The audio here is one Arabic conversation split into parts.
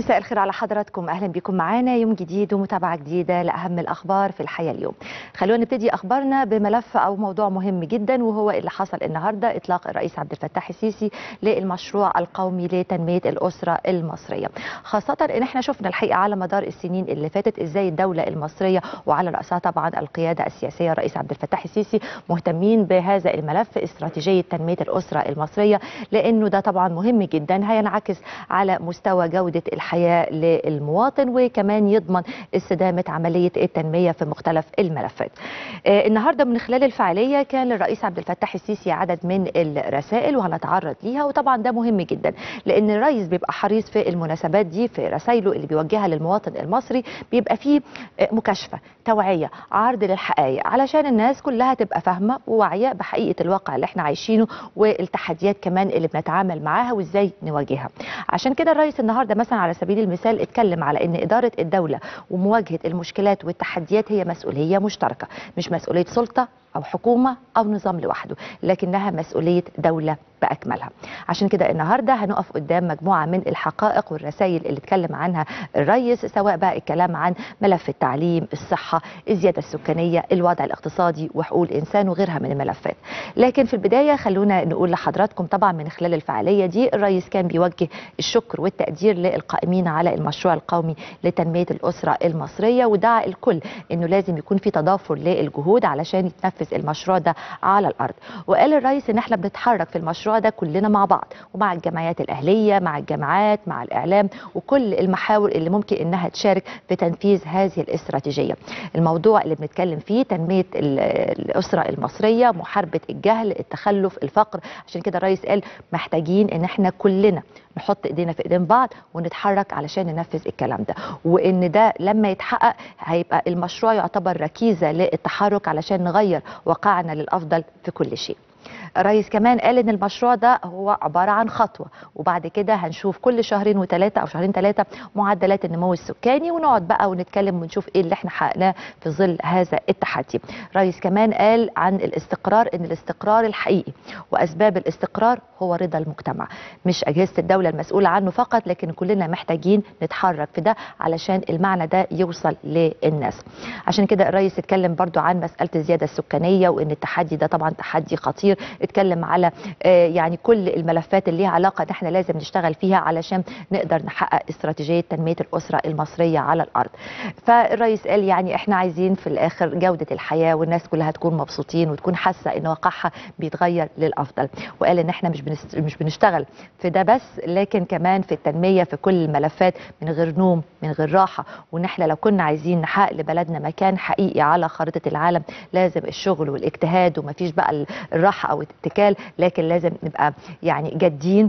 مساء الخير على حضراتكم، اهلا بكم معانا يوم جديد ومتابعه جديده لاهم الاخبار في الحياه اليوم. خلونا نبتدي اخبارنا بملف او موضوع مهم جدا، وهو اللي حصل النهارده اطلاق الرئيس عبد الفتاح السيسي للمشروع القومي لتنميه الاسره المصريه. خاصه ان احنا شفنا الحقيقه على مدار السنين اللي فاتت ازاي الدوله المصريه وعلى راسها طبعا القياده السياسيه الرئيس عبد الفتاح السيسي مهتمين بهذا الملف، استراتيجيه تنميه الاسره المصريه، لانه ده طبعا مهم جدا، هينعكس على مستوى جوده الحياة للمواطن وكمان يضمن استدامة عملية التنمية في مختلف الملفات. النهاردة من خلال الفعالية كان للرئيس عبد الفتاح السيسي عدد من الرسائل وهنتعرض ليها، وطبعا ده مهم جدا لأن الرئيس بيبقى حريص في المناسبات دي في رسائله اللي بيوجهها للمواطن المصري، بيبقى فيه مكاشفة، توعية، عرض للحقائق علشان الناس كلها تبقى فاهمة وواعية بحقيقة الواقع اللي احنا عايشينه والتحديات كمان اللي بنتعامل معاها وازاي نواجهها. عشان كده الرئيس النهارده مثلا على سبيل المثال اتكلم على ان اداره الدوله ومواجهه المشكلات والتحديات هي مسؤوليه مشتركه، مش مسؤوليه سلطه او حكومه او نظام لوحده، لكنها مسؤوليه دوله باكملها. عشان كده النهارده هنقف قدام مجموعه من الحقائق والرسائل اللي اتكلم عنها الرئيس، سواء بقى الكلام عن ملف التعليم، الصحه، الزياده السكانيه، الوضع الاقتصادي وحقوق الانسان وغيرها من الملفات. لكن في البدايه خلونا نقول لحضراتكم طبعا من خلال الفعاليه دي الرئيس كان بيوجه الشكر والتقدير للقائمين على المشروع القومي لتنميه الاسره المصريه، ودعا الكل انه لازم يكون في تضافر للجهود علشان يتنفذ المشروع ده على الارض. وقال الرئيس ان احنا بنتحرك في المشروع ده كلنا مع بعض، ومع الجمعيات الاهليه، مع الجامعات، مع الاعلام، وكل المحاور اللي ممكن انها تشارك في تنفيذ هذه الاستراتيجيه. الموضوع اللي بنتكلم فيه تنميه الاسره المصريه، محاربه الجهل، التخلف، الفقر. عشان كده الرئيس قال محتاجين ان احنا كلنا نحط ايدينا في ايدين بعض ونتحرك علشان ننفذ الكلام ده، وان ده لما يتحقق هيبقى المشروع يعتبر ركيزه للتحرك علشان نغير واقعنا للافضل في كل شيء. الرئيس كمان قال ان المشروع ده هو عباره عن خطوه، وبعد كده هنشوف كل شهرين وثلاثه او شهرين ثلاثه معدلات النمو السكاني، ونقعد بقى ونتكلم ونشوف ايه اللي احنا حققناه في ظل هذا التحدي. الرئيس كمان قال عن الاستقرار ان الاستقرار الحقيقي واسباب الاستقرار هو رضا المجتمع، مش اجهزه الدوله المسؤوله عنه فقط، لكن كلنا محتاجين نتحرك في ده علشان المعنى ده يوصل للناس. عشان كده الرئيس اتكلم برضو عن مساله الزياده السكانيه، وان التحدي ده طبعا تحدي خطير، اتكلم على يعني كل الملفات اللي ليها علاقه ان احنا لازم نشتغل فيها علشان نقدر نحقق استراتيجيه تنميه الاسره المصريه على الارض. فالرئيس قال يعني احنا عايزين في الاخر جوده الحياه والناس كلها تكون مبسوطين وتكون حاسه ان واقعها بيتغير للافضل، وقال ان احنا مش بنشتغل في ده بس، لكن كمان في التنميه في كل الملفات من غير نوم من غير راحه، وان احنا لو كنا عايزين نحقق لبلدنا مكان حقيقي على خارطه العالم لازم الشغل والاجتهاد، ومفيش بقى الراحه او الاتكال، لكن لازم نبقى يعني جادين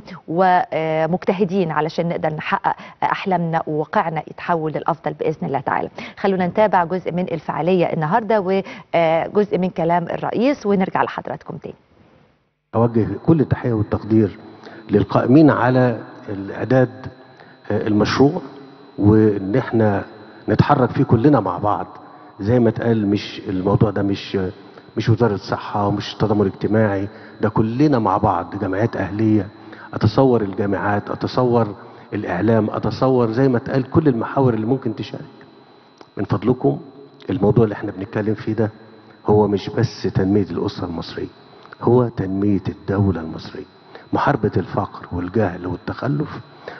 ومجتهدين علشان نقدر نحقق احلامنا وواقعنا يتحول للافضل باذن الله تعالى. خلونا نتابع جزء من الفعاليه النهارده وجزء من كلام الرئيس ونرجع لحضراتكم تاني. اوجه كل التحيه والتقدير للقائمين على الاعداد المشروع، وان احنا نتحرك فيه كلنا مع بعض زي ما اتقال. مش الموضوع ده مش وزارة الصحة ومش التضامن الاجتماعي، ده كلنا مع بعض، جمعيات أهلية، أتصور الجامعات، أتصور الإعلام، أتصور زي ما اتقال كل المحاور اللي ممكن تشارك. من فضلكم الموضوع اللي احنا بنتكلم فيه ده هو مش بس تنمية الأسرة المصرية، هو تنمية الدولة المصرية، محاربة الفقر والجهل والتخلف.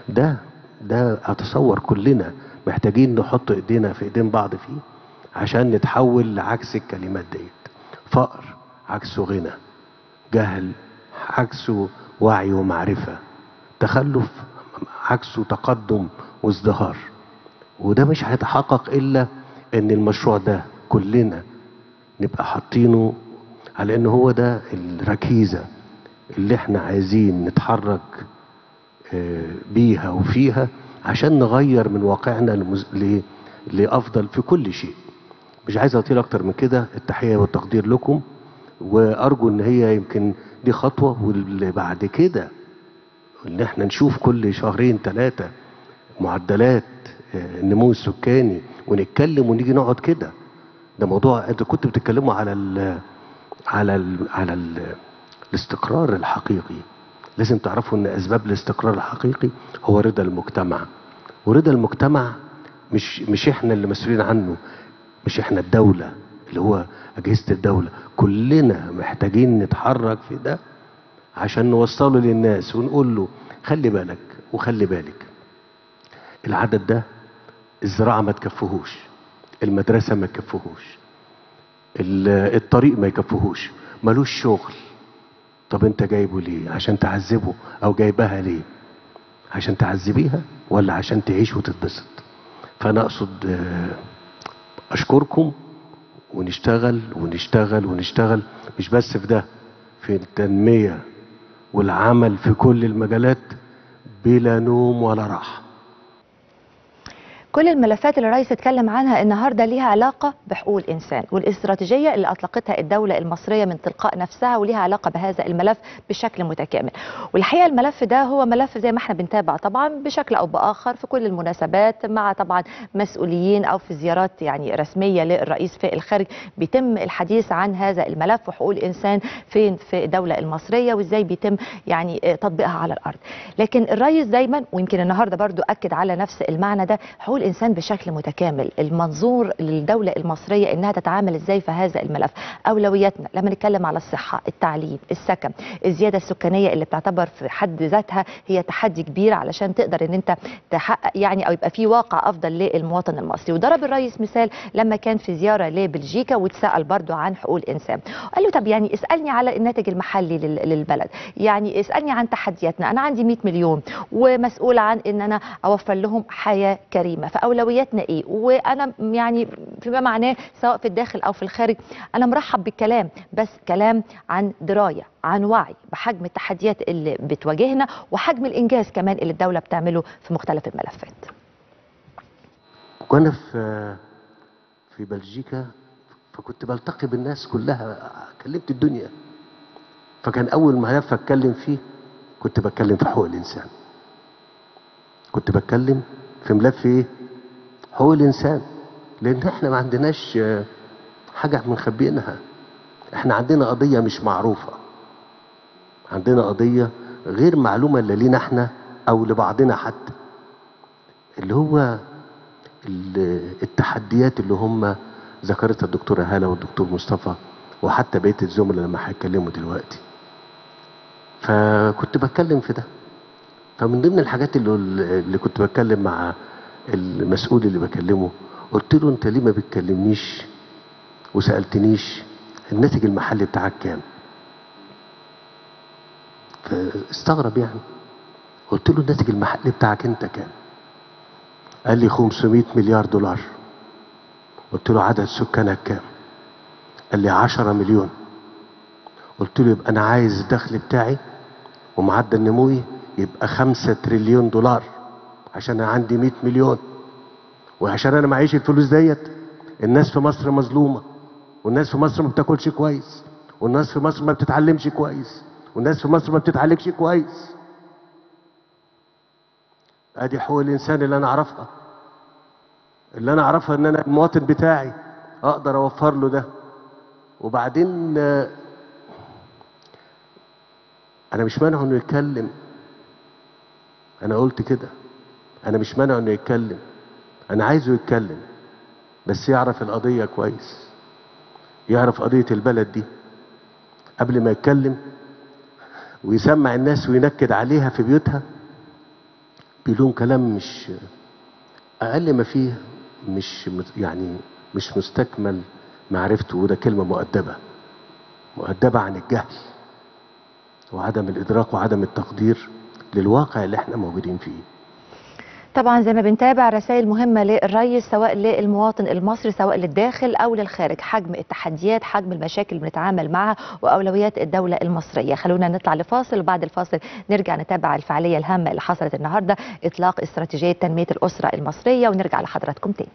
ده أتصور كلنا محتاجين نحط ايدينا في ايدين بعض فيه عشان نتحول لعكس الكلمات ديت. فقر عكسه غنى، جهل عكسه وعي ومعرفة، تخلف عكسه تقدم وازدهار. وده مش هيتحقق إلا إن المشروع ده كلنا نبقى حاطينه على إن هو ده الركيزة اللي احنا عايزين نتحرك بيها وفيها عشان نغير من واقعنا لأفضل في كل شيء. مش عايز اطيل اكتر من كده، التحيه والتقدير لكم، وارجو ان هي يمكن دي خطوه، واللي بعد كده ان احنا نشوف كل شهرين ثلاثه معدلات النمو السكاني ونتكلم ونيجي نقعد كده. ده موضوع انتوا كنتوا بتتكلموا على الاستقرار الحقيقي. لازم تعرفوا ان اسباب الاستقرار الحقيقي هو رضا المجتمع، ورضا المجتمع مش احنا اللي مسؤولين عنه، مش احنا الدولة اللي هو أجهزة الدولة، كلنا محتاجين نتحرك في ده عشان نوصله للناس ونقول له خلي بالك وخلي بالك. العدد ده الزراعة ما تكفهوش، المدرسة ما تكفهوش، الطريق ما يكفهوش، ملوش شغل. طب انت جايبه ليه؟ عشان تعذبه؟ او جايبها ليه؟ عشان تعذبيها ولا عشان تعيش وتتبسط؟ فانا اقصد اشكركم، ونشتغل ونشتغل ونشتغل، مش بس في ده، في التنمية والعمل في كل المجالات بلا نوم ولا راحة. كل الملفات اللي الرئيس اتكلم عنها النهارده ليها علاقه بحقوق الانسان والاستراتيجيه اللي اطلقتها الدوله المصريه من تلقاء نفسها، وليها علاقه بهذا الملف بشكل متكامل. والحقيقه الملف ده هو ملف زي ما احنا بنتابع طبعا بشكل او باخر في كل المناسبات مع طبعا مسؤولين او في زيارات يعني رسميه للرئيس في الخارج، بيتم الحديث عن هذا الملف وحقوق الانسان فين في الدوله المصريه وازاي بيتم يعني تطبيقها على الارض. لكن الرئيس دايما ويمكن النهارده برضو اكد على نفس المعنى ده، حقوق الانسان بشكل متكامل، المنظور للدوله المصريه انها تتعامل ازاي في هذا الملف. اولوياتنا لما نتكلم على الصحه، التعليم، السكن، الزياده السكانيه اللي بتعتبر في حد ذاتها هي تحدي كبير علشان تقدر ان انت تحقق يعني او يبقى في واقع افضل للمواطن المصري. وضرب الرئيس مثال لما كان في زياره لبلجيكا واتسال برضو عن حقوق الانسان، قال له طب يعني اسالني على الناتج المحلي للبلد، يعني اسالني عن تحدياتنا، انا عندي 100 مليون ومسؤول عن ان انا اوفر لهم حياه كريمه، فاولوياتنا ايه؟ وانا يعني فيما معناه سواء في الداخل او في الخارج انا مرحب بالكلام، بس كلام عن درايه، عن وعي بحجم التحديات اللي بتواجهنا وحجم الانجاز كمان اللي الدوله بتعمله في مختلف الملفات. وانا في بلجيكا فكنت بلتقي بالناس كلها، كلمت الدنيا، فكان اول ملف اتكلم فيه كنت بتكلم في حقوق الانسان. كنت بتكلم في ملف ايه؟ حقوق الانسان، لان احنا ما عندناش حاجه مخبيينها، احنا عندنا قضيه مش معروفه، عندنا قضيه غير معلومه لا لينا احنا او لبعضنا حتى، اللي هو التحديات اللي هم ذكرتها الدكتوره هاله والدكتور مصطفى وحتى بقيه الزملاء لما هيتكلموا دلوقتي. فكنت بتكلم في ده. فمن ضمن الحاجات اللي كنت بتكلم مع المسؤول اللي بكلمه، قلت له انت ليه ما بتكلمنيش وسالتنيش الناتج المحلي بتاعك كام؟ فاستغرب يعني. قلت له الناتج المحلي بتاعك انت كام؟ قال لي 500 مليار دولار. قلت له عدد سكانك كام؟ قال لي 10 مليون. قلت له يبقى انا عايز الدخل بتاعي ومعدل نموي يبقى 5 تريليون دولار عشان انا عندي 100 مليون، وعشان انا معيش الفلوس ديت الناس في مصر مظلومه، والناس في مصر ما بتاكلش كويس، والناس في مصر ما بتتعلمش كويس، والناس في مصر ما بتتعالجش كويس. ادي حقوق الانسان اللي انا اعرفها، اللي انا اعرفها ان انا المواطن بتاعي اقدر اوفر له ده. وبعدين انا مش مانع انه يتكلم، انا قلت كده، انا مش مانع انه يتكلم، انا عايزه يتكلم بس يعرف القضية كويس، يعرف قضية البلد دي قبل ما يتكلم ويسمع الناس وينكد عليها في بيوتها بيقولون كلام مش اقل ما فيه، مش مستكمل معرفته، وده كلمة مؤدبة عن الجهل وعدم الادراك وعدم التقدير للواقع اللي احنا موجودين فيه. طبعا زي ما بنتابع رسائل مهمة للرئيس سواء للمواطن المصري سواء للداخل أو للخارج، حجم التحديات، حجم المشاكل اللي بنتعامل معها وأولويات الدولة المصرية. خلونا نطلع لفاصل وبعد الفاصل نرجع نتابع الفعالية الهامة اللي حصلت النهاردة، إطلاق استراتيجية تنمية الأسرة المصرية، ونرجع لحضراتكم تاني.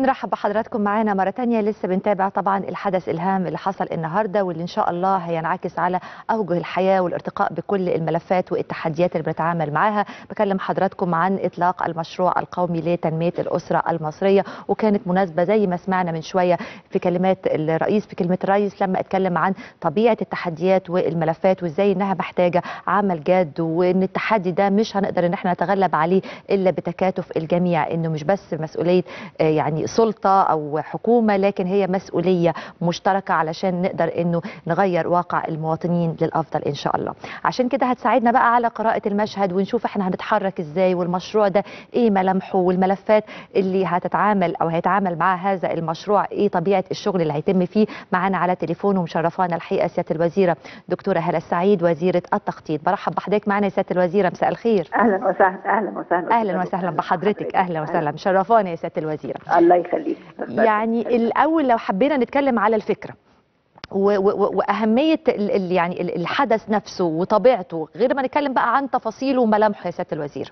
بنرحب بحضراتكم معانا مرة تانية. لسه بنتابع طبعا الحدث الهام اللي حصل النهاردة واللي إن شاء الله هينعكس على أوجه الحياة والارتقاء بكل الملفات والتحديات اللي بنتعامل معاها. بكلم حضراتكم عن إطلاق المشروع القومي لتنمية الأسرة المصرية، وكانت مناسبة زي ما سمعنا من شوية في كلمات الرئيس، في كلمة الرئيس لما اتكلم عن طبيعة التحديات والملفات وإزاي إنها محتاجة عمل جاد، وإن التحدي ده مش هنقدر إن احنا نتغلب عليه إلا بتكاتف الجميع، إنه مش بس مسؤولية يعني سلطة أو حكومة، لكن هي مسؤولية مشتركة علشان نقدر إنه نغير واقع المواطنين للأفضل إن شاء الله. عشان كده هتساعدنا بقى على قراءة المشهد ونشوف إحنا هنتحرك إزاي، والمشروع ده إيه ملامحه، والملفات اللي هتتعامل أو هيتعامل مع هذا المشروع إيه طبيعة الشغل اللي هيتم فيه. معانا على تليفون ومشرفانا الحقيقة سيادة الوزيرة دكتورة هالة السعيد وزيرة التخطيط. برحب بحضرتك معنا يا سيادة الوزيرة، مساء الخير. اهلا وسهلا. اهلا وسهلا. اهلا وسهلا بحضرتك. اهلا وسهلا، مشرفانا يا سيادة الوزيرة. الله يخليك. يعني الأول لو حبينا نتكلم على الفكرة وأهمية يعني الحدث نفسه وطبيعته، غير ما نتكلم بقى عن تفاصيله وملامحه يا سيادة الوزيرة.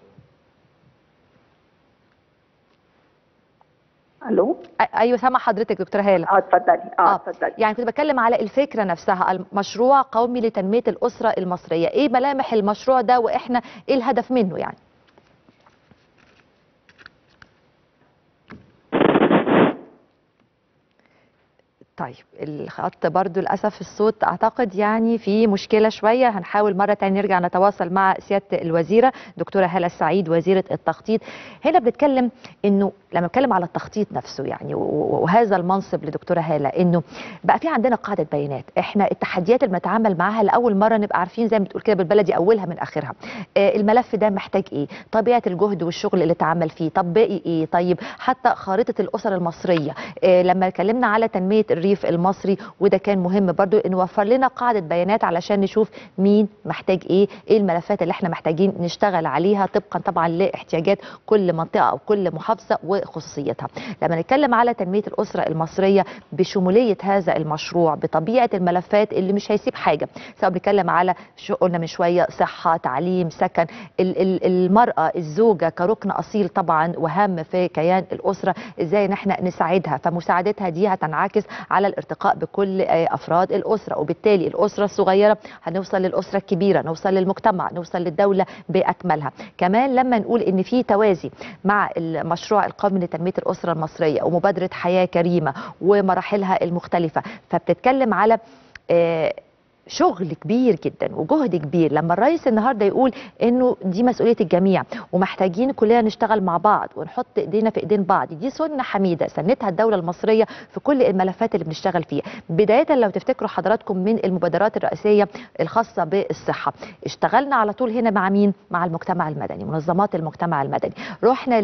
الو. ايوه سامع حضرتك دكتوره هاله. اتفضلي. اتفضلي. يعني كنت بتكلم على الفكره نفسها، المشروع قومي لتنميه الاسره المصريه، ايه ملامح المشروع ده واحنا ايه الهدف منه يعني؟ طيب الخط برضو للأسف الصوت أعتقد يعني في مشكلة شوية، هنحاول مرة تانية نرجع نتواصل مع سيادة الوزيرة دكتورة هالة السعيد وزيرة التخطيط. هنا بنتكلم إنه لما نتكلم على التخطيط نفسه يعني وهذا المنصب لدكتورة هالة، إنه بقى في عندنا قاعدة بيانات، إحنا التحديات اللي بنتعامل معاها لأول مرة نبقى عارفين زي ما بتقول كده بالبلدي أولها من آخرها. الملف ده محتاج إيه، طبيعة الجهد والشغل اللي اتعمل فيه، طب باقي إيه، طيب حتى خارطة الأسر المصرية. لما اتكلمنا على تنمية الريف المصري، وده كان مهم برضو انه وفر لنا قاعده بيانات علشان نشوف مين محتاج ايه الملفات اللي احنا محتاجين نشتغل عليها طبقا طبعا لاحتياجات كل منطقه او كل محافظه وخصوصيتها. لما نتكلم على تنميه الاسره المصريه بشموليه هذا المشروع بطبيعه الملفات اللي مش هيسيب حاجه، سواء بنتكلم على قلنا من شويه صحه، تعليم، سكن، المراه الزوجه كركن اصيل طبعا وهام في كيان الاسره، ازاي ان احنا نساعدها، فمساعدتها دي هتنعكس على الارتقاء بكل افراد الاسره، وبالتالي الاسره الصغيره هنوصل للاسره الكبيره، نوصل للمجتمع، نوصل للدوله باكملها. كمان لما نقول ان في توازي مع المشروع القومي لتنميه الاسره المصريه ومبادره حياه كريمه ومراحلها المختلفه، فبتتكلم على شغل كبير جدا وجهد كبير. لما الرئيس النهارده يقول انه دي مسؤوليه الجميع ومحتاجين كلنا نشتغل مع بعض ونحط ايدينا في ايدين بعض، دي سنه حميده سنتها الدوله المصريه في كل الملفات اللي بنشتغل فيها. بدايه لو تفتكروا حضراتكم من المبادرات الرئاسيه الخاصه بالصحه، اشتغلنا على طول هنا مع مين؟ مع المجتمع المدني، منظمات المجتمع المدني. رحنا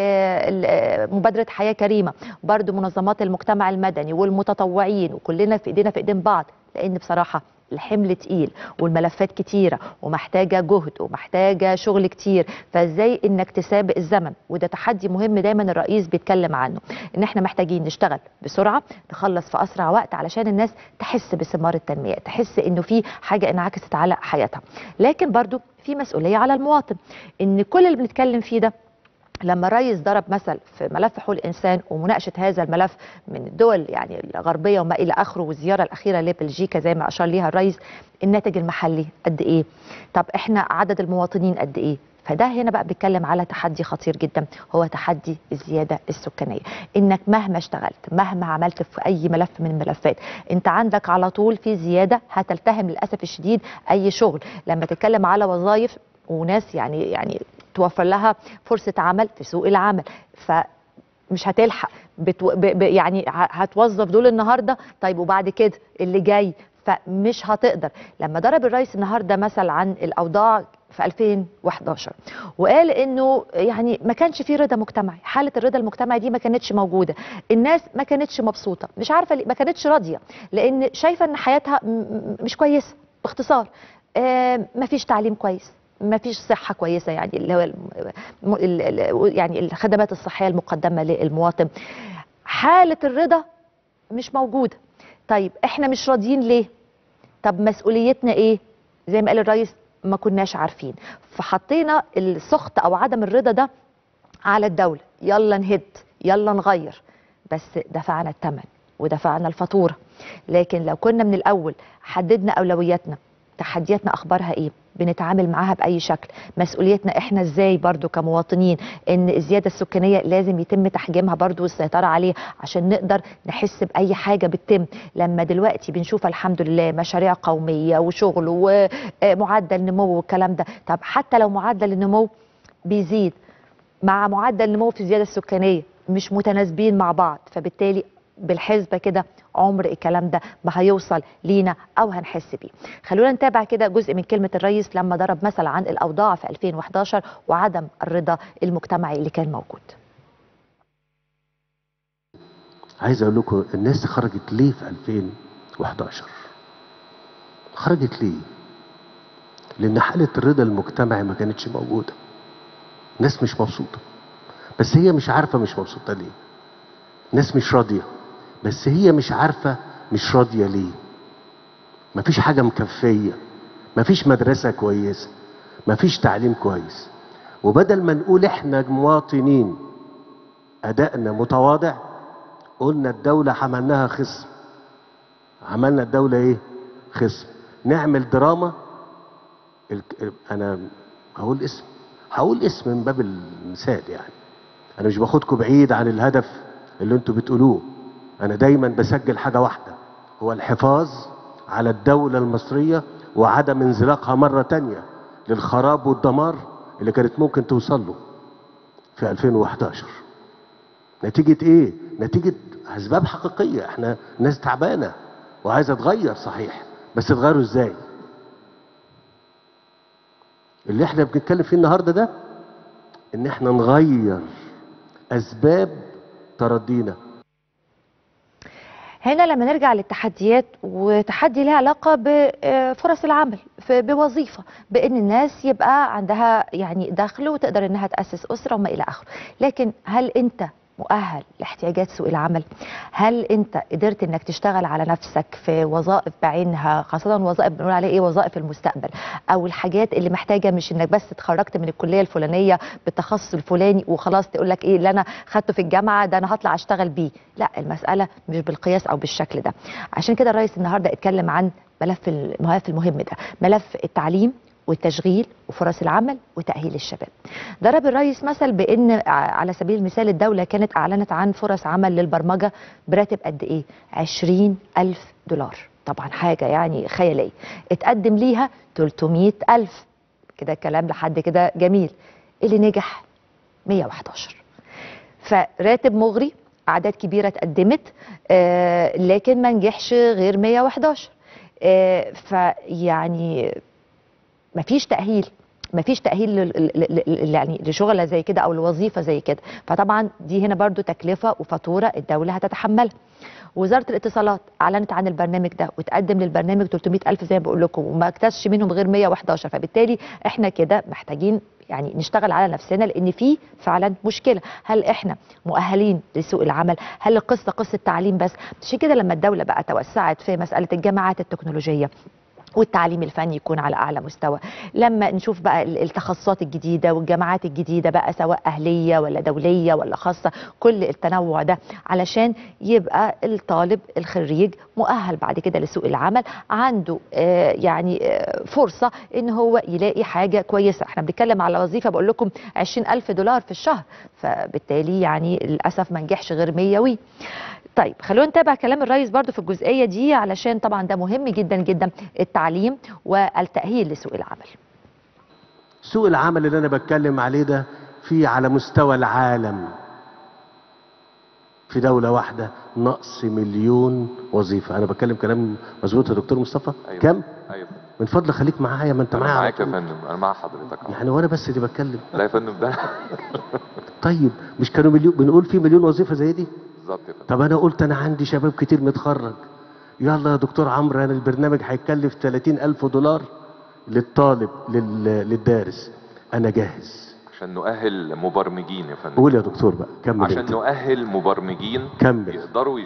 لمبادره حياه كريمه، برضو منظمات المجتمع المدني والمتطوعين، وكلنا في ايدينا في ايدين بعض، لان بصراحه الحمل تقيل والملفات كتيرة ومحتاجة جهد ومحتاجة شغل كتير، فازاي انك تسابق الزمن، وده تحدي مهم دايما الرئيس بيتكلم عنه، ان احنا محتاجين نشتغل بسرعة نخلص في اسرع وقت علشان الناس تحس بثمار التنمية، تحس انه في حاجة انعكست على حياتها. لكن برضو في مسؤولية على المواطن، ان كل اللي بنتكلم فيه ده لما الرئيس ضرب مثل في ملف حقوق الانسان ومناقشه هذا الملف من الدول يعني الغربيه وما الى اخره، والزياره الاخيره لبلجيكا زي ما اشار ليها الرئيس، الناتج المحلي قد ايه؟ طب احنا عدد المواطنين قد ايه؟ فده هنا بقى بيتكلم على تحدي خطير جدا، هو تحدي الزياده السكانيه، انك مهما اشتغلت مهما عملت في اي ملف من الملفات انت عندك على طول في زياده هتلتهم للاسف الشديد اي شغل. لما تتكلم على وظائف وناس يعني توفر لها فرصة عمل في سوق العمل، فمش هتلحق يعني هتوظف دول النهاردة، طيب وبعد كده اللي جاي، فمش هتقدر. لما ضرب الرئيس النهاردة مثل عن الأوضاع في 2011 وقال انه يعني ما كانش في رضا مجتمعي، حالة الرضا المجتمعي دي ما كانتش موجودة، الناس ما كانتش مبسوطة، مش عارفة ليه ما كانتش راضية، لان شايفة ان حياتها مش كويسة. باختصار ما فيش تعليم كويس، ما فيش صحة كويسة، يعني اللي هو يعني الخدمات الصحية المقدمة للمواطن، حالة الرضا مش موجودة. طيب احنا مش راضيين ليه؟ طب مسؤوليتنا ايه؟ زي ما قال الرئيس ما كناش عارفين، فحطينا السخط او عدم الرضا ده على الدولة، يلا نهد يلا نغير، بس دفعنا الثمن ودفعنا الفاتورة. لكن لو كنا من الأول حددنا أولوياتنا، تحدياتنا أخبارها إيه، بنتعامل معاها بأي شكل، مسؤوليتنا إحنا إزاي برضو كمواطنين، إن الزيادة السكانية لازم يتم تحجيمها برضو والسيطرة عليها عشان نقدر نحس بأي حاجة بتتم. لما دلوقتي بنشوف الحمد لله مشاريع قومية وشغل ومعدل نمو والكلام ده، طب حتى لو معدل النمو بيزيد مع معدل النمو في الزيادة السكانية مش متناسبين مع بعض، فبالتالي بالحسبة كده عمر الكلام ده ما هيوصل لينا او هنحس بيه. خلونا نتابع كده جزء من كلمة الرئيس لما ضرب مثل عن الاوضاع في 2011 وعدم الرضا المجتمعي اللي كان موجود. عايز اقول لكم الناس خرجت ليه في 2011؟ خرجت ليه؟ لان حالة الرضا المجتمعي ما كانتش موجودة. ناس مش مبسوطة، بس هي مش عارفة مش مبسوطة ليه. ناس مش راضية، بس هي مش عارفة مش راضية ليه. مفيش حاجة مكفية، مفيش مدرسة كويسة، مفيش تعليم كويس. وبدل ما نقول احنا مواطنين أدائنا متواضع، قلنا الدولة عملناها خصم. عملنا الدولة ايه؟ خصم. نعمل دراما. أنا هقول اسم من باب المثال يعني. أنا مش باخدكم بعيد عن الهدف اللي انتوا بتقولوه. أنا دايما بسجل حاجة واحدة، هو الحفاظ على الدولة المصرية وعدم انزلاقها مرة تانية للخراب والدمار اللي كانت ممكن توصل له في 2011. نتيجة ايه؟ نتيجة اسباب حقيقية. احنا ناس تعبانة وعايزة تغير، صحيح، بس تغيروا ازاي؟ اللي احنا بنتكلم فيه النهاردة ده ان احنا نغير اسباب تردينا. هنا لما نرجع للتحديات، وتحدي لها علاقة بفرص العمل، بوظيفة، بأن الناس يبقى عندها يعني دخل وتقدر أنها تأسس أسرة وما إلى آخره. لكن هل أنت مؤهل لاحتياجات سوق العمل؟ هل أنت قدرت أنك تشتغل على نفسك في وظائف بعينها، خاصة وظائف بنقول عليها إيه، وظائف المستقبل، أو الحاجات اللي محتاجة مش أنك بس اتخرجت من الكلية الفلانية بالتخصص الفلاني وخلاص تقول لك إيه اللي أنا خدته في الجامعة ده أنا هطلع أشتغل بيه؟ لا، المسألة مش بالقياس أو بالشكل ده. عشان كده الرئيس النهارده اتكلم عن الملف المهم ده، ملف التعليم والتشغيل وفرص العمل وتأهيل الشباب. ضرب الرئيس مثل بأن على سبيل المثال الدولة كانت أعلنت عن فرص عمل للبرمجة براتب قد إيه؟ 20,000 دولار. طبعا حاجة يعني خيالية. اتقدم ليها 300,000. كده كلام لحد كده جميل. اللي نجح 111. فراتب مغري، أعداد كبيرة اتقدمت، لكن ما نجحش غير 111. فيعني مفيش تأهيل يعني لشغلة زي كده أو لوظيفة زي كده. فطبعا دي هنا برضو تكلفة وفاتورة الدولة هتتحملها. وزارة الاتصالات أعلنت عن البرنامج ده وتقدم للبرنامج 300,000 زي ما بقول لكم، وما اكتسش منهم غير 111. فبالتالي احنا كده محتاجين يعني نشتغل على نفسنا، لأن في فعلا مشكلة. هل احنا مؤهلين لسوق العمل؟ هل القصة قصة تعليم بس؟ عشان كده لما الدولة بقى توسعت في مسألة الجامعات التكنولوجية والتعليم الفني يكون على اعلى مستوى، لما نشوف بقى التخصصات الجديده والجامعات الجديده بقى سواء اهليه ولا دوليه ولا خاصه، كل التنوع ده علشان يبقى الطالب الخريج مؤهل بعد كده لسوق العمل، عنده فرصه ان هو يلاقي حاجه كويسه. احنا بنتكلم على وظيفه بقول لكم 20,000 دولار في الشهر، فبالتالي يعني للاسف ما نجحش غير 100. طيب خلونا نتابع كلام الرئيس برضو في الجزئية دي، علشان طبعا ده مهم جدا جدا، التعليم والتأهيل لسوق العمل. سوق العمل اللي انا بتكلم عليه ده في على مستوى العالم في دولة واحدة نقص 1,000,000 وظيفة. انا بتكلم كلام مظبوط يا دكتور مصطفى؟ أيوة. كم؟ ايوه من فضلك خليك معايا، ما انت معايا. انا معاك يا فندم، انا مع حضرتك يعني وانا بس اللي بتكلم؟ لا يا فندم ده طيب مش كانوا بنقول في 1,000,000 وظيفة زي دي؟ بالظبط يا فندم. طب انا قلت انا عندي شباب كتير متخرج، يلا يا دكتور عمرو انا البرنامج هيكلف 30,000 دولار للطالب للدارس، انا جاهز. عشان نؤهل مبرمجين يا فندم. قول يا دكتور بقى، كمل. عشان انت نؤهل مبرمجين كمل. يقدروا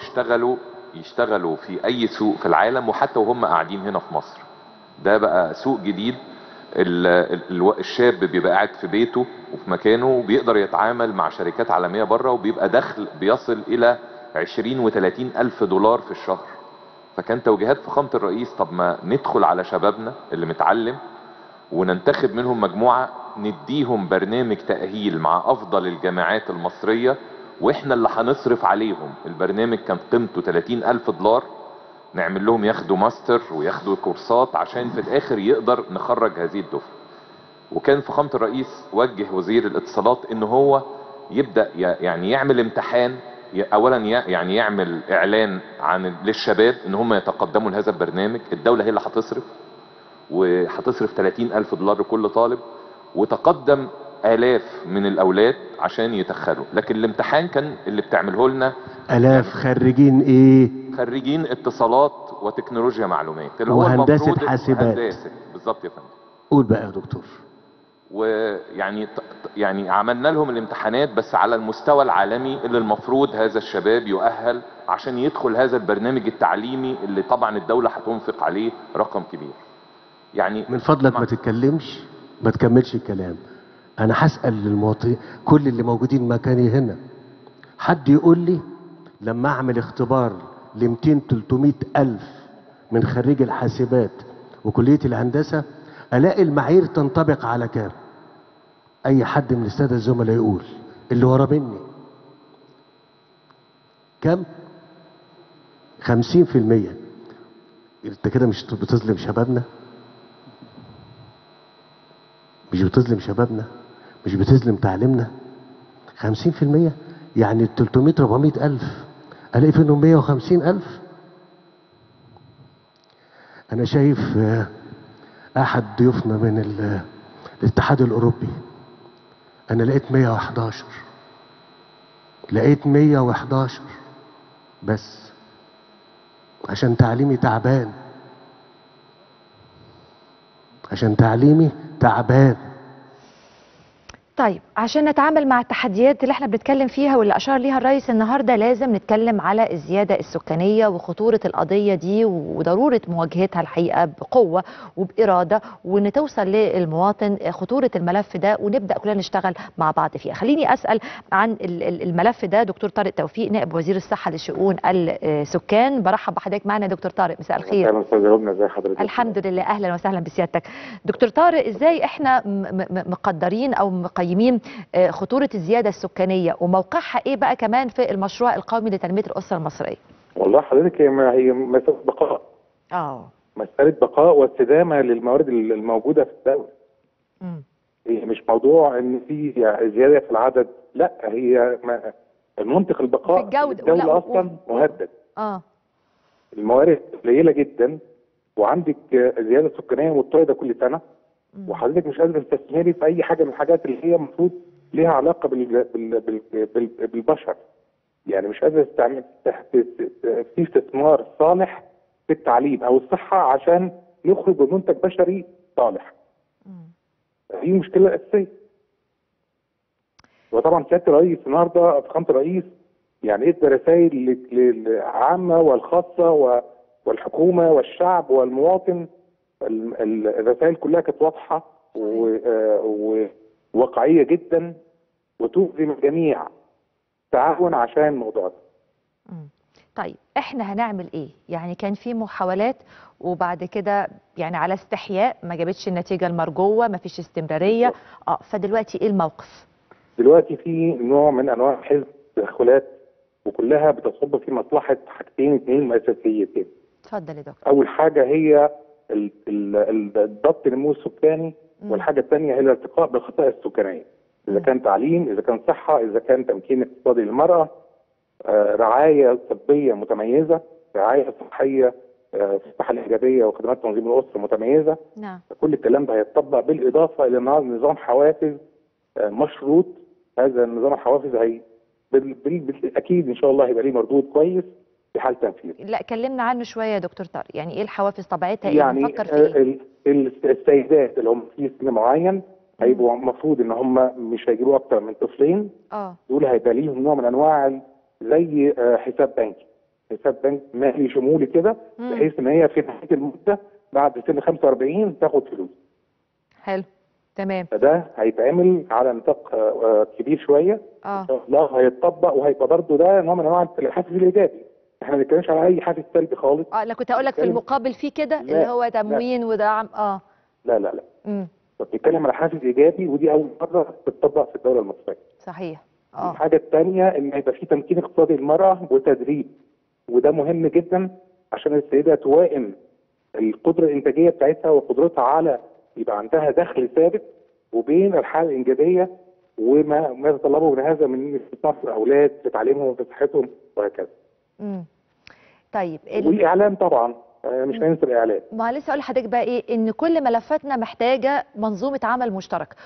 يشتغلوا في اي سوق في العالم، وحتى وهم قاعدين هنا في مصر. ده بقى سوق جديد الشاب بيبقى قاعد في بيته وفي مكانه وبيقدر يتعامل مع شركات عالمية بره، وبيبقى دخل بيصل الى 20 و30 الف دولار في الشهر. فكان توجيهات فخامة الرئيس، طب ما ندخل على شبابنا اللي متعلم وننتخب منهم مجموعة نديهم برنامج تأهيل مع افضل الجامعات المصرية، واحنا اللي هنصرف عليهم. البرنامج كان قيمته 30 الف دولار، نعمل لهم ياخدوا ماستر وياخدوا كورسات عشان في الاخر يقدر نخرج هذه الدفعة. وكان فخامة الرئيس وجه وزير الاتصالات ان هو يبدأ يعني يعمل امتحان، اولا يعني يعمل اعلان للشباب ان هم يتقدموا لهذا البرنامج. الدولة هي اللي هتصرف، وهتصرف 30 الف دولار لكل طالب، وتقدم الاف من الاولاد عشان يتدخلوا. لكن الامتحان كان اللي بتعمله لنا الاف خريجين ايه؟ خريجين اتصالات وتكنولوجيا معلومات، اللي هو وهندسة المفروض حاسبات. هندسة بالظبط يا فندم. قول بقى يا دكتور. ويعني يعني عملنا لهم الامتحانات بس على المستوى العالمي اللي المفروض هذا الشباب يؤهل عشان يدخل هذا البرنامج التعليمي اللي طبعا الدولة هتنفق عليه رقم كبير. يعني من فضلك ما تتكلمش، ما تكملش الكلام. انا هسأل للمواطنين كل اللي موجودين مكاني هنا، حد يقول لي لما اعمل اختبار ل 200 300 الف من خريج الحاسبات وكلية الهندسة الاقي المعايير تنطبق على كام؟ اي حد من السادة الزملاء يقول اللي ورا مني كام؟ 50%. انت كده مش بتظلم شبابنا؟ مش بتظلم شبابنا؟ مش بتظلم تعليمنا؟ 50% يعني 300 400 الف الاقي فيهم 150 الف. انا شايف احد ضيوفنا من الاتحاد الاوروبي، انا لقيت 111، لقيت 111 بس عشان تعليمي تعبان، عشان تعليمي تعبان. طيب عشان نتعامل مع التحديات اللي احنا بنتكلم فيها واللي اشار ليها الرئيس النهارده، لازم نتكلم على الزياده السكانيه وخطوره القضيه دي وضروره مواجهتها الحقيقه بقوه وباراده، وان توصل للمواطن خطوره الملف ده ونبدا كلنا نشتغل مع بعض فيها. خليني اسال عن الملف ده دكتور طارق توفيق نائب وزير الصحه لشؤون السكان. برحب بحضرتك معنا دكتور طارق، مساء الخير. اهلا استاذ ربنا، ازي حضرتك؟ الحمد لله، اهلا وسهلا بسيادتك. دكتور طارق، ازاي احنا مقدرين او مقيمين خطورة الزيادة السكانية وموقعها ايه بقى كمان في المشروع القومي لتنمية الأسرة المصرية؟ والله حضرتك هي مسألة بقاء. مسألة بقاء واستدامة للموارد الموجودة في الدولة. هي مش موضوع ان في زيادة في العدد، لا، هي المنطق البقاء في الجودة. الدولة اصلا مهدد. الموارد قليلة جدا، وعندك زيادة سكانية مضطردة كل سنة، وحضرتك مش قادر تستثمري في اي حاجه من الحاجات اللي هي المفروض ليها علاقه بالبشر. يعني مش قادر تعمل في استثمار صالح في التعليم او الصحه عشان نخرج بمنتج بشري صالح. دي مشكله اساسيه. وطبعا سياده الرئيس النهارده، فخامه الرئيس، يعني ادى رسائل للعامه والخاصه والحكومه والشعب والمواطن. الرسائل كلها كانت واضحه وواقعيه جدا وتلزم الجميع تعاون عشان الموضوع ده. طيب احنا هنعمل ايه؟ يعني كان في محاولات وبعد كده يعني على استحياء ما جابتش النتيجه المرجوه، ما فيش استمراريه. فدلوقتي ايه الموقف؟ دلوقتي في نوع من انواع حزب تدخلات، وكلها بتصب في مصلحه حاجتين اثنين اساسيتين. اتفضل يا دكتور. اول حاجه هي ضبط النمو السكاني، والحاجه الثانيه هي الارتقاء بالخطائر السكانيه، اذا كان تعليم، اذا كان صحه، اذا كان تمكين اقتصادي للمراه، رعايه طبيه متميزه، رعايه صحيه في الصحه الايجابيه وخدمات تنظيم الاسره متميزه. نعم. كل الكلام ده هيتطبق بالاضافه الى نظام حوافز مشروط. هذا النظام الحوافز هي بالتاكيد ان شاء الله هيبقى ليه مردود كويس في حال تنفيذ. لا كلمنا عنه شويه يا دكتور طارق، يعني ايه الحوافز؟ طبيعتها ايه؟ يعني بنفكر في ايه؟ السيدات اللي هم في سن معين هيبقوا المفروض ان هم مش هيجيبوا اكتر من طفلين. دول هيبقى ليهم نوع من انواع زي حساب بنكي، حساب بنك مالي شمولي كده، بحيث ان هي في نهايه المده بعد سن 45 تاخد فلوس. حلو تمام. فده هيتعمل على نطاق كبير شويه ان شاء الله، هيتطبق وهيبقى برضه ده نوع من انواع الحافز الايجابي. احنا ما بنتكلمش على اي حافز سلبي خالص. لا كنت هقول لك في المقابل في كده اللي هو تموين ودعم. لا لا لا. بنتكلم على حافز ايجابي، ودي اول مره تتطبق في الدوله المصريه. صحيح. الحاجه الثانيه ان يبقى في تمكين اقتصادي للمراه وتدريب، وده مهم جدا عشان السيده توائم القدره الانتاجيه بتاعتها وقدرتها على يبقى عندها دخل ثابت، وبين الحاله الانجابيه وما يتطلبه من هذا من استثمار في الاولاد في تعليمهم وفي صحتهم وهكذا. طيب والاعلام طبعا مش هننسى الاعلام. ما لسه اقول لحضرتك بقى ايه، ان كل ملفاتنا محتاجه منظومه عمل مشترك،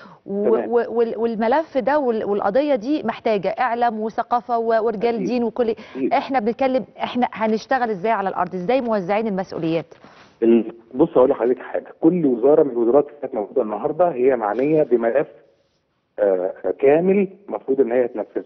والملف ده والقضيه دي محتاجه اعلام وثقافه ورجال دين وكل. احنا بنتكلم احنا هنشتغل ازاي على الارض، ازاي موزعين المسؤوليات. بص هقول لحضرتك حاجه، كل وزاره من الوزارات اللي كانت موجوده النهارده هي معنيه بملف كامل المفروض ان هي تنفذه.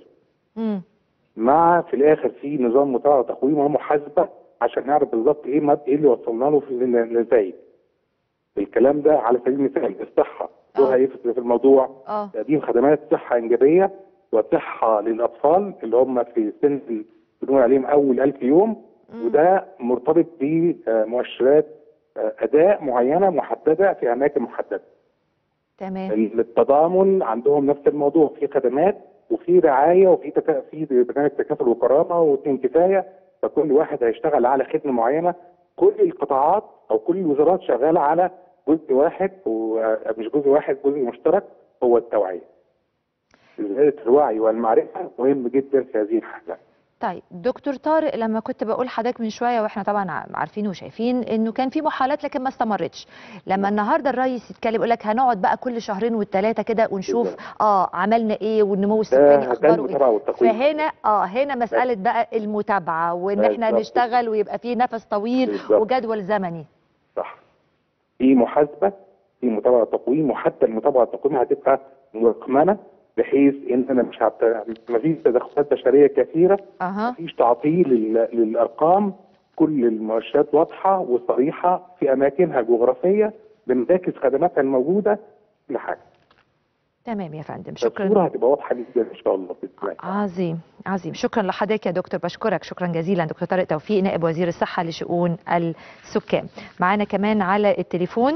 مع في الاخر في نظام متابعه وتقويم ومحاسبه عشان نعرف بالظبط ايه اللي وصلنا له في النتائج. الكلام ده على سبيل المثال الصحه دورها ايه في الموضوع؟ تقديم خدمات صحه انجابيه وصحه للاطفال اللي هم في سن بنقول عليهم اول 1000 يوم، وده مرتبط بمؤشرات اداء معينه محدده في اماكن محدده. تمام. التضامن عندهم نفس الموضوع، في خدمات وفي رعايه في برنامج تكافل وكرامه واثنين كفايه، فكل واحد هيشتغل على خدمه معينه. كل القطاعات او كل الوزارات شغاله على جزء واحد، ومش جزء واحد، جزء مشترك هو التوعيه. زياده الوعي والمعرفه مهم جدا في هذه الحالة. طيب دكتور طارق، لما كنت بقول لحضرتك من شويه واحنا طبعا عارفين وشايفين انه كان في محاولات لكن ما استمرتش، لما النهارده الرئيس يتكلم يقول لك هنقعد بقى كل شهرين والثلاثه كده ونشوف عملنا ايه والنمو السكاني اخباره ايه، فهنا هنا مساله بقى المتابعه وان احنا نشتغل ويبقى في نفس طويل وجدول زمني. صح. في محاسبه، في متابعه وتقويم، وحتى المتابعه والتقويم هتبقى مكمنه بحيث ان انا مش مفيش تدخلات بشريه كثيره، مفيش تعطيل للارقام، كل المؤشرات واضحه وصريحه في اماكنها الجغرافيه بنركز خدماتها الموجوده كل حاجه. تمام يا فندم، شكرا. الصوره هتبقى واضحه جدا ان شاء الله باذن الله. عظيم عظيم، شكرا لحضرتك يا دكتور، بشكرك شكرا جزيلا. دكتور طارق توفيق نائب وزير الصحه لشؤون السكان. معانا كمان على التليفون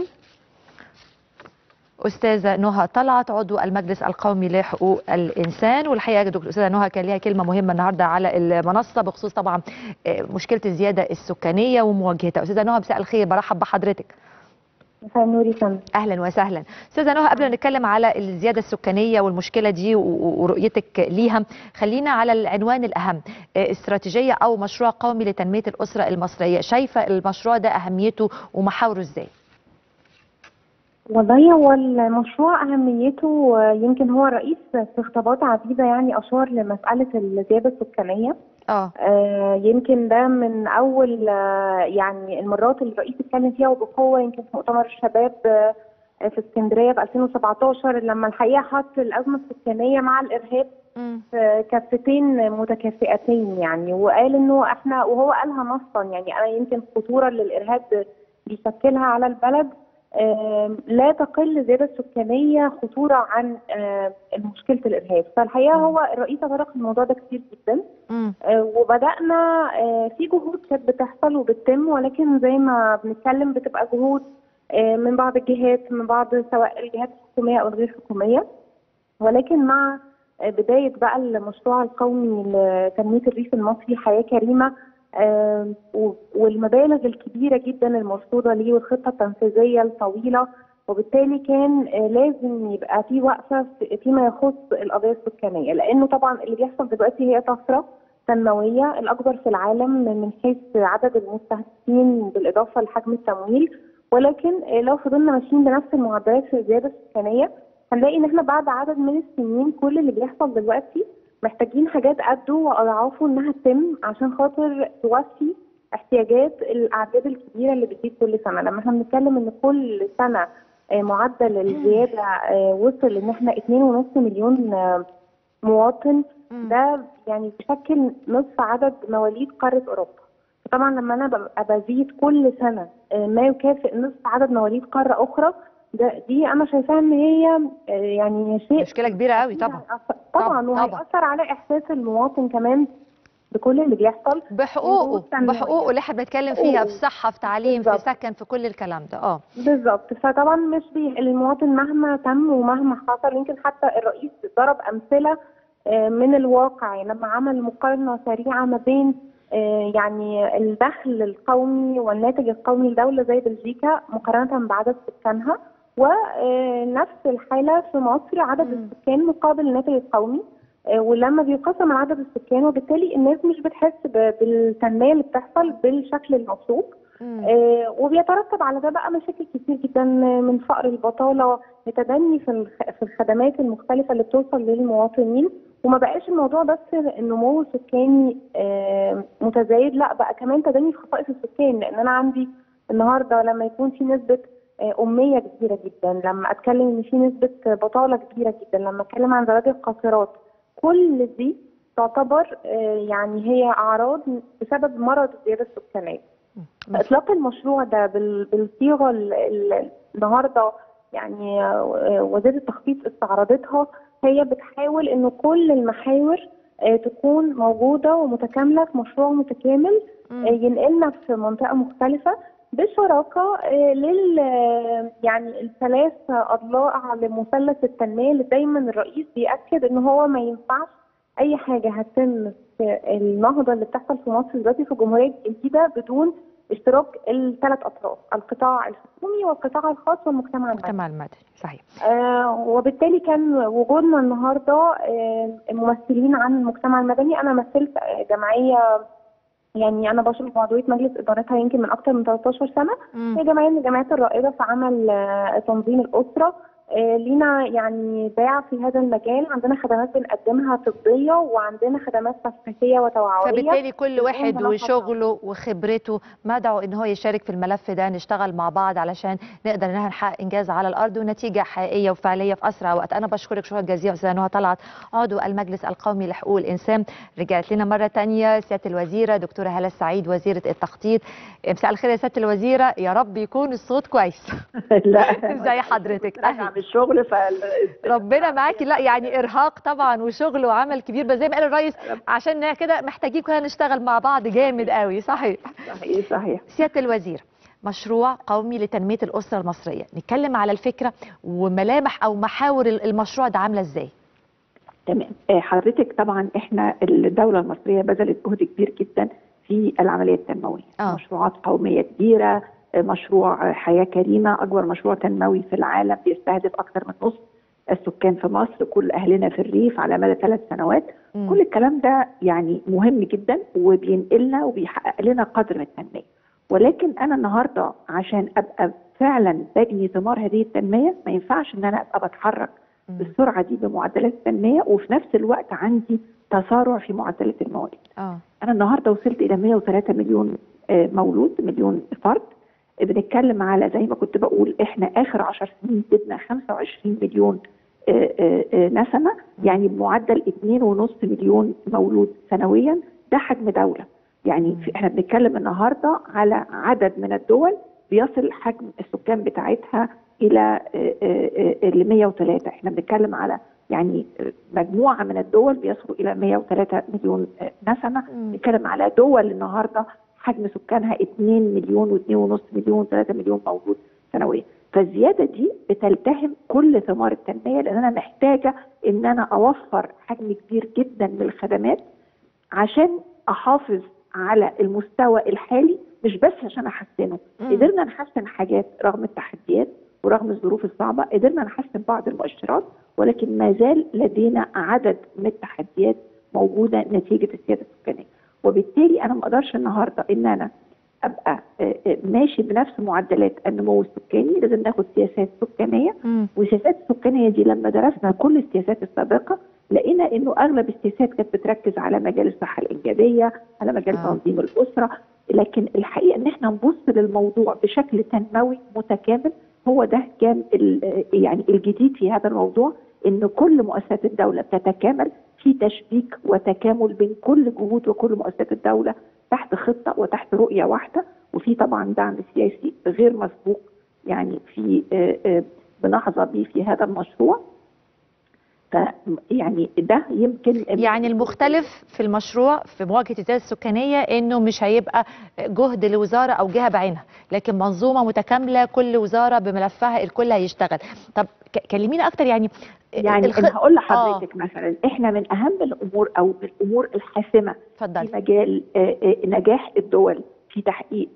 أستاذة نهى طلعت عضو المجلس القومي لحقوق الإنسان، والحقيقة دكتور أستاذة نهى كان ليها كلمة مهمة النهاردة على المنصة بخصوص طبعا مشكلة الزيادة السكانية ومواجهتها. أستاذة نهى مساء الخير، برحب بحضرتك. مساء النور يا فندم. أهلا وسهلا. أستاذة نهى، قبل ما نتكلم على الزيادة السكانية والمشكلة دي ورؤيتك ليها، خلينا على العنوان الأهم، استراتيجية أو مشروع قومي لتنمية الأسرة المصرية، شايفة المشروع ده أهميته ومحاوره إزاي؟ والله هو المشروع أهميته يمكن هو الرئيس في خطابات عديدة يعني أشار لمسألة الزيادة السكانية. يمكن ده من أول يعني المرات اللي الرئيس اتكلم فيها وبقوة، يمكن في مؤتمر الشباب في اسكندرية في 2017 لما الحقيقة حط الأزمة السكانية مع الإرهاب في كفتين متكافئتين يعني، وقال إنه إحنا، وهو قالها نصا يعني، أنا يمكن الخطورة اللي الإرهاب بيشكلها على البلد لا تقل الزيادة السكانية خطورة عن مشكلة الإرهاب. فالحقيقة هو الرئيس تطرق الموضوع ده كتير جدا، وبدأنا في جهود كانت بتحصل وبتتم، ولكن زي ما بنتكلم بتبقى جهود من بعض الجهات، من بعض سواء الجهات الحكومية أو الغير حكومية، ولكن مع بداية بقى المشروع القومي لتنمية الريف المصري حياة كريمة والمبالغ الكبيرة جدا المرصودة ليه والخطة التنفيذية الطويلة، وبالتالي كان لازم يبقى في وقفة فيما يخص القضية السكانية، لأنه طبعا اللي بيحصل دلوقتي هي طفرة تنموية الأكبر في العالم من حيث عدد المستهدفين بالإضافة لحجم التمويل، ولكن لو فضلنا ماشيين بنفس المعدلات في الزيادة السكانية هنلاقي إن احنا بعد عدد من السنين كل اللي بيحصل دلوقتي محتاجين حاجات قده واضعافه انها تتم عشان خاطر توفي احتياجات الاعداد الكبيره اللي بتزيد كل سنه. لما احنا بنتكلم ان كل سنه معدل الزياده وصل ان احنا 2.5 مليون مواطن، ده يعني بيشكل نصف عدد مواليد قاره اوروبا. طبعا لما انا ببقى بزيد كل سنه ما يكافئ نصف عدد مواليد قاره اخرى، دي انا شايفاها ان هي يعني شيء مشكله كبيره قوي طبعا. طبعا وهيأثر على احساس المواطن كمان بكل اللي بيحصل، بحقوقه اللي احنا بنتكلم فيها، في صحه، في تعليم، في سكن، في كل الكلام ده. بالظبط. فطبعا مش المواطن مهما تم ومهما حصل، يمكن حتى الرئيس ضرب امثله من الواقع، يعني لما عمل مقارنه سريعه ما بين يعني الدخل القومي والناتج القومي لدوله زي بلجيكا مقارنه بعدد سكانها، ونفس الحاله في مصر عدد السكان مقابل الناتج القومي، ولما بيقسم على عدد السكان وبالتالي الناس مش بتحس بالتنميه اللي بتحصل بالشكل المطلوب، وبيترتب على ده بقى مشاكل كتير جدا، من فقر البطاله لتدني في الخدمات المختلفه اللي بتوصل للمواطنين. وما بقاش الموضوع بس النمو السكاني متزايد، لا بقى كمان تدني في خصائص السكان، لان انا عندي النهارده لما يكون في نسبه أمية كبيرة جدا، لما أتكلم إن في نسبة بطالة كبيرة جدا، لما أتكلم عن زواج القاصرات، كل دي تعتبر يعني هي أعراض بسبب مرض الزيادة السكانية. إطلاق المشروع ده بالصيغة النهارده يعني وزارة التخطيط استعرضتها، هي بتحاول إنه كل المحاور تكون موجودة ومتكاملة في مشروع متكامل ينقلنا في منطقة مختلفة بشراكه يعني الثلاث اضلاع لمثلث التنميه، اللي دايما الرئيس بيأكد ان هو ما ينفعش اي حاجه هتتم في النهضه اللي بتحصل في مصر دلوقتي في الجمهوريه الجديده بدون اشتراك الثلاث اطراف، القطاع الحكومي والقطاع الخاص والمجتمع المدني. صحيح. وبالتالي كان وجودنا النهارده ممثلين عن المجتمع المدني. انا مثلت جمعيه، يعني أنا بشرف بعضوية مجلس إدارتها يمكن من أكثر من 13 سنة. هي جمعية من الجمعيات الرائدة في عمل تنظيم الأسرة. لينا يعني باع في هذا المجال، عندنا خدمات بنقدمها طبية وعندنا خدمات تثقيفية وتوعوية. فبالتالي كل واحد وشغله وخبرته مدعو ان هو يشارك في الملف ده، نشتغل مع بعض علشان نقدر ان احنا نحقق انجاز على الارض ونتيجة حقيقية وفعلية في اسرع وقت. انا بشكرك شكرا جزيلا استاذة نهى طلعت، عضو المجلس القومي لحقوق الانسان. رجعت لنا مرة ثانية سيادة الوزيرة دكتورة هالة السعيد وزيرة التخطيط. مساء الخير يا سيادة الوزيرة، يا رب يكون الصوت كويس. لا ازي حضرتك؟ الشغل ربنا معاكي. لا يعني ارهاق طبعا وشغل وعمل كبير، بس زي ما قال الرئيس عشان كده محتاجين كلنا نشتغل مع بعض جامد قوي. صحيح. سيادة الوزير، مشروع قومي لتنمية الأسرة المصرية، نتكلم على الفكرة وملامح أو محاور المشروع ده عاملة ازاي؟ تمام. حضرتك طبعا احنا الدولة المصرية بذلت جهد كبير جدا في العملية التنموية. مشروعات قومية كبيرة، مشروع حياة كريمة أكبر مشروع تنموي في العالم بيستهدف أكثر من نصف السكان في مصر، كل أهلنا في الريف على مدى 3 سنوات. كل الكلام ده يعني مهم جدا وبينقلنا وبيحقق لنا قدر من التنمية. ولكن أنا النهاردة عشان أبقى فعلا بجني ثمار هذه التنمية ما ينفعش إن أنا أبقى بتحرك بالسرعة دي بمعدلات التنمية وفي نفس الوقت عندي تسارع في معدلات المواليد. أنا النهاردة وصلت إلى 103 مليون مولود، مليون فرد. بنتكلم على زي ما كنت بقول احنا اخر 10 سنين زدنا 25 مليون نسمه، يعني بمعدل 2.5 مليون مولود سنويا. ده حجم دوله. يعني احنا بنتكلم النهارده على عدد من الدول بيصل حجم السكان بتاعتها الى 103. احنا بنتكلم على يعني مجموعه من الدول بيصلوا الى 103 مليون نسمه. بنتكلم على دول النهارده حجم سكانها 2 مليون و2.5 مليون 3 مليون مولود سنويا. فالزياده دي بتلتهم كل ثمار التنميه، لان انا محتاجه ان انا اوفر حجم كبير جدا من الخدمات عشان احافظ على المستوى الحالي، مش بس عشان احسنه. قدرنا نحسن حاجات رغم التحديات ورغم الظروف الصعبه، قدرنا نحسن بعض المؤشرات، ولكن ما زال لدينا عدد من التحديات موجوده نتيجه الزياده السكانيه. وبالتالي انا ما اقدرش النهارده ان انا ابقى ماشي بنفس معدلات النمو السكاني، لازم ناخد سياسات سكانيه. والسياسات السكانيه دي لما درسنا كل السياسات السابقه لقينا انه اغلب السياسات كانت بتركز على مجال الصحه الانجابيه، على مجال تنظيم الاسره، لكن الحقيقه ان احنا نبص للموضوع بشكل تنموي متكامل. هو ده كان يعني الجديد في هذا الموضوع، ان كل مؤسسات الدوله بتتكامل في تشبيك وتكامل بين كل جهود وكل مؤسسات الدوله تحت خطه وتحت رؤيه واحده. وفي طبعا دعم سياسي غير مسبوق يعني في بنحظى به في هذا المشروع. فيعني ده يمكن يعني المختلف في المشروع في مواجهه الزياده السكانيه انه مش هيبقى جهد لوزاره او جهه بعينها، لكن منظومه متكامله كل وزاره بملفها الكل هيشتغل. طب كلمينا اكتر يعني انا هقول لحضرتك مثلا احنا من اهم الامور او من الامور الحاسمه في مجال نجاح الدول في تحقيق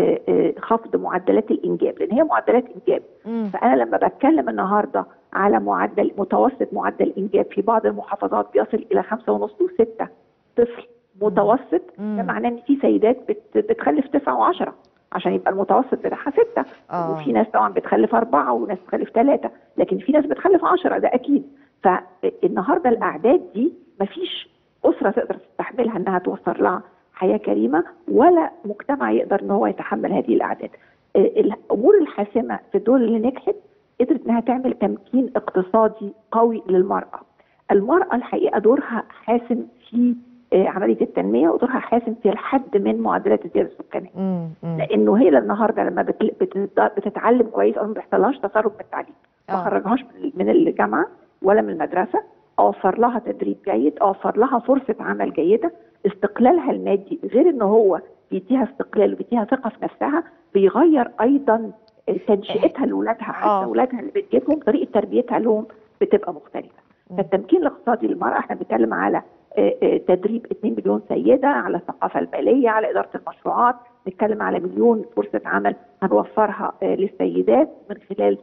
خفض معدلات الانجاب، لان هي معدلات انجاب. فانا لما بتكلم النهارده على متوسط معدل انجاب في بعض المحافظات بيصل الى 5.5 و6 طفل متوسط، ده معناه ان في سيدات بتخلف 9 و10 عشان يبقى المتوسط بتاعها 6. وفي ناس طبعا بتخلف 4 وناس بتخلف 3، لكن في ناس بتخلف 10، ده اكيد. فالنهارده الاعداد دي مفيش اسره تقدر تستحملها انها توفر لها حياه كريمه، ولا مجتمع يقدر ان هو يتحمل هذه الاعداد. الامور الحاسمه في الدول اللي نجحت قدرت انها تعمل تمكين اقتصادي قوي للمراه. المراه الحقيقه دورها حاسم في عمليه التنميه، ودورها حاسم في الحد من معدلات الزياده السكانيه. لانه هي النهارده لما بتتعلم كويس او ما بيحصلهاش تسرب من التعليم، ما خرجهاش من الجامعه ولا من المدرسه، اوفر لها تدريب جيد، اوفر لها فرصه عمل جيده، استقلالها المادي غير ان هو بيديها استقلال وبيديها ثقه في نفسها، بيغير ايضا تنشئتها لاولادها. حتى اولادها اللي بتجيبهم طريقه تربيتها لهم بتبقى مختلفه. فالتمكين الاقتصادي للمراه احنا بنتكلم على تدريب 2 مليون سيده، على الثقافه الماليه، على اداره المشروعات، نتكلم على 1 مليون فرصه عمل هنوفرها للسيدات من خلال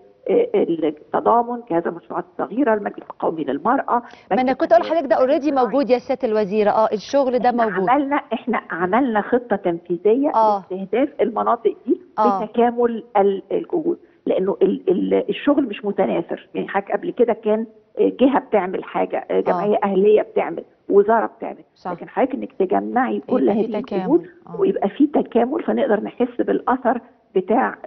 التضامن كهذا المشروعات الصغيره، المجلس القومي للمراه. ما انا كنت اقول لحضرتك ده اوريدي موجود يا سياده الوزيره. الشغل ده موجود. احنا عملنا خطه تنفيذيه لاستهداف المناطق دي بتكامل الجهود، لانه الشغل مش متناثر. يعني حضرتك قبل كده كان جهه بتعمل حاجه، جمعيه اهليه بتعمل، وزاره بتعمل، لكن حضرتك انك تجمعي كل هذه الجهود ويبقى في تكامل، فنقدر نحس بالاثر بتاع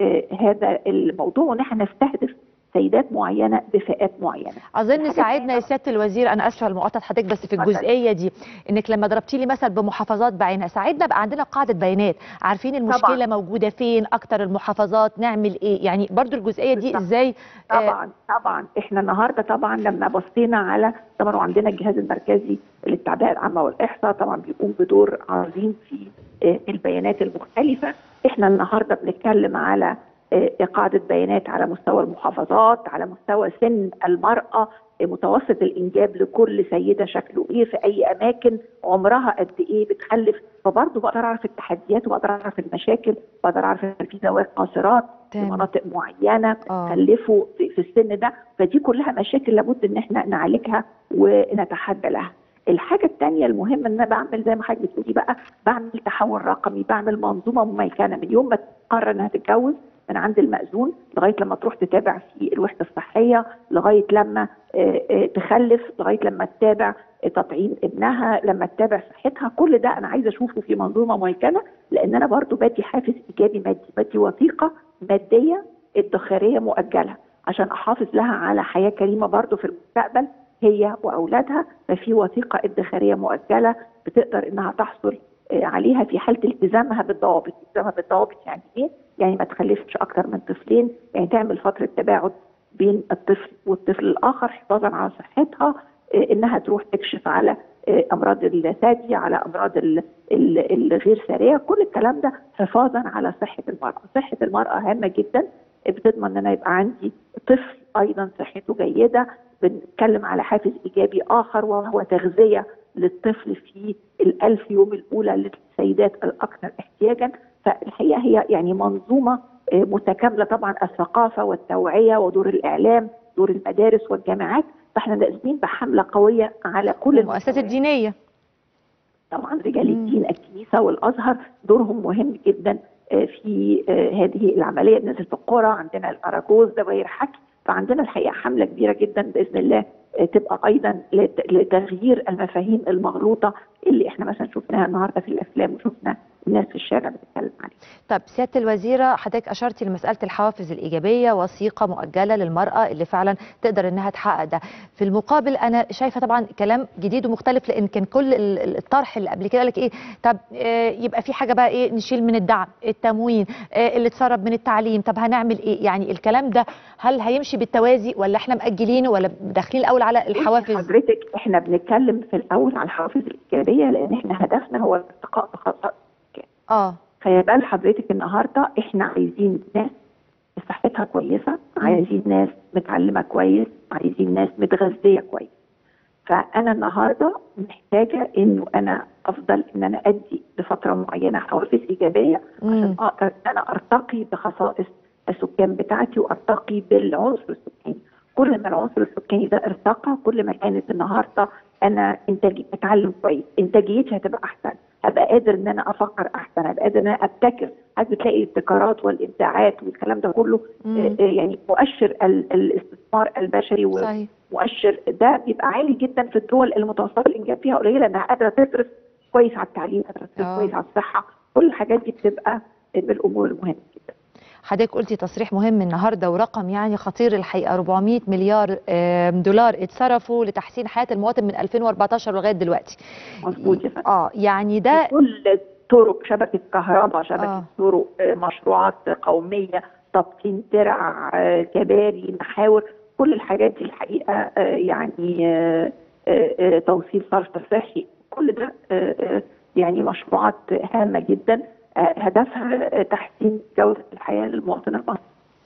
هذا الموضوع، وان احنا نستهدف سيدات معينه بفئات معينه. اظن ساعدنا يا سياده الوزير، انا اسفه لمقاطعه حضرتك بس في الجزئيه دي، انك لما ضربتي لي مثل بمحافظات بعينها ساعدنا بقى عندنا قاعده بيانات، عارفين المشكله طبعا موجوده فين، اكتر المحافظات نعمل ايه، يعني برضو الجزئيه دي ازاي. طبعا احنا النهارده طبعا لما بصينا على طبعا وعندنا الجهاز المركزي للتعبئه العامه والاحصاء طبعا بيقوم بدور عظيم في البيانات المختلفه. احنا النهارده بنتكلم على قاعدة بيانات على مستوى المحافظات، على مستوى سن المرأة، متوسط الإنجاب لكل سيدة شكله إيه، في أي أماكن، عمرها قد إيه بتخلف. فبرضه بقدر أعرف التحديات وبقدر أعرف المشاكل، بقدر أعرف إن في زواج قاصرات في مناطق معينة خلفوا في السن ده. فدي كلها مشاكل لابد إن إحنا نعالجها ونتحدى لها. الحاجة الثانية المهمة إن أنا بعمل زي ما حضرتك بتقولي بقى، بعمل تحول رقمي، بعمل منظومة مميكنة من يوم ما تقرر إنها تتجوز من عند المأذون لغايه لما تروح تتابع في الوحده الصحيه، لغايه لما تخلف، لغايه لما تتابع تطعيم ابنها، لما تتابع صحتها. كل ده انا عايزه اشوفه في منظومه مميكنه، لان انا برضو بدي حافز ايجابي مادي، بدي وثيقه ماديه ادخاريه مؤجله عشان احافظ لها على حياه كريمه برضو في المستقبل هي واولادها. ففي وثيقه ادخاريه مؤجله بتقدر انها تحصل عليها في حاله التزامها بالضوابط. التزامها بالضوابط يعني ايه؟ يعني ما تخلفش اكتر من طفلين، يعني تعمل فتره تباعد بين الطفل والطفل الاخر حفاظا على صحتها، انها تروح تكشف على امراض الثدي، على امراض الغير ساريه، كل الكلام ده حفاظا على صحه المراه. صحه المراه هامه جدا، بتضمن ان انا يبقى عندي طفل ايضا صحته جيده. بنتكلم على حافز ايجابي اخر وهو تغذيه للطفل في ال1000 يوم الاولى للسيدات الاكثر احتياجا. فالحقيقه هي يعني منظومه متكامله، طبعا الثقافه والتوعيه ودور الاعلام، دور المدارس والجامعات. فاحنا لازمين بحمله قويه على كل المؤسسات الدينيه. طبعا رجال الدين، الكنيسه والازهر دورهم مهم جدا في هذه العمليه. بننزل في القرى، عندنا الاراجوز، دوائر حكي. فعندنا الحقيقه حمله كبيره جدا باذن الله تبقى ايضا لتغيير المفاهيم المغلوطه اللي احنا مثلا شفناها النهارده في الافلام وشفنا الناس في الشارع بتتكلم عليه. طب سياده الوزيره، حضرتك اشرتي لمساله الحوافز الايجابيه، وثيقه مؤجله للمراه اللي فعلا تقدر انها تحقق ده. في المقابل انا شايفه طبعا كلام جديد ومختلف، لان كان كل الطرح اللي قبل كده قال لك ايه، طب يبقى في حاجه بقى ايه، نشيل من الدعم، التموين اللي اتسرب من التعليم، طب هنعمل ايه؟ يعني الكلام ده هل هيمشي بالتوازي ولا احنا مأجلينه ولا داخلين الاول على الحوافز؟ حضرتك احنا بنتكلم في الاول على الحوافز الايجابيه لان احنا هدفنا هو الارتقاء بخصائص السكان. فيبقى حضرتك النهارده احنا عايزين ناس صحتها كويسه، عايزين ناس متعلمه كويس، عايزين ناس متغذيه كويس. فانا النهارده محتاجه انه انا افضل ان انا ادي لفتره معينه حوافز ايجابيه عشان اقدر انا ارتقي بخصائص السكان بتاعتي وارتقي بالعنصر السكاني. كل ما العنصر السكاني ده ارتقى كل ما كانت النهارده انا اتعلم كويس، انتاجيتي هتبقى احسن، هبقى قادر ان انا افكر احسن، هبقى قادر ان انا ابتكر. هتلاقي الابتكارات والابداعات والكلام ده كله يعني مؤشر الاستثمار البشري ومؤشر ده بيبقى عالي جدا في الدول المتوسطه الانجاب فيها قليله، لانها قادره تصرف كويس على التعليم، قادره تصرف كويس على الصحه. كل الحاجات دي بتبقى من الامور المهمه جدا. حضرتك قلتي تصريح مهم النهارده ورقم يعني خطير الحقيقه، 400 مليار دولار اتصرفوا لتحسين حياه المواطن من 2014 لغايه دلوقتي. مظبوط يا فندم. يعني ده كل طرق، شبكه كهرباء، شبكه طرق، مشروعات قوميه، تبطين ترع، كباري، محاور، كل الحاجات دي الحقيقه يعني توصيل صرف صحي، كل ده يعني مشروعات هامه جدا هدفها تحسين جودة الحياة للمواطن المصري.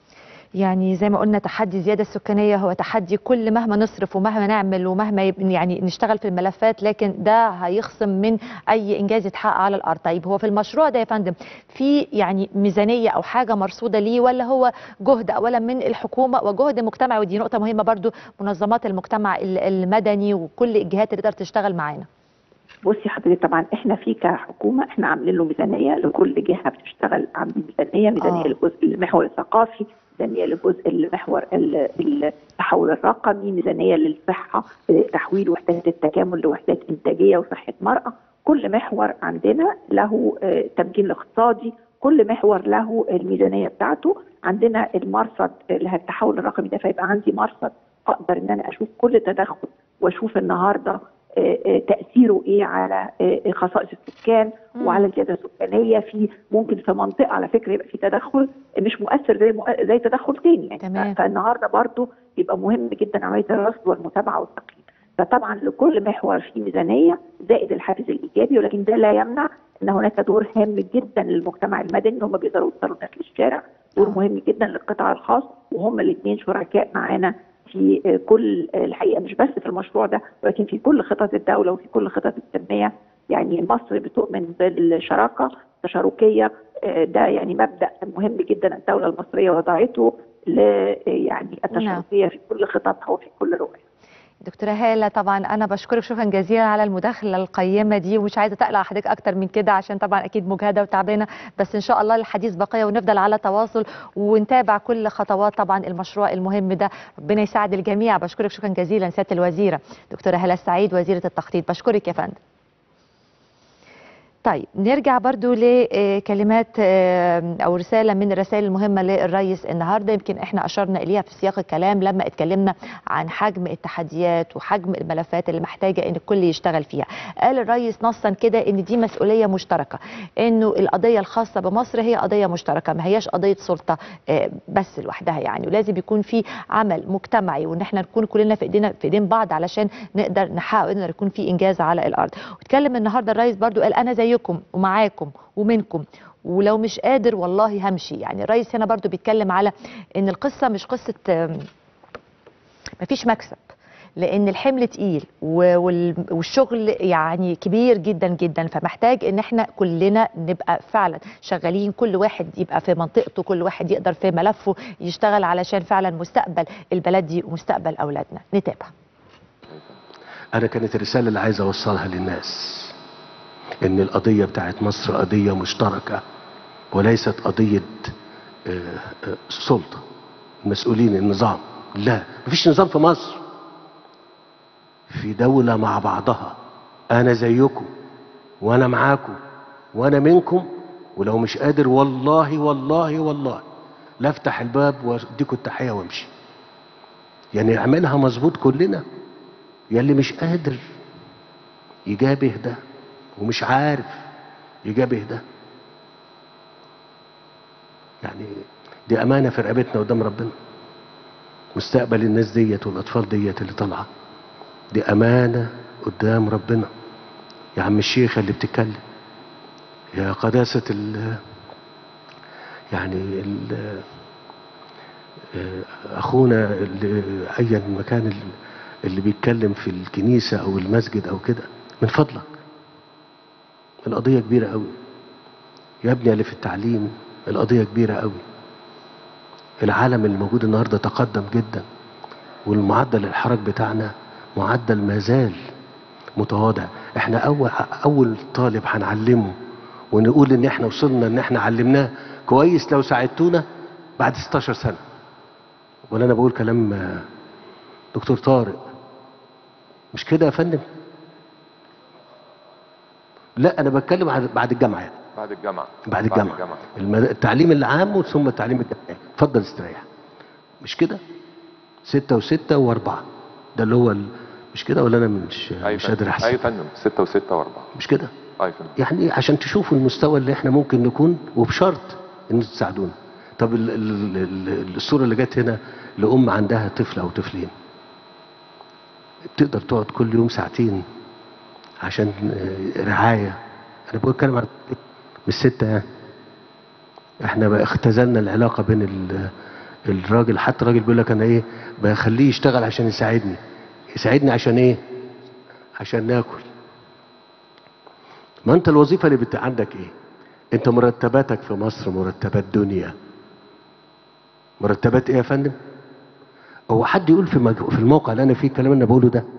يعني زي ما قلنا تحدي الزيادة السكانية هو تحدي كل مهما نصرف ومهما نعمل ومهما يعني نشتغل في الملفات، لكن ده هيخصم من أي إنجاز يتحقق على الأرض. طيب هو في المشروع ده يا فندم في يعني ميزانية أو حاجة مرصودة ليه، ولا هو جهد أولا من الحكومة وجهد مجتمعي؟ ودي نقطة مهمة برضو، منظمات المجتمع المدني وكل الجهات اللي تقدر تشتغل معانا. بصي حضرتك، طبعا احنا في كحكومه احنا عاملين له ميزانيه، لكل جهه بتشتغل عاملين ميزانيه للجزء المحور الثقافي، ميزانيه للجزء المحور التحول الرقمي، ميزانيه للصحه، تحويل وحدات التكامل لوحدات انتاجيه وصحه مرأة. كل محور عندنا له تمكين الاقتصادي، كل محور له الميزانيه بتاعته. عندنا المرصد التحول الرقمي ده، فيبقى عندي مرصد اقدر ان انا اشوف كل تدخل واشوف النهارده تأثيره ايه على خصائص السكان وعلى الزياده السكانيه. في ممكن في منطقه على فكره يبقى في تدخل مش مؤثر زي تدخل تاني يعني. فالنهارده برضو يبقى مهم جدا عمليه الرصد والمتابعه والتقييم. فطبعا لكل محور في ميزانيه زائد الحافز الايجابي، ولكن ده لا يمنع ان هناك دور هام جدا للمجتمع المدني، ان هم بيقدروا يوصلوا الناس للشارع. دور مهم جدا للقطاع الخاص، وهم الاثنين شركاء معانا في كل الحقيقه، مش بس في المشروع ده ولكن في كل خطط الدوله وفي كل خطط التنميه. يعني مصر بتؤمن بالشراكه التشاركيه، ده يعني مبدا مهم جدا الدوله المصريه وضعته يعني التشاركيه في كل خططها وفي كل رؤيه. دكتورة هالة، طبعا أنا بشكرك شكرا جزيلا على المداخلة القيمة دي، ومش عايزة تقلع حضرتك أكتر من كده عشان طبعا أكيد مجهدة وتعبانة، بس إن شاء الله الحديث بقية ونفضل على تواصل ونتابع كل خطوات طبعا المشروع المهم ده. ربنا يساعد الجميع. بشكرك شكرا جزيلا سيادة الوزيرة دكتورة هالة السعيد وزيرة التخطيط. بشكرك يا فندم. طيب نرجع برضو لكلمات أو رسالة من الرسائل المهمة للرئيس النهاردة، يمكن احنا أشرنا إليها في سياق الكلام لما اتكلمنا عن حجم التحديات وحجم الملفات اللي محتاجة إن الكل يشتغل فيها. قال الرئيس نصا كده إن دي مسؤولية مشتركة، إنه القضية الخاصة بمصر هي قضية مشتركة، ما هياش قضية سلطة بس لوحدها يعني، ولازم يكون في عمل مجتمعي وإن احنا نكون كلنا في إيدين بعض علشان نقدر نحقق نقدر يكون في إنجاز على الأرض. واتكلم النهاردة الرئيس برضو قال أنا زيكم ومعاكم ومنكم، ولو مش قادر والله همشي. يعني الرئيس هنا برضو بيتكلم على ان القصة مش قصة مفيش مكسب، لان الحمل تقيل والشغل يعني كبير جدا جدا، فمحتاج ان احنا كلنا نبقى فعلا شغالين، كل واحد يبقى في منطقته، كل واحد يقدر في ملفه يشتغل علشان فعلا مستقبل البلد دي ومستقبل اولادنا. نتابع. انا كانت الرسالة اللي عايز اوصلها للناس ان القضية بتاعت مصر قضية مشتركة وليست قضية سلطة مسؤولين النظام. لا، مفيش نظام في مصر، في دولة مع بعضها. انا زيكم وانا معاكم وانا منكم، ولو مش قادر والله والله والله لا افتح الباب واديكم التحيه وامشي. يعني نعملها مظبوط كلنا. يلي مش قادر يجابه ده ومش عارف يجابه ده، يعني دي امانه في رقبتنا قدام ربنا. مستقبل الناس ديت والاطفال ديت اللي طالعه دي امانه قدام ربنا. يا عم الشيخ اللي بتتكلم، يا قداسه اخونا اللي ايا مكان اللي بيتكلم في الكنيسه او المسجد او كده، من فضلك القضيه كبيره قوي يا ابني. اللي في التعليم القضيه كبيره قوي. العالم اللي موجود النهارده تقدم جدا، والمعدل الحرج بتاعنا معدل ما زال متواضع. احنا اول طالب هنعلمه ونقول ان احنا وصلنا ان احنا علمناه كويس لو ساعدتونا بعد 16 سنه. ولا انا بقول كلام دكتور طارق؟ مش كده يا فندم؟ لا انا بتكلم عن بعد الجامعه يعني. بعد الجامعه التعليم العام ثم التعليم الجامعي. اتفضل استريح. مش كده؟ 6 و6 و4 ده اللي هو مش كده ولا انا مش قادر احسب؟ ايوه يا فندم 6 و6 و4 مش كده؟ ايوه فندم. يعني عشان تشوفوا المستوى اللي احنا ممكن نكون، وبشرط ان انتوا تساعدونا. طب الصوره اللي جت هنا لام عندها طفل او طفلين بتقدر تقعد كل يوم ساعتين عشان رعايه. انا بقول كلام عن مش 6 يعني. احنا بقى اختزلنا العلاقه بين الراجل. حتى الراجل بيقول لك انا ايه بخليه يشتغل عشان يساعدني عشان ايه؟ عشان ناكل. ما انت الوظيفه اللي عندك ايه؟ انت مرتباتك في مصر مرتبات دنيا. مرتبات ايه يا فندم؟ هو حد يقول في الموقع اللي انا فيه الكلام اللي انا بقوله ده؟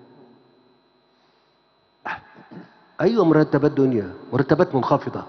ايوه مرتبات دنيا، مرتبات منخفضه.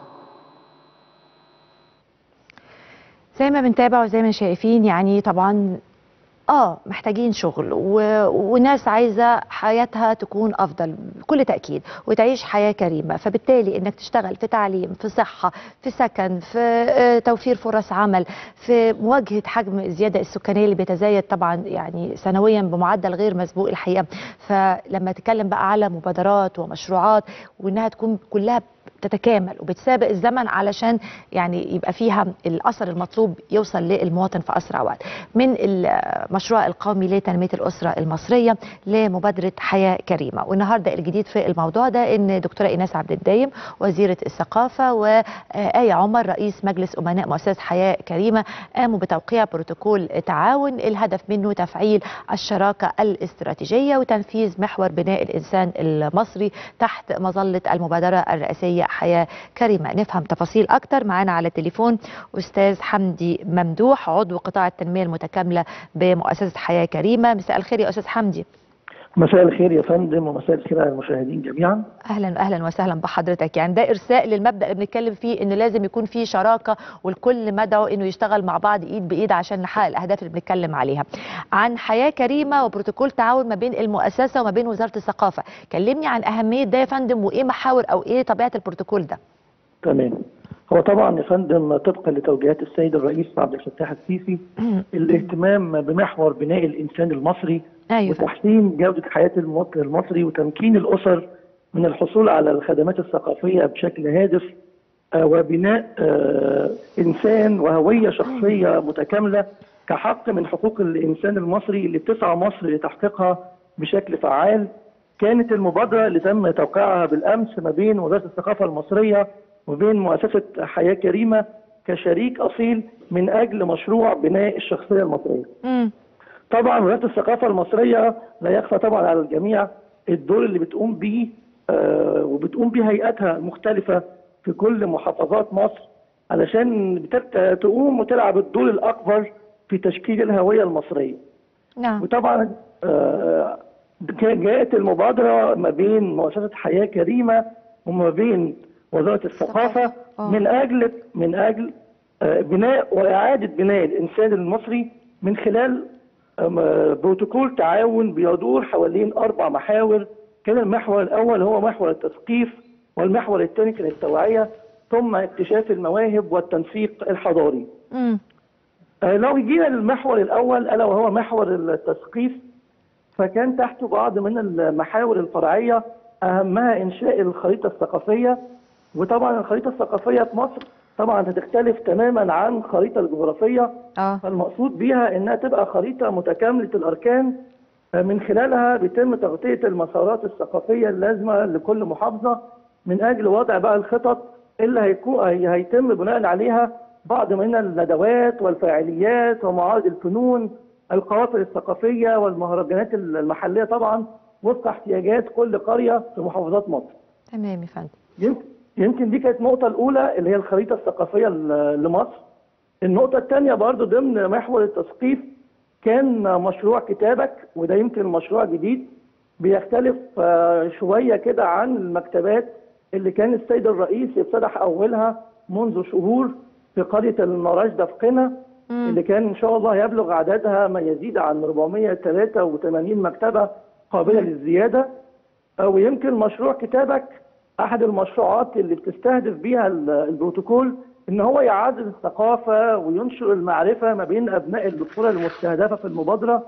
زي ما بنتابع وزي ما شايفين يعني طبعا محتاجين شغل وناس عايزه حياتها تكون افضل بكل تاكيد وتعيش حياه كريمه. فبالتالي انك تشتغل في تعليم، في صحه، في سكن، في توفير فرص عمل، في مواجهه حجم الزياده السكانيه اللي بيتزايد طبعا يعني سنويا بمعدل غير مسبوق الحقيقه. فلما تتكلم بقى على مبادرات ومشروعات وانها تكون كلها تتكامل وبتسابق الزمن علشان يعني يبقى فيها الأثر المطلوب يوصل للمواطن في أسرع وقت، من المشروع القومي لتنمية الأسرة المصرية لمبادرة حياة كريمة. والنهاردة الجديد في الموضوع ده إن دكتورة إيناس عبد الدايم وزيرة الثقافة وآية عمر رئيس مجلس أمناء مؤسسة حياة كريمة قاموا بتوقيع بروتوكول تعاون الهدف منه تفعيل الشراكة الاستراتيجية وتنفيذ محور بناء الإنسان المصري تحت مظلة المبادرة الرئاسية حياة كريمة. نفهم تفاصيل أكتر. معانا على التليفون أستاذ حمدي ممدوح عضو قطاع التنمية المتكاملة بمؤسسة حياة كريمة. مساء الخير يا أستاذ حمدي. مساء الخير يا فندم ومساء الخير على المشاهدين جميعا. اهلا وسهلا بحضرتك. يعني ده ارساء للمبدا اللي بنتكلم فيه ان لازم يكون في شراكه والكل مدعو انه يشتغل مع بعض ايد بايد عشان نحقق الاهداف اللي بنتكلم عليها. عن حياه كريمه وبروتوكول تعاون ما بين المؤسسه وما بين وزاره الثقافه، كلمني عن اهميه ده يا فندم وايه محاور او ايه طبيعه البروتوكول ده؟ تمام. هو طبعا يا فندم طبقا لتوجيهات السيد الرئيس عبد الفتاح السيسي الاهتمام بمحور بناء الانسان المصري وتحسين جودة حياة المواطن المصري وتمكين الأسر من الحصول على الخدمات الثقافية بشكل هادف وبناء إنسان وهوية شخصية متكاملة كحق من حقوق الإنسان المصري اللي بتسعى مصر لتحقيقها بشكل فعال. كانت المبادرة اللي تم توقيعها بالأمس ما بين وزارة الثقافة المصرية وبين مؤسسة حياة كريمة كشريك أصيل من أجل مشروع بناء الشخصية المصرية. طبعا وزارة الثقافة المصرية لا يخفى طبعا على الجميع الدور اللي بتقوم به وبتقوم به هيئاتها المختلفة في كل محافظات مصر علشان تقوم وتلعب الدور الأكبر في تشكيل الهوية المصرية. نعم. وطبعا جاءت المبادرة ما بين مؤسسة حياة كريمة وما بين وزارة الثقافة من أجل بناء وإعادة بناء الإنسان المصري من خلال بروتوكول تعاون بيدور حوالين 4 محاور. كان المحور الأول هو محور التثقيف والمحور الثاني كان التوعية، ثم اكتشاف المواهب والتنسيق الحضاري. لو جينا للمحور الأول ألا وهو محور التثقيف، فكان تحته بعض من المحاور الفرعية أهمها إنشاء الخريطة الثقافية. وطبعا الخريطة الثقافية في مصر طبعا هتختلف تماما عن الخريطة الجغرافية. فالمقصود بيها إنها تبقى خريطة متكاملة الأركان، من خلالها بيتم تغطية المسارات الثقافية اللازمة لكل محافظة من أجل وضع بقى الخطط اللي هيتم بناء عليها بعض من الندوات والفاعليات ومعارض الفنون، القوافل الثقافية والمهرجانات المحلية طبعا وفق احتياجات كل قرية في محافظات مصر. تمام يا فندم. يمكن دي كانت النقطة الأولى اللي هي الخريطة الثقافية لمصر. النقطة الثانية برضو ضمن محور التثقيف كان مشروع كتابك، وده يمكن مشروع جديد بيختلف شوية كده عن المكتبات اللي كان السيد الرئيس افتتح أولها منذ شهور في قرية المراجدة في قنا، اللي كان إن شاء الله يبلغ عددها ما يزيد عن 483 مكتبة قابلة للزيادة. ويمكن مشروع كتابك أحد المشروعات اللي بتستهدف بيها البروتوكول إن هو يعزز الثقافة وينشر المعرفة ما بين أبناء القرى المستهدفة في المبادرة،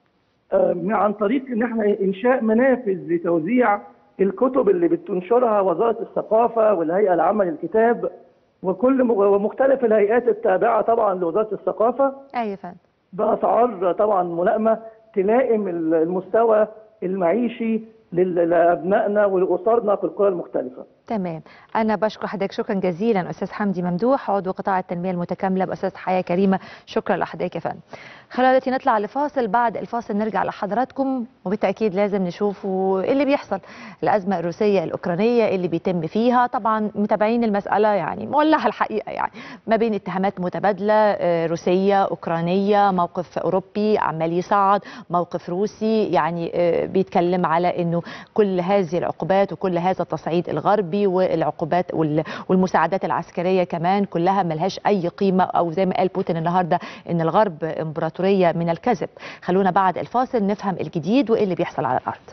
عن طريق إن احنا إنشاء منافذ لتوزيع الكتب اللي بتنشرها وزارة الثقافة والهيئة العامة للكتاب ومختلف الهيئات التابعة طبعا لوزارة الثقافة. أيوة فندم. بأسعار طبعا ملائمة تلائم المستوى المعيشي لأبنائنا ولأسرنا في القرى المختلفة. تمام. أنا بشكر حضرتك شكرا جزيلا أستاذ حمدي ممدوح عضو قطاع التنمية المتكاملة بأساس حياة كريمة. شكرا لحضرتك يا فندم. خلينا دلوقتي نطلع لفاصل، بعد الفاصل نرجع لحضراتكم وبالتأكيد لازم نشوفوا إيه اللي بيحصل. الأزمة الروسية الأوكرانية اللي بيتم فيها طبعا متابعين المسألة يعني مولعة الحقيقة، يعني ما بين اتهامات متبادلة روسية أوكرانية، موقف أوروبي عمال يصعد، موقف روسي يعني بيتكلم على إنه كل هذه العقوبات وكل هذا التصعيد الغربي والعقوبات والمساعدات العسكرية كمان كلها ملهاش أي قيمة، أو زي ما قال بوتين النهاردة إن الغرب إمبراطورية من الكذب. خلونا بعد الفاصل نفهم الجديد وإيه اللي بيحصل على الأرض.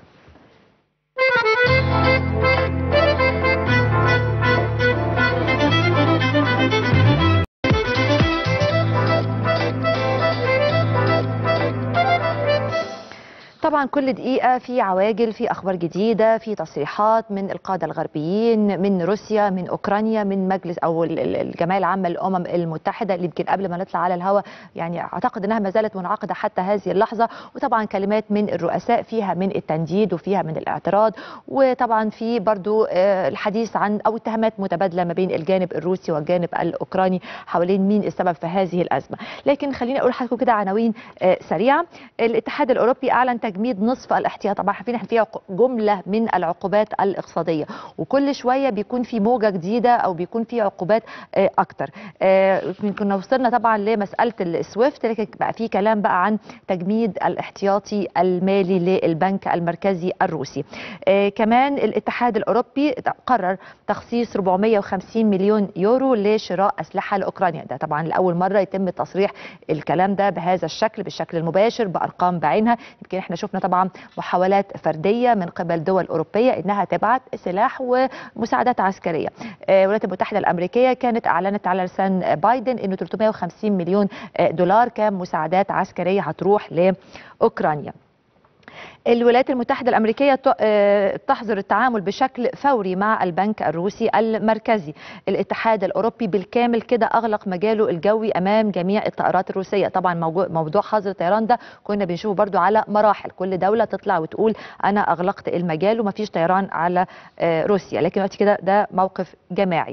طبعا كل دقيقة في عواجل، في أخبار جديدة، في تصريحات من القادة الغربيين، من روسيا، من أوكرانيا، من مجلس أو الجمعية العامة للأمم المتحدة اللي يمكن قبل ما نطلع على الهواء يعني أعتقد أنها ما زالت منعقدة حتى هذه اللحظة. وطبعا كلمات من الرؤساء فيها من التنديد وفيها من الاعتراض، وطبعا في برضو الحديث عن أو اتهامات متبادلة ما بين الجانب الروسي والجانب الأوكراني حوالين مين السبب في هذه الأزمة. لكن خليني أقول لحضراتكم كده عناوين سريعة. الاتحاد الأوروبي أعلن تجميد نصف الاحتياط. طبعا عارفين احنا فيها جمله من العقوبات الاقتصاديه، وكل شويه بيكون في موجه جديده او بيكون في عقوبات اكتر. كنا وصلنا طبعا لمساله السويفت، لكن بقى في كلام بقى عن تجميد الاحتياطي المالي للبنك المركزي الروسي. كمان الاتحاد الاوروبي قرر تخصيص 450 مليون يورو لشراء اسلحه لاوكرانيا. ده طبعا لاول مره يتم تصريح الكلام ده بهذا الشكل، بالشكل المباشر بارقام بعينها. يمكن احنا شفنا طبعا محاولات فرديه من قبل دول اوروبيه انها تبعت سلاح ومساعدات عسكريه. الولايات المتحده الامريكيه كانت اعلنت على لسان بايدن انه 350 مليون دولار كمساعدات عسكريه هتروح لاوكرانيا. الولايات المتحدة الأمريكية تحظر التعامل بشكل فوري مع البنك الروسي المركزي. الاتحاد الأوروبي بالكامل كده أغلق مجاله الجوي أمام جميع الطائرات الروسية. طبعا موضوع حظر الطيران ده كنا بنشوفه برضو على مراحل، كل دولة تطلع وتقول أنا أغلقت المجال ومفيش طيران على روسيا، لكن وقت كده ده موقف جماعي.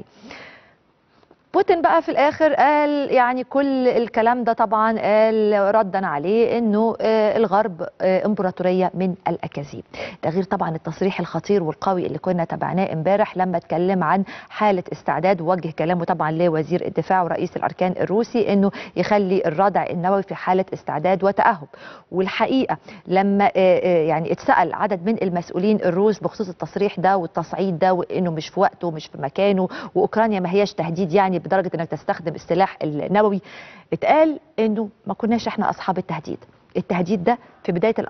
بوتين بقى في الاخر قال يعني كل الكلام ده طبعا قال ردا عليه انه الغرب امبراطوريه من الاكاذيب. ده غير طبعا التصريح الخطير والقوي اللي كنا تابعناه امبارح لما اتكلم عن حاله استعداد، ووجه كلامه طبعا لوزير الدفاع ورئيس الاركان الروسي انه يخلي الردع النووي في حاله استعداد وتاهب. والحقيقه لما يعني اتسال عدد من المسؤولين الروس بخصوص التصريح ده والتصعيد ده وانه مش في وقته ومش في مكانه، واوكرانيا ما هياش تهديد يعني بدرجه انك تستخدم السلاح النووي، اتقال انه ما كناش احنا اصحاب التهديد. التهديد ده في بدايه الامر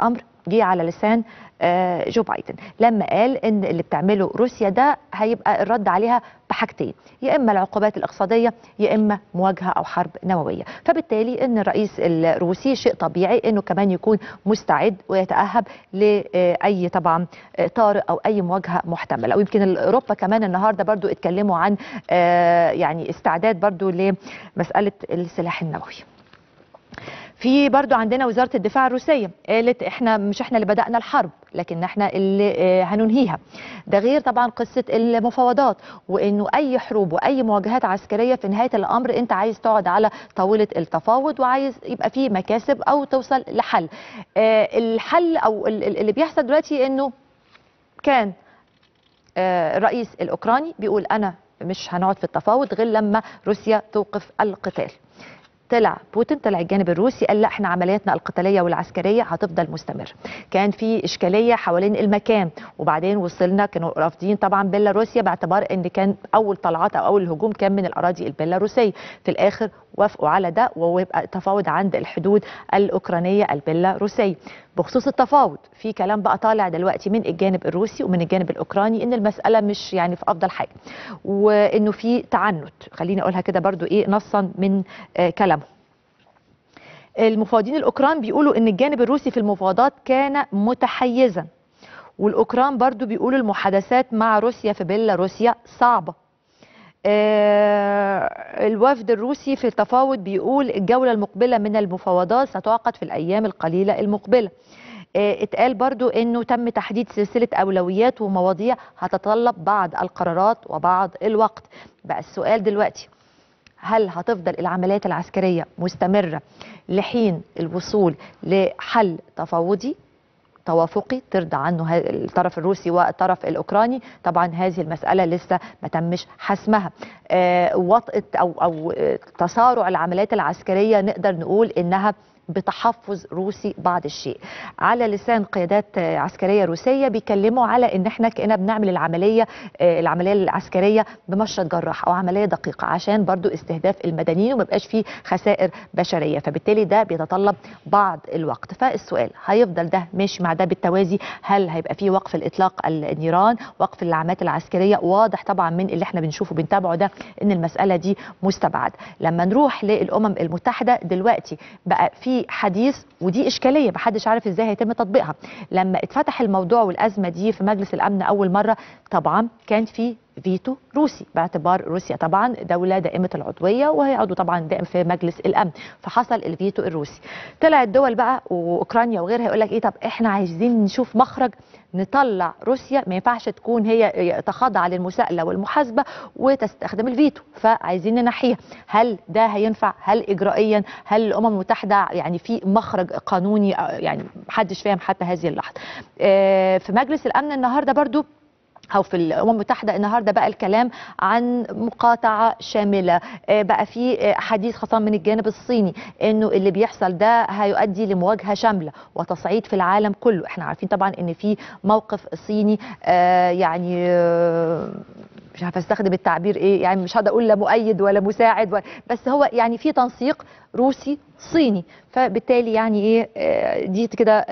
جه على لسان جو بايدن لما قال ان اللي بتعمله روسيا ده هيبقى الرد عليها بحاجتين، يا اما العقوبات الاقتصاديه يا اما مواجهه او حرب نوويه. فبالتالي ان الرئيس الروسي شيء طبيعي انه كمان يكون مستعد ويتاهب لاي طبعا طارئ او اي مواجهه محتمله. ويمكن اوروبا كمان النهارده برضو اتكلموا عن يعني استعداد برضو لمساله السلاح النووي. في برضو عندنا وزارة الدفاع الروسية قالت مش احنا اللي بدأنا الحرب لكن احنا اللي هننهيها. ده غير طبعا قصة المفاوضات وانه اي حروب واي مواجهات عسكرية في نهاية الامر انت عايز تقعد على طاولة التفاوض وعايز يبقى فيه مكاسب او توصل لحل. الحل او اللي بيحصل دلوقتي انه كان الرئيس الاوكراني بيقول انا مش هنقعد في التفاوض غير لما روسيا توقف القتال. طلع بوتين، طلع الجانب الروسي قال لا احنا عملياتنا القتاليه والعسكريه هتفضل مستمر. كان في اشكاليه حوالين المكان وبعدين وصلنا كانوا رافضين طبعا بيلاروسيا باعتبار ان كان اول طلعات او اول هجوم كان من الاراضي البيلاروسيه. في الاخر وافقوا على ده ويبقى تفاوض عند الحدود الاوكرانيه البيلاروسيه. بخصوص التفاوض في كلام بقى طالع دلوقتي من الجانب الروسي ومن الجانب الاوكراني ان المساله مش يعني في افضل حاجه وانه في تعنت. خليني اقولها كده برضو نصا من كلامهم. المفاوضين الاوكران بيقولوا ان الجانب الروسي في المفاوضات كان متحيزا والاوكران برضو بيقولوا المحادثات مع روسيا في بيلاروسيا صعبه. الوفد الروسي في التفاوض بيقول الجولة المقبلة من المفاوضات ستعقد في الأيام القليلة المقبلة. اتقال برضو انه تم تحديد سلسلة أولويات ومواضيع هتتطلب بعض القرارات وبعض الوقت. بقى السؤال دلوقتي هل هتفضل العمليات العسكرية مستمرة لحين الوصول لحل تفاوضي توافقي ترضى عنه الطرف الروسي والطرف الاوكراني؟ طبعا هذه المساله لسه ما تمش حسمها. وطأة او تسارع العمليات العسكريه نقدر نقول انها بتحفظ روسي بعض الشيء. على لسان قيادات عسكريه روسيه بيتكلموا على ان احنا كأننا بنعمل العمليه العسكريه بمشرط جراح او عمليه دقيقه عشان برضو استهداف المدنيين وما يبقاش فيه خسائر بشريه، فبالتالي ده بيتطلب بعض الوقت. فالسؤال هيفضل ده ماشي مع ده بالتوازي؟ هل هيبقى فيه وقف الاطلاق النيران، وقف العمليات العسكريه؟ واضح طبعا من اللي احنا بنشوفه بنتابعه ده ان المساله دي مستبعده. لما نروح للامم المتحده دلوقتي بقى في حديث ودي اشكاليه محدش عارف ازاي هيتم تطبيقها. لما اتفتح الموضوع والازمه دي في مجلس الامن اول مره طبعا كان في فيتو روسي باعتبار روسيا طبعا دوله دائمه العضويه وهي عضو طبعا دائم في مجلس الامن، فحصل الفيتو الروسي. طلع الدول بقى واوكرانيا وغيرها يقول لك طب احنا عايزين نشوف مخرج نطلع روسيا، ما ينفعش تكون هي تخاضع للمساءله والمحاسبه وتستخدم الفيتو، فعايزين ننحيها. هل ده هينفع؟ هل اجرائيا؟ هل الامم المتحده يعني في مخرج قانوني؟ يعني محدش فاهم حتى هذه اللحظه. في مجلس الامن النهارده برضو أو في الأمم المتحدة النهارده بقى الكلام عن مقاطعة شاملة. بقى في حديث خاصة من الجانب الصيني إنه اللي بيحصل ده هيؤدي لمواجهة شاملة وتصعيد في العالم كله. احنا عارفين طبعا إن في موقف صيني يعني مش عارفه استخدم التعبير يعني مش هقدر اقول لا مؤيد ولا مساعد بس هو يعني في تنسيق روسي صيني. فبالتالي يعني دي كده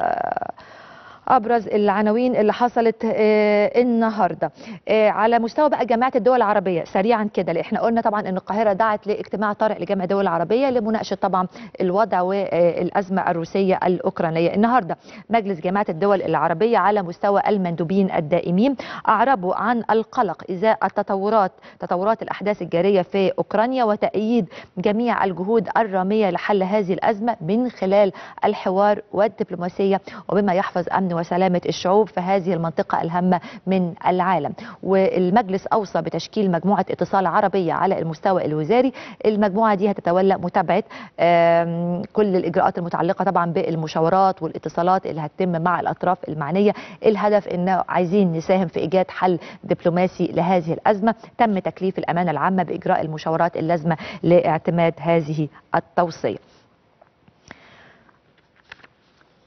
ابرز العناوين اللي حصلت النهارده. على مستوى بقى جامعه الدول العربيه سريعا كده، لان احنا قلنا طبعا ان القاهره دعت لاجتماع طارئ لجامعه الدول العربيه لمناقشه طبعا الوضع والازمه الروسيه الاوكرانيه. النهارده مجلس جامعه الدول العربيه على مستوى المندوبين الدائمين اعربوا عن القلق ازاء تطورات الاحداث الجاريه في اوكرانيا وتأييد جميع الجهود الراميه لحل هذه الازمه من خلال الحوار والدبلوماسيه وبما يحفظ امن وسلامة الشعوب في هذه المنطقة الهامة من العالم. والمجلس أوصى بتشكيل مجموعة اتصال عربية على المستوى الوزاري. المجموعة دي هتتولى متابعة كل الإجراءات المتعلقة طبعا بالمشاورات والاتصالات اللي هتتم مع الأطراف المعنية. الهدف إنه عايزين نساهم في إيجاد حل دبلوماسي لهذه الأزمة. تم تكليف الأمانة العامة بإجراء المشاورات اللازمة لاعتماد هذه التوصية.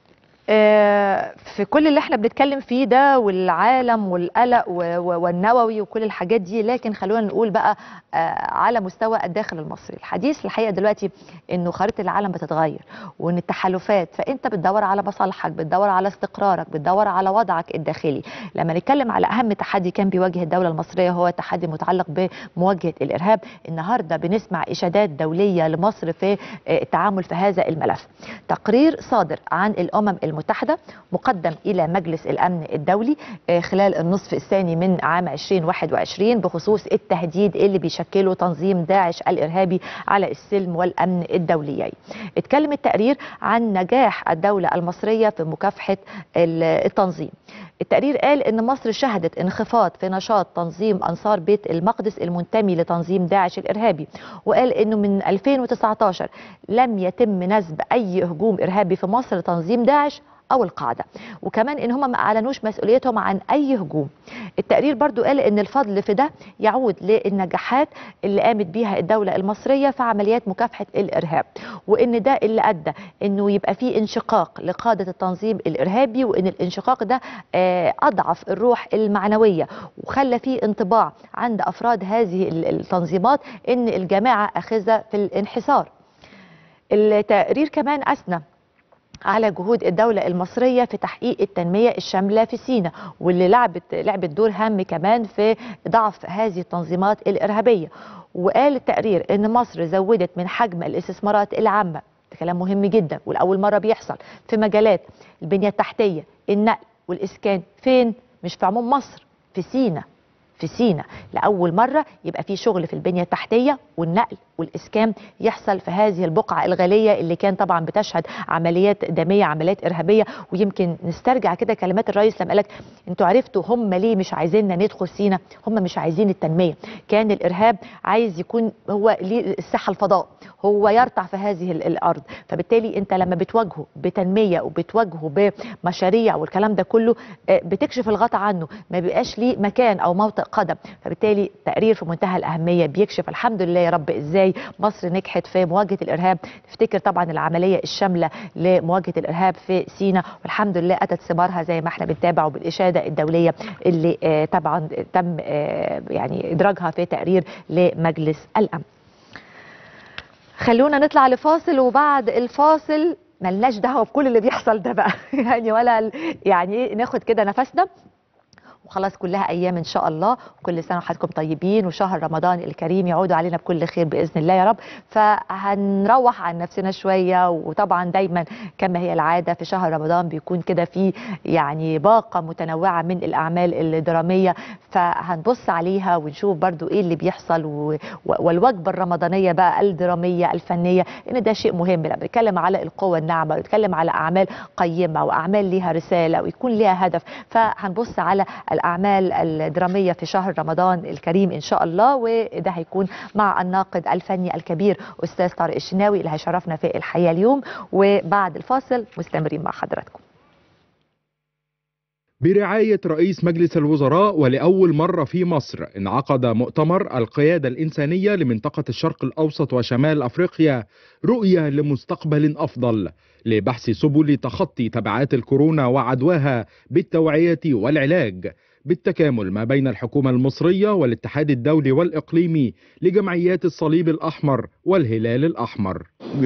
في كل اللي احنا بنتكلم فيه ده والعالم والقلق والنووي وكل الحاجات دي، لكن خلونا نقول بقى على مستوى الداخل المصري. الحديث الحقيقه دلوقتي انه خريطه العالم بتتغير، وان التحالفات، فانت بتدور على مصالحك، بتدور على استقرارك، بتدور على وضعك الداخلي. لما نتكلم على اهم تحدي كان بيواجه الدوله المصريه هو تحدي متعلق بمواجهه الارهاب، النهارده بنسمع اشادات دوليه لمصر في التعامل في هذا الملف. تقرير صادر عن الامم المتحدة مقدم إلى مجلس الأمن الدولي خلال النصف الثاني من عام 2021 بخصوص التهديد اللي بيشكله تنظيم داعش الإرهابي على السلم والأمن الدوليين. اتكلم التقرير عن نجاح الدولة المصرية في مكافحة التنظيم. التقرير قال إن مصر شهدت انخفاض في نشاط تنظيم أنصار بيت المقدس المنتمي لتنظيم داعش الإرهابي، وقال إنه من 2019 لم يتم نسب أي هجوم إرهابي في مصر لتنظيم داعش أو القاعدة، وكمان إن هم ما أعلنوش مسؤوليتهم عن أي هجوم. التقرير برضو قال إن الفضل في ده يعود للنجاحات اللي قامت بيها الدولة المصرية في عمليات مكافحة الإرهاب، وإن ده اللي أدى إنه يبقى فيه انشقاق لقادة التنظيم الإرهابي، وإن الانشقاق ده أضعف الروح المعنوية وخلى فيه انطباع عند أفراد هذه التنظيمات إن الجماعة أخذة في الانحسار. التقرير كمان أثنى على جهود الدولة المصرية في تحقيق التنمية الشاملة في سيناء، واللي لعبت دور هام كمان في ضعف هذه التنظيمات الإرهابية. وقال التقرير إن مصر زودت من حجم الاستثمارات العامة، ده كلام مهم جدا والأول مرة بيحصل، في مجالات البنية التحتية، النقل والإسكان. فين؟ مش في عموم مصر، في سيناء. في سيناء لأول مرة يبقى في شغل في البنية التحتية والنقل والإسكان يحصل في هذه البقعة الغالية اللي كان طبعا بتشهد عمليات دامية، عمليات إرهابية. ويمكن نسترجع كده كلمات الرئيس لما قالك انتوا عرفتوا هم ليه مش عايزيننا ندخل سيناء؟ هم مش عايزين التنمية، كان الإرهاب عايز يكون هو ليه الساحة الفضاء، هو يرتع في هذه الأرض. فبالتالي انت لما بتواجهه بتنمية وبتواجهه بمشاريع والكلام ده كله بتكشف الغطاء عنه، ما بيبقاش ليه مكان أو موطئ قدم. فبالتالي تقرير في منتهى الأهمية بيكشف الحمد لله يا رب ازاي مصر نجحت في مواجهة الإرهاب. نفتكر طبعا العملية الشاملة لمواجهة الإرهاب في سيناء، والحمد لله أتت ثمارها زي ما احنا بنتابع، وبالإشادة الدولية اللي طبعا تم يعني إدراجها في تقرير لمجلس الأمن. خلونا نطلع لفاصل، وبعد الفاصل ملناش دعوة بكل اللي بيحصل ده بقى يعني ولا يعني ناخد كده نفسنا وخلاص، كلها ايام ان شاء الله، وكل سنه وحضراتكم طيبين، وشهر رمضان الكريم يعود علينا بكل خير باذن الله يا رب. فهنروح عن نفسنا شويه، وطبعا دايما كما هي العاده في شهر رمضان بيكون كده في يعني باقه متنوعه من الاعمال الدراميه، فهنبص عليها ونشوف برضو ايه اللي بيحصل والوجبه الرمضانيه بقى الدراميه الفنيه، ان ده شيء مهم. لما بنتكلم على القوه الناعمه ونتكلم على اعمال قيمه واعمال ليها رساله ويكون ليها هدف، فهنبص على الأعمال الدرامية في شهر رمضان الكريم إن شاء الله. وده هيكون مع الناقد الفني الكبير أستاذ طارق الشناوي اللي هيشرفنا في الحياة اليوم. وبعد الفاصل مستمرين مع حضراتكم. برعاية رئيس مجلس الوزراء ولأول مرة في مصر انعقد مؤتمر القيادة الإنسانية لمنطقة الشرق الأوسط وشمال أفريقيا، رؤية لمستقبل أفضل، لبحث سبل تخطي تبعات الكورونا وعدواها بالتوعية والعلاج، بالتكامل ما بين الحكومة المصرية والاتحاد الدولي والإقليمي لجمعيات الصليب الأحمر والهلال الأحمر.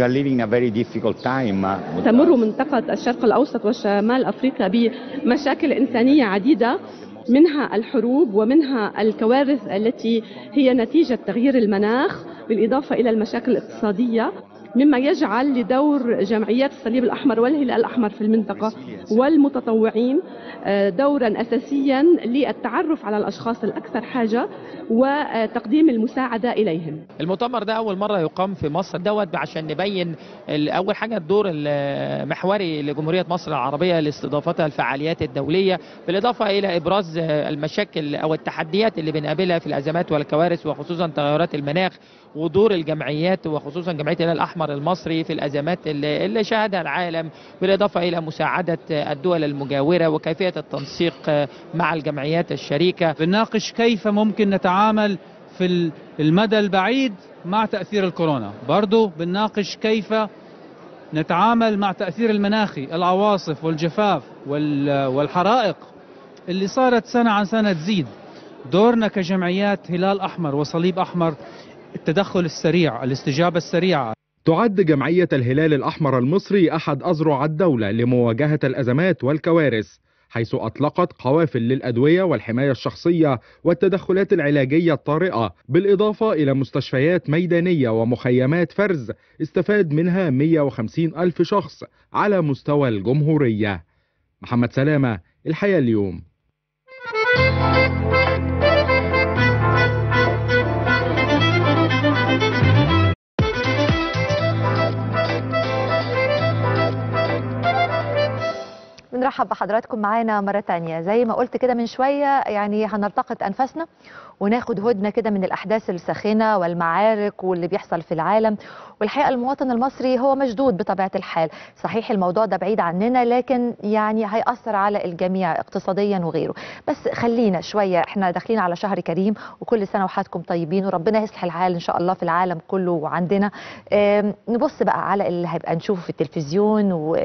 تمر منطقة الشرق الأوسط وشمال أفريقيا بمشاكل إنسانية عديدة، منها الحروب ومنها الكوارث التي هي نتيجة تغيير المناخ، بالإضافة إلى المشاكل الاقتصادية، مما يجعل لدور جمعيات الصليب الأحمر والهلال الأحمر في المنطقة والمتطوعين دورا أساسيا للتعرف على الأشخاص الأكثر حاجة وتقديم المساعدة إليهم. المؤتمر ده أول مرة يقام في مصر دوت عشان نبين أول حاجة الدور المحوري لجمهورية مصر العربية لاستضافتها الفعاليات الدولية، بالإضافة إلى إبراز المشاكل أو التحديات اللي بنقابلها في الأزمات والكوارث، وخصوصا تغيرات المناخ، ودور الجمعيات وخصوصا جمعية الهلال الأحمر المصري في الأزمات اللي شهدها العالم، بالإضافة إلى مساعدة الدول المجاورة وكيفية التنسيق مع الجمعيات الشريكة. بنناقش كيف ممكن نتعامل في المدى البعيد مع تأثير الكورونا، برضو بنناقش كيف نتعامل مع تأثير المناخي، العواصف والجفاف والحرائق اللي صارت سنة عن سنة تزيد. دورنا كجمعيات هلال أحمر وصليب أحمر التدخل السريع، الاستجابة السريعة. تعد جمعية الهلال الأحمر المصري أحد أذرع الدولة لمواجهة الأزمات والكوارث، حيث أطلقت قوافل للأدوية والحماية الشخصية والتدخلات العلاجية الطارئة، بالإضافة إلى مستشفيات ميدانية ومخيمات فرز استفاد منها 150 ألف شخص على مستوى الجمهورية. محمد سلامة، الحياة اليوم. بنرحب بحضراتكم معانا مرة تانية. زي ما قلت كده من شوية، يعني هنلتقط أنفاسنا وناخد هدنة كده من الأحداث الساخنة والمعارك واللي بيحصل في العالم. والحقيقة المواطن المصري هو مشدود بطبيعة الحال. صحيح الموضوع ده بعيد عننا، لكن يعني هيأثر على الجميع اقتصاديا وغيره. بس خلينا شوية، احنا داخلين على شهر كريم وكل سنة وحضراتكم طيبين وربنا يصلح الحال إن شاء الله في العالم كله وعندنا. نبص بقى على اللي هيبقى نشوفه في التلفزيون.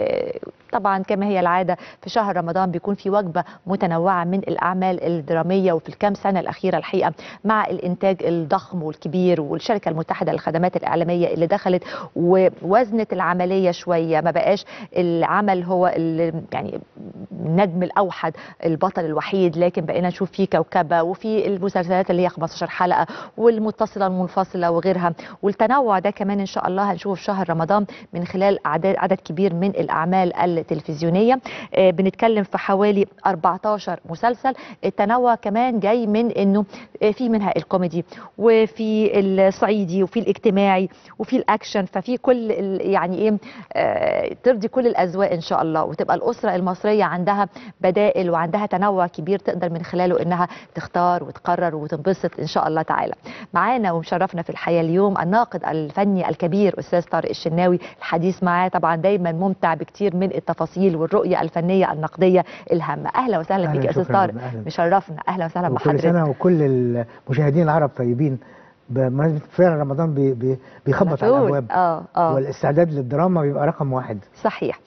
وطبعا كما هي العادة في شهر رمضان بيكون في وجبة متنوعة من الأعمال الدرامية. وفي الكام سنة الأخيرة الحقيقة مع الإنتاج الضخم والكبير والشركة المتحدة للخدمات الإعلامية اللي دخلت ووزنت العملية شوية، ما بقاش العمل هو يعني النجم الأوحد البطل الوحيد، لكن بقينا نشوف فيه كوكبة وفي المسلسلات اللي هي 15 حلقة والمتصلة المنفصلة وغيرها. والتنوع ده كمان إن شاء الله هنشوفه في شهر رمضان من خلال عدد كبير من الأعمال التلفزيونية. بنتكلم في حوالي 14 مسلسل. التنوع كمان جاي من انه في منها الكوميدي وفي الصعيدي وفي الاجتماعي وفي الاكشن، ففي كل يعني ايه ترضي كل الاذواق ان شاء الله. وتبقى الاسره المصريه عندها بدائل وعندها تنوع كبير تقدر من خلاله انها تختار وتقرر وتنبسط ان شاء الله تعالى. معانا ومشرفنا في الحياه اليوم الناقد الفني الكبير استاذ طارق الشناوي. الحديث معاه طبعا دايما ممتع بكتير من التفاصيل والرؤيه الفنيه النقديه الهامه. اهلا وسهلا بك يا استاذ طارق، مشرفنا. اهلا وسهلا بحضرتك. كل سنه وكل المشاهدين العرب طيبين. بمناسبه فعلا رمضان بيخبط على الابواب. والاستعداد للدراما بيبقى رقم واحد. صحيح.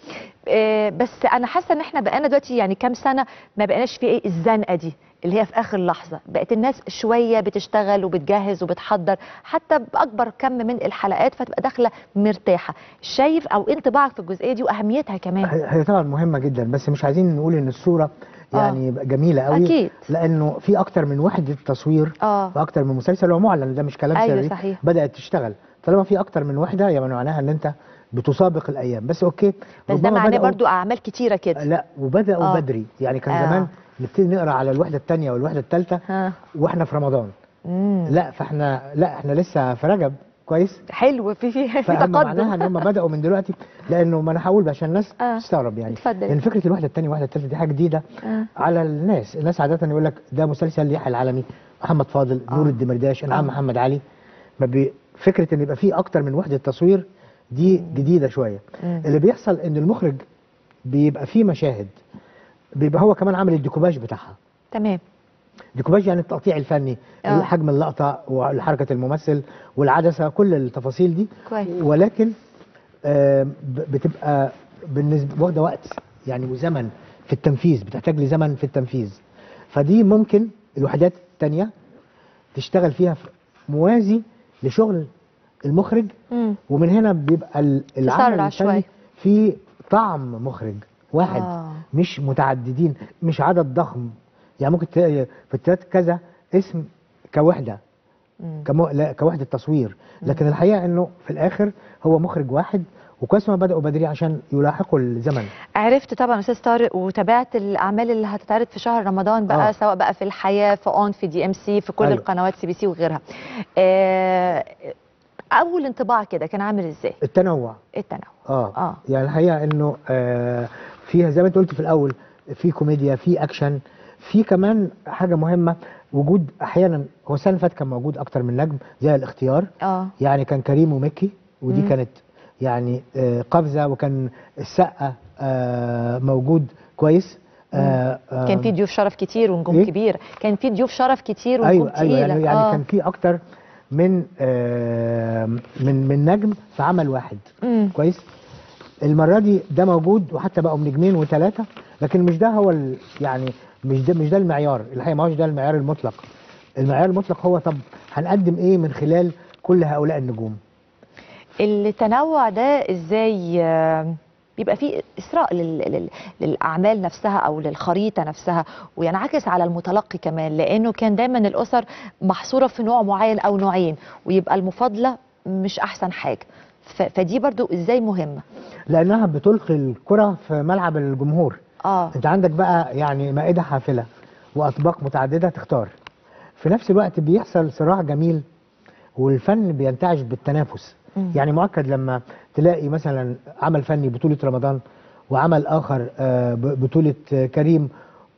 بس انا حاسه ان احنا بقينا دلوقتي يعني كام سنه ما بقيناش في ايه الزنقه دي اللي هي في اخر لحظه. بقت الناس شويه بتشتغل وبتجهز وبتحضر حتى باكبر كم من الحلقات، فتبقى داخله مرتاحه. شايف او انطباعك في الجزئيه دي واهميتها كمان؟ هي طبعا مهمه جدا، بس مش عايزين نقول ان الصوره يعني جميله قوي. أكيد. لانه في اكتر من وحده تصوير واكتر من مسلسل ومعلن، ده مش كلام سري. صحيح. بدات تشتغل. طالما في اكتر من وحده يبقى معناها ان انت بتسابق الايام. بس اوكي، بس ده معناه برضو اعمال كتيره كده. لا، وبداوا بدري. يعني كان زمان نبتدي نقرا على الوحده الثانيه والوحده الثالثه واحنا في رمضان. لا، احنا لسه في رجب. كويس، حلو، في تقدم. معناها ان هم بداوا من دلوقتي، لانه ما انا هقول عشان الناس تستغرب يعني. لان فكره الوحده الثانيه والوحده الثالثه دي حاجه جديده على الناس عاده يقول لك ده مسلسل يحيى العالمي، محمد فاضل، نور الدمرداش، انعام محمد علي. فكره ان يبقى في اكتر من وحده تصوير دي جديده شويه. اللي بيحصل ان المخرج بيبقى فيه مشاهد بيبقى هو كمان عامل الديكوباج بتاعها. تمام. ديكوباج يعني التقطيع الفني، حجم اللقطه وحركه الممثل والعدسه، كل التفاصيل دي. كويس. ولكن بتبقى بالنسبه واخده وقت يعني وزمن في التنفيذ، بتحتاج لزمن في التنفيذ. فدي ممكن الوحدات الثانيه تشتغل فيها موازي لشغل المخرج. ومن هنا بيبقى العمل الثاني في طعم مخرج واحد. مش متعددين، مش عدد ضخم. يعني ممكن تلاقي في التلات كذا اسم كوحده كوحده تصوير، لكن الحقيقه انه في الاخر هو مخرج واحد. وكويس ما بداوا بدري عشان يلاحقوا الزمن. عرفت طبعا استاذ طارق، وتابعت الاعمال اللي هتتعرض في شهر رمضان بقى سواء بقى في الحياه، في اون، في دي ام سي، في كل القنوات CBC وغيرها. اول انطباع كده كان عامل ازاي؟ التنوع. يعني الحقيقه انه فيها زي ما انت قلت في الاول، في كوميديا، في اكشن، في كمان حاجه مهمه، وجود احيانا هو السنه اللي فاتت كان موجود اكتر من نجم زي الاختيار. يعني كان كريم ومكي، ودي كانت يعني قفزه. وكان السقا موجود كويس. كان في ضيوف شرف كتير ونجوم كبير. كان في ضيوف شرف كتير ونجوم تقيله. يعني كان في اكتر من نجم في عمل واحد. كويس. المره دي ده موجود، وحتى بقوا نجمين و3، لكن مش ده هو يعني مش ده المعيار الحقيقه، ما هوش ده المعيار المطلق. المعيار المطلق هو طب هنقدم ايه من خلال كل هؤلاء النجوم. التنوع ده ازاي بيبقى فيه إسراء للأعمال نفسها أو للخريطة نفسها، وينعكس على المتلقي كمان، لأنه كان دايما الأسر محصورة في نوع معين أو نوعين، ويبقى المفاضلة مش أحسن حاجة. فدي برضو إزاي مهمة؟ لأنها بتلقي الكرة في ملعب الجمهور. أنت عندك بقى يعني مائدة حافلة وأطباق متعددة تختار. في نفس الوقت بيحصل صراع جميل، والفن بينتعش بالتنافس. يعني مؤكد لما تلاقي مثلا عمل فني بطولة رمضان، وعمل آخر بطولة كريم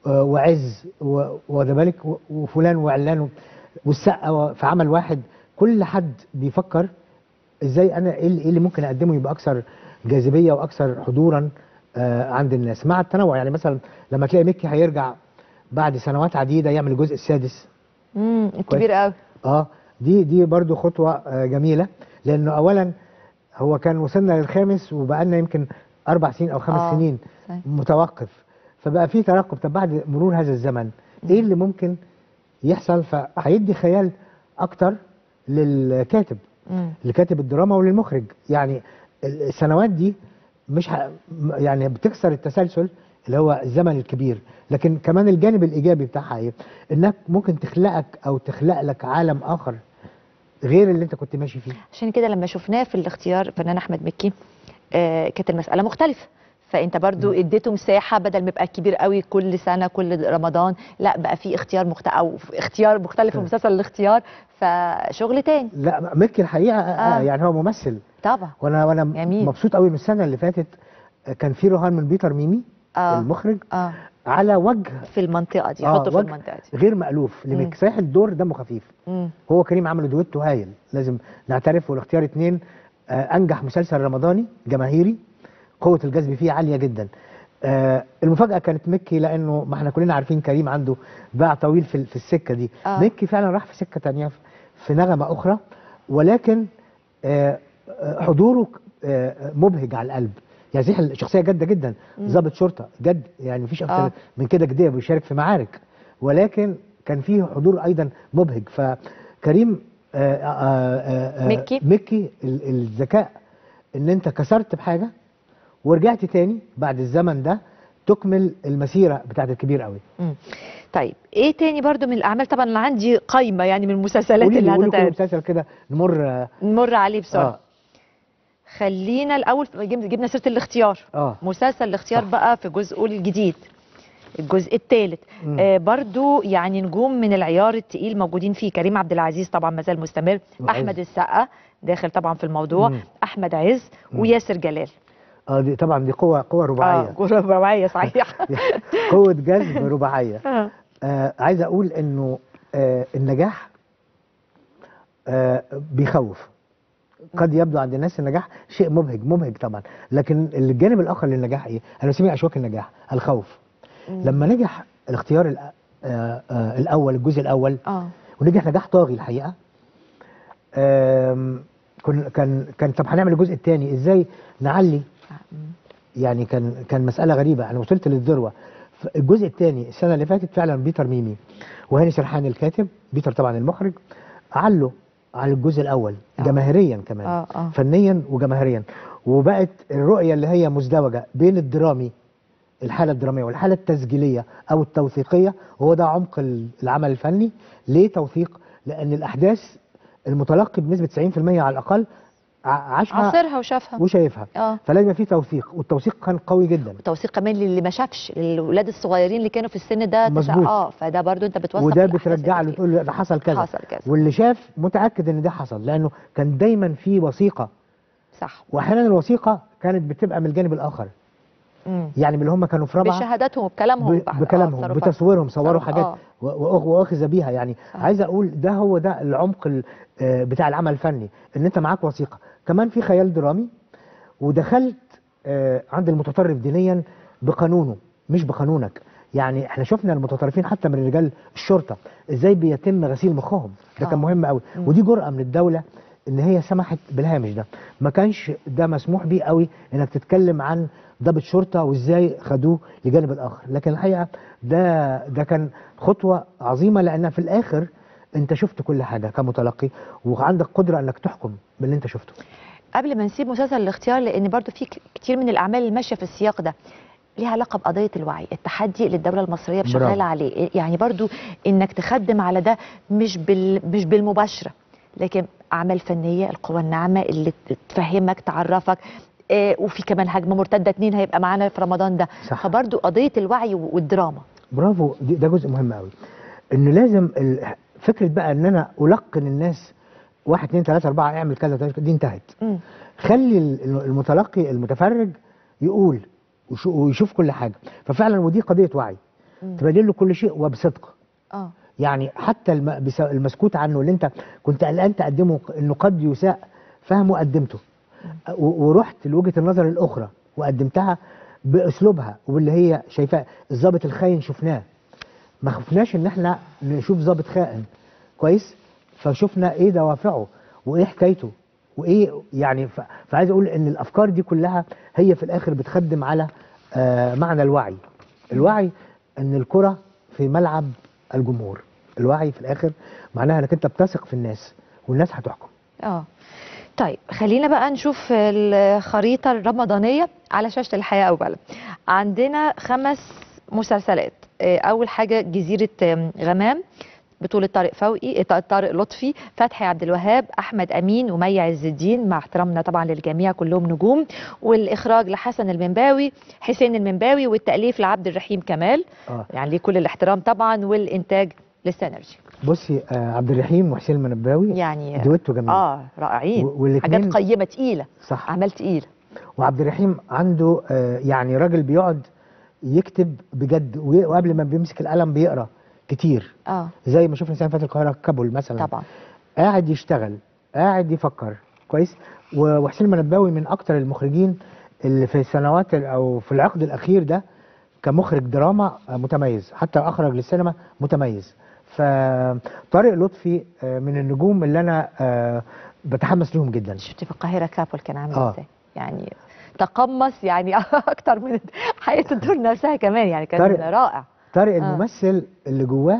وعز وده بالك وفلان وعلان والسقا في عمل واحد، كل حد بيفكر ازاي انا ايه اللي ممكن اقدمه يبقى اكثر جاذبيه واكثر حضورا عند الناس مع التنوع. يعني مثلا لما تلاقي مكي هيرجع بعد سنوات عديده يعمل الجزء السادس. كبير قوي. دي برضو خطوه جميله، لانه اولا هو كان وصلنا للخامس وبقى لنا يمكن 4 سنين او 5 سنين متوقف، فبقى في ترقب. طب بعد مرور هذا الزمن ايه اللي ممكن يحصل؟ فهيدي خيال اكتر للكاتب، لكاتب الدراما وللمخرج. يعني السنوات دي مش يعني بتكسر التسلسل اللي هو الزمن الكبير، لكن كمان الجانب الايجابي بتاعها ايه؟ انك ممكن تخلق لك عالم اخر غير اللي انت كنت ماشي فيه. عشان كده لما شفناه في الاختيار فنان احمد مكي كانت المساله مختلفه، فانت برضو اديته مساحه، بدل ما يبقى كبير قوي كل سنه كل رمضان، لا بقى في اختيار مختلف في مسلسل الاختيار، فشغل تاني. لا مكي الحقيقه يعني هو ممثل طبعا، وانا مبسوط قوي من السنه اللي فاتت كان في رهان من بيتر ميمي المخرج على وجه في المنطقه دي، حطه في المنطقه دي غير مألوف لمكي. صحيح الدور دمه خفيف، هو كريم عملوا دويتو هايل لازم نعترف، والاختيار 2 انجح مسلسل رمضاني جماهيري، قوة الجذب فيه عالية جدا. المفاجأة كانت مكي، لأنه ما احنا كلنا عارفين كريم عنده باع طويل في السكة دي. مكي فعلا راح في سكة تانية في نغمة أخرى، ولكن حضوره مبهج على القلب. يعني زي الشخصية جادة جدا، ضابط شرطة جد، يعني مفيش أكتر من كده جدية، بيشارك في معارك، ولكن كان فيه حضور أيضا مبهج. فكريم مكي الذكاء إن أنت كسرت بحاجة ورجعت تاني بعد الزمن ده تكمل المسيرة بتاعت الكبير قوي. طيب ايه تاني برضو من الاعمال؟ طبعا انا عندي قايمة يعني من المسلسلات اللي هتتعرض. كل مسلسل كده نمر عليه بسرعة. خلينا الاول جبنا سيرة الاختيار. مسلسل الاختيار بقى في جزءه الجديد، الجزء الثالث. برضو يعني نجوم من العيار التقيل موجودين فيه. كريم عبد العزيز طبعا مازال مستمر، احمد السقا داخل طبعا في الموضوع، احمد عز وياسر جلال. دي طبعا دي قوة رباعية. قوة رباعية صحيح. قوة جذب رباعية. عايز اقول انه النجاح بيخوف. قد يبدو عند الناس النجاح شيء مبهج طبعا، لكن الجانب الاخر للنجاح ايه؟ انا بسميه اشواك النجاح، الخوف. لما نجح الاختيار الاول، الجزء الاول، ونجح نجاح طاغي الحقيقة، كان طب هنعمل الجزء الثاني ازاي نعلي؟ يعني كان مسألة غريبة. أنا وصلت للذروة. الجزء الثاني السنة اللي فاتت فعلا بيتر ميمي وهاني سرحان الكاتب، بيتر طبعا المخرج، علوا على الجزء الأول جماهيريا كمان، فنيا وجماهيريا، وبقت الرؤية اللي هي مزدوجة بين الدرامي، الحالة الدرامية والحالة التسجيلية أو التوثيقية، وهو ده عمق العمل الفني. ليه توثيق؟ لأن الأحداث المتلقي بنسبة 90% على الأقل عاصرها وشافها وشايفها، فلازم يبقى في توثيق، والتوثيق كان قوي جدا. والتوثيق كمان اللي ما شافش، الاولاد الصغيرين اللي كانوا في السن ده فده برضو انت بتوثق، وده بترجع له تقول له ده حصل كذا، واللي شاف متاكد ان ده حصل، لانه كان دايما في وثيقه. صح. واحيانا الوثيقه كانت بتبقى من الجانب الاخر. يعني من اللي هم كانوا في رابعه بشهاداتهم بكلامهم بتصويرهم، صوروا حاجات واخذ بيها. يعني عايز اقول ده العمق بتاع العمل الفني، ان انت معاك وثيقه، كمان في خيال درامي، ودخلت عند المتطرف دينيا بقانونه مش بقانونك. يعني احنا شفنا المتطرفين حتى من رجال الشرطه ازاي بيتم غسيل مخهم، ده كان مهم قوي. ودي جرأة من الدوله ان هي سمحت بالهامش ده. ما كانش ده مسموح بيه قوي انك تتكلم عن ضابط شرطه وازاي خدوه لجانب الاخر، لكن الحقيقه ده كان خطوه عظيمه، لان في الاخر انت شفت كل حاجه كمتلقي وعندك قدره انك تحكم باللي انت شفته. قبل ما نسيب مسلسل الاختيار، لان برضو في كتير من الاعمال اللي ماشيه في السياق ده ليها علاقه بقضيه الوعي، التحدي اللي الدوله المصريه شغاله عليه، يعني برضو انك تخدم على ده مش بالمباشره، لكن اعمال فنيه، القوى الناعمه اللي تفهمك تعرفك، وفي كمان هجمه مرتده 2 هيبقى معانا في رمضان ده. صح. فبرضو قضيه الوعي والدراما. برافو، ده جزء مهم قوي، انه لازم فكره بقى ان انا القن الناس 1 2 3 4 اعمل كذا، دي انتهت. خلي المتلقي المتفرج يقول ويشوف كل حاجه، ففعلا ودي قضيه وعي. تبين له كل شيء وبصدق. يعني حتى المسكوت عنه اللي انت كنت قلقان تقدمه انه قد يساء فهمه، قدمته ورحت لوجهه النظر الاخرى وقدمتها باسلوبها وباللي هي شايفاه. الضابط الخاين شفناه، ما خفناش ان احنا نشوف ضابط خائن كويس، فشفنا ايه دوافعه وايه حكايته وايه يعني. فعايز اقول ان الافكار دي كلها هي في الاخر بتخدم على معنى الوعي. الوعي ان الكرة في ملعب الجمهور، الوعي في الاخر معناها انك انت بتثق في الناس والناس هتحكم. طيب خلينا بقى نشوف الخريطة الرمضانية على شاشة الحياة. أولا عندنا 5 مسلسلات. أول حاجة جزيرة غمام بطولة طارق لطفي، فتحي عبد الوهاب، أحمد أمين، ومي عز الدين، مع احترامنا طبعا للجميع كلهم نجوم، والإخراج لحسن المنباوي، حسين المنباوي، والتأليف لعبد الرحيم كمال. يعني ليه كل الاحترام طبعا، والإنتاج للسينرجي. بصي عبد الرحيم وحسين المنباوي يعني دويتو جميل، رائعين، حاجات قيمة تقيلة، صح، أعمال تقيلة. وعبد الرحيم عنده يعني راجل بيقعد يكتب بجد، وقبل ما بيمسك القلم بيقرا كتير. زي ما شفنا سنة فاتت القاهرة كابول مثلا، طبعا قاعد يشتغل، قاعد يفكر كويس. وحسين المنباوي من اكتر المخرجين اللي في السنوات او في العقد الاخير ده كمخرج دراما متميز، حتى اخرج للسينما متميز. فطارق لطفي من النجوم اللي انا بتحمس لهم جدا. شفتي في القاهرة كابول كان عامل ازاي؟ يعني تقمص يعني اكتر من حياة الدور نفسها كمان، يعني كان رائع. طارق الممثل اللي جواه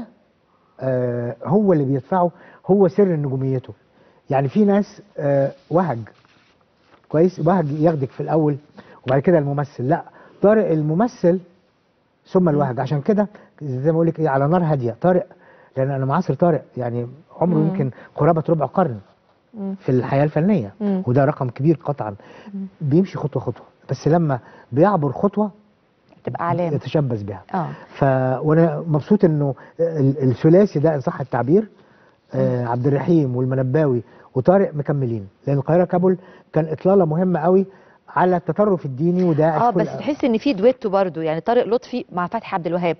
هو اللي بيدفعه، هو سر نجوميته. يعني في ناس وهج كويس، وهج ياخدك في الاول وبعد كده الممثل، لا طارق الممثل ثم الوهج. عشان كده زي ما بقول لك على نار هاديه طارق، لان انا معاصر طارق يعني عمره يمكن قرابه ربع قرن في الحياه الفنيه، وده رقم كبير قطعا. بيمشي خطوه خطوه، بس لما بيعبر خطوه تبقى علامه يتشبث بها. وانا مبسوط انه الثلاثي ده ان صح التعبير، عبد الرحيم والمنباوي وطارق مكملين، لان القاهره كابول كان اطلاله مهمه قوي على التطرف الديني وداعش. بس تحس ان في دويتو برضو، يعني طارق لطفي مع فتحي عبد الوهاب.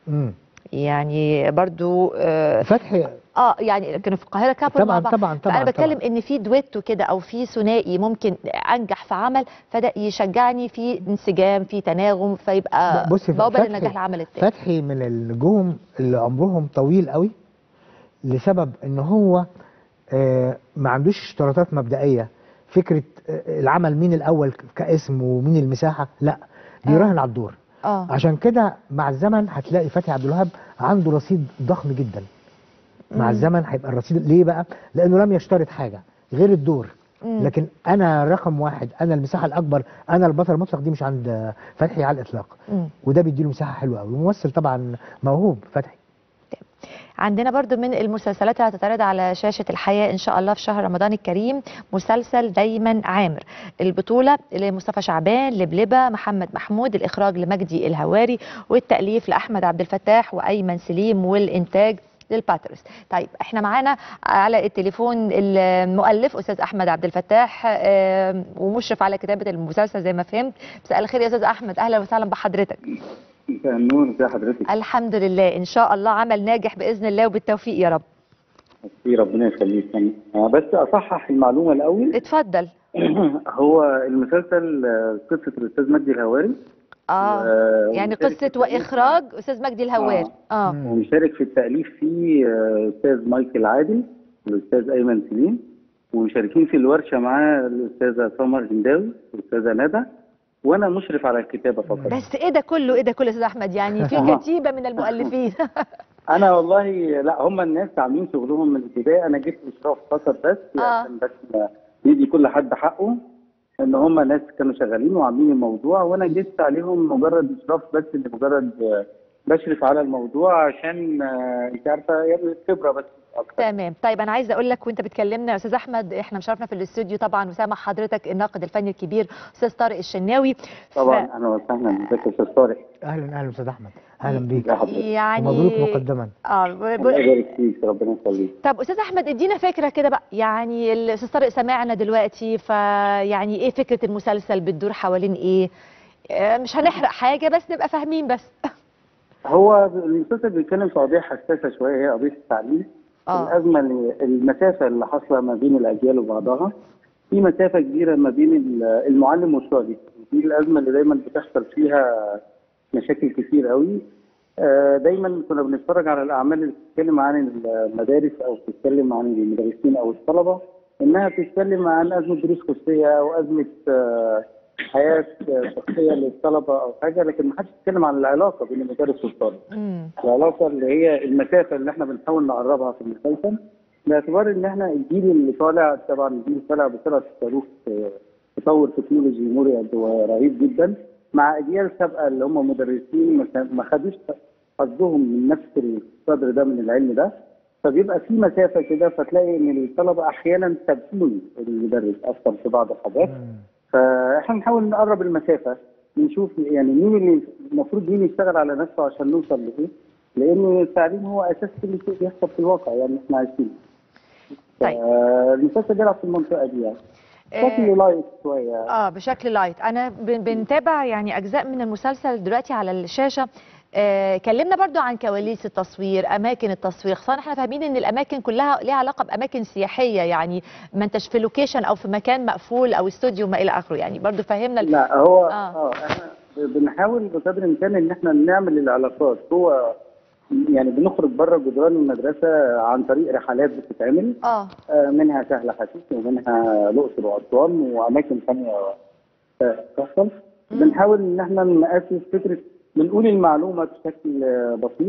يعني برضو فتحي يعني كانوا في القاهره كابول طبعا مع بعض. طبعا فانا بتكلم ان في دويتو كده او في ثنائي ممكن انجح في عمل، فده يشجعني في انسجام، في تناغم، فيبقى بوابه لنجاح العمل التاني. فتحي من النجوم اللي عمرهم طويل قوي، لسبب ان هو ما عندوش اشتراطات مبدئيه، فكره العمل مين الاول كاسم ومين المساحه، لا بيراهن على الدور. عشان كده مع الزمن هتلاقي فتحي عبد الوهاب عنده رصيد ضخم جدا. مع الزمن هيبقى الرصيد ليه بقى؟ لانه لم يشترط حاجه غير الدور. لكن انا رقم واحد، انا المساحه الاكبر، انا البطل المطلق، دي مش عند فتحي على الاطلاق. وده بيديله مساحه حلوه قوي، وممثل طبعا موهوب فتحي. عندنا برضو من المسلسلات اللي هتتعرض على شاشة الحياة إن شاء الله في شهر رمضان الكريم مسلسل دايما عامر. البطولة لمصطفى شعبان، لبلبة، محمد محمود، الإخراج لمجدي الهواري، والتأليف لأحمد عبد الفتاح وأيمن سليم، والإنتاج للباترس. طيب احنا معانا على التليفون المؤلف أستاذ أحمد عبد الفتاح ومشرف على كتابة المسلسل زي ما فهمت. مساء الخير يا أستاذ أحمد، أهلا وسهلا بحضرتك. مساء النور، ازي حضرتك؟ الحمد لله، ان شاء الله عمل ناجح باذن الله وبالتوفيق يا رب. ربنا يخليك. بس اصحح المعلومه الاول. اتفضل. هو المسلسل قصه الاستاذ مجدي الهواري. يعني قصه واخراج استاذ مجدي الهواري. ومشارك في التاليف فيه استاذ مايكل عادل والاستاذ ايمن سليم وشاركين في الورشه معاه الاستاذه سمر هنداوي والاستاذه ندى، وانا مشرف على الكتابه فقط. بس ايه ده كله يا استاذ احمد؟ يعني في كتيبه من المؤلفين. انا والله لا، هم الناس عاملين شغلهم من البدايه، انا جيت اشراف فقط بس عشان بس ندي كل حد حقه، ان هم ناس كانوا شغالين وعاملين الموضوع، وانا جيت عليهم مجرد اشراف بس، اللي مجرد بشرف على الموضوع عشان انت عارفه يعني الخبره بس اكتر. تمام. طيب انا عايزه اقول لك وانت بتكلمنا يا استاذ احمد، احنا مشرفنا في الاستوديو طبعا وسامع حضرتك الناقد الفني الكبير استاذ طارق الشناوي. طبعا اهلا وسهلا بك يا استاذ طارق. اهلا استاذ احمد، اهلا بيك يعني ومبروك مقدما. الله يبارك فيك، ربنا يخليك. طب استاذ احمد ادينا فكره كده بقى، يعني الاستاذ طارق سمعنا دلوقتي، فيعني ايه فكره المسلسل؟ بتدور حوالين ايه؟ مش هنحرق حاجه بس نبقى فاهمين بس. هو المسلسل بيتكلم في قضيه حساسه شويه، هي قضيه التعليم. الازمه المسافه اللي حاصله ما بين الاجيال وبعضها، في مسافه كبيره ما بين المعلم والطالب، دي الازمه اللي دايما بتحصل فيها مشاكل كتير قوي. دايما كنا بنتفرج على الاعمال اللي بتتكلم عن المدارس او بتتكلم عن المدرسين او الطلبه، انها بتتكلم عن ازمه دروس خصوصيه او ازمه حياه شخصيه للطلبه او حاجه، لكن ما حدش بيتكلم عن العلاقه بين المدرس والطالب. العلاقه اللي هي المسافه اللي احنا بنحاول نقربها في المسلسل، باعتبار ان احنا الجيل اللي طالع، طبعا الجيل طالع بسرعه الصاروخ، تطور تكنولوجي مرعب ورهيب جدا، مع اجيال سابقه اللي هم مدرسين ما خدوش حظهم من نفس القدر ده من العلم ده، فبيبقى في مسافه كده، فتلاقي ان الطلبه احيانا سابقين المدرس اصلا في بعض الحاجات. فاحنا بنحاول نقرب المسافه، نشوف يعني مين اللي المفروض مين يشتغل على نفسه عشان نوصل لايه، لان التعليم هو اساس كل شيء بيحصل في الواقع يعني احنا عايشين. طيب المسلسل بيلعب في المنطقه دي يعني بشكل لايت شويه. بشكل لايت. انا بنتابع يعني اجزاء من المسلسل دلوقتي على الشاشه. كلمنا برضو عن كواليس التصوير، اماكن التصوير، خصوصا احنا فاهمين ان الاماكن كلها ليها علاقه باماكن سياحيه، يعني ما انتش في لوكيشن او في مكان مقفول او استوديو ما الى اخره، يعني برضو فهمنا لا هو احنا بنحاول بقدر الامكان ان احنا نعمل العلاقات، هو يعني بنخرج بره جدران المدرسه عن طريق رحلات بتتعمل منها سهل حشيش ومنها الاقصر واسوان واماكن ثانيه بتحصل. بنحاول ان احنا ناسس فكره، بنقول المعلومه بشكل بسيط،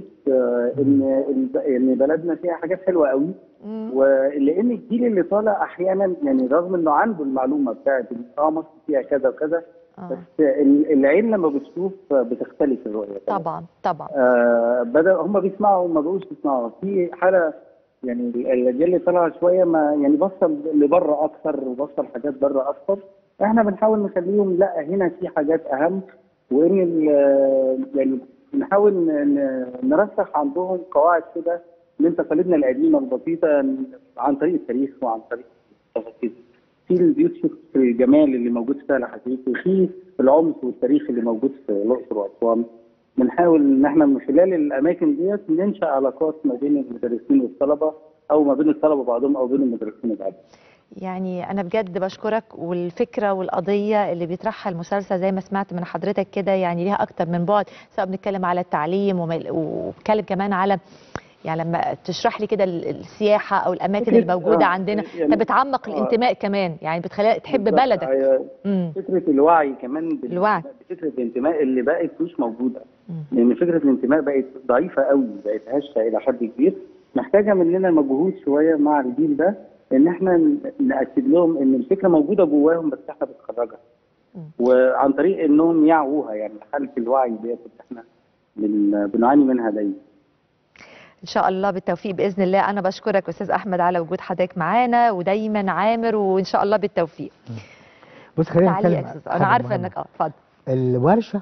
ان بلدنا فيها حاجات حلوه قوي، ولان الجيل اللي طالع احيانا يعني رغم انه عنده المعلومه بتاعت مصر فيها كذا وكذا، بس العين لما بتشوف بتختلف الرؤيه. طبعا بدأ هم بيسمعوا ما بقوش يسمعوا، في حاله يعني الاجيال اللي طالعه شويه ما يعني بصل لبره اكثر وبصل حاجات بره اكثر، احنا بنحاول نخليهم لا هنا في حاجات اهم، وان يعني نحاول نرسخ عندهم قواعد كده من تقاليدنا القديمه البسيطه عن طريق التاريخ وعن طريق التفاصيل. في البيوتي في الجمال اللي موجود في سهل حشيش، وفي العمق والتاريخ اللي موجود في الاقصر واسوان. بنحاول ان احنا من خلال الاماكن ديت ننشا علاقات ما بين المدرسين والطلبه، او ما بين الطلبه بعضهم او بين المدرسين وبعضهم. يعني أنا بجد بشكرك، والفكرة والقضية اللي بيطرحها المسلسل زي ما سمعت من حضرتك كده يعني ليها أكتر من بعد، سواء بنتكلم على التعليم وبنتكلم كمان على يعني لما تشرح لي كده السياحة أو الأماكن الموجودة عندنا، يعني فبتعمق الانتماء كمان، يعني بتخليها تحب بلدك. فكرة الوعي كمان بفكرة الانتماء اللي بقت مش موجودة، لأن فكرة الانتماء بقت ضعيفة قوي، بقت هشة إلى حد كبير، محتاجة مننا مجهود شوية مع الجيل ده ان احنا ناكد لهم ان الفكره موجوده جواهم بس احنا بنخرجها، وعن طريق انهم يعوها، يعني حاله الوعي ديت اللي احنا بنعاني منها دايما. ان شاء الله بالتوفيق باذن الله. انا بشكرك استاذ احمد على وجود حضرتك معانا، ودايما عامر، وان شاء الله بالتوفيق. بص خلينا نتكلم، انا عارفه انك اتفضل. الورشه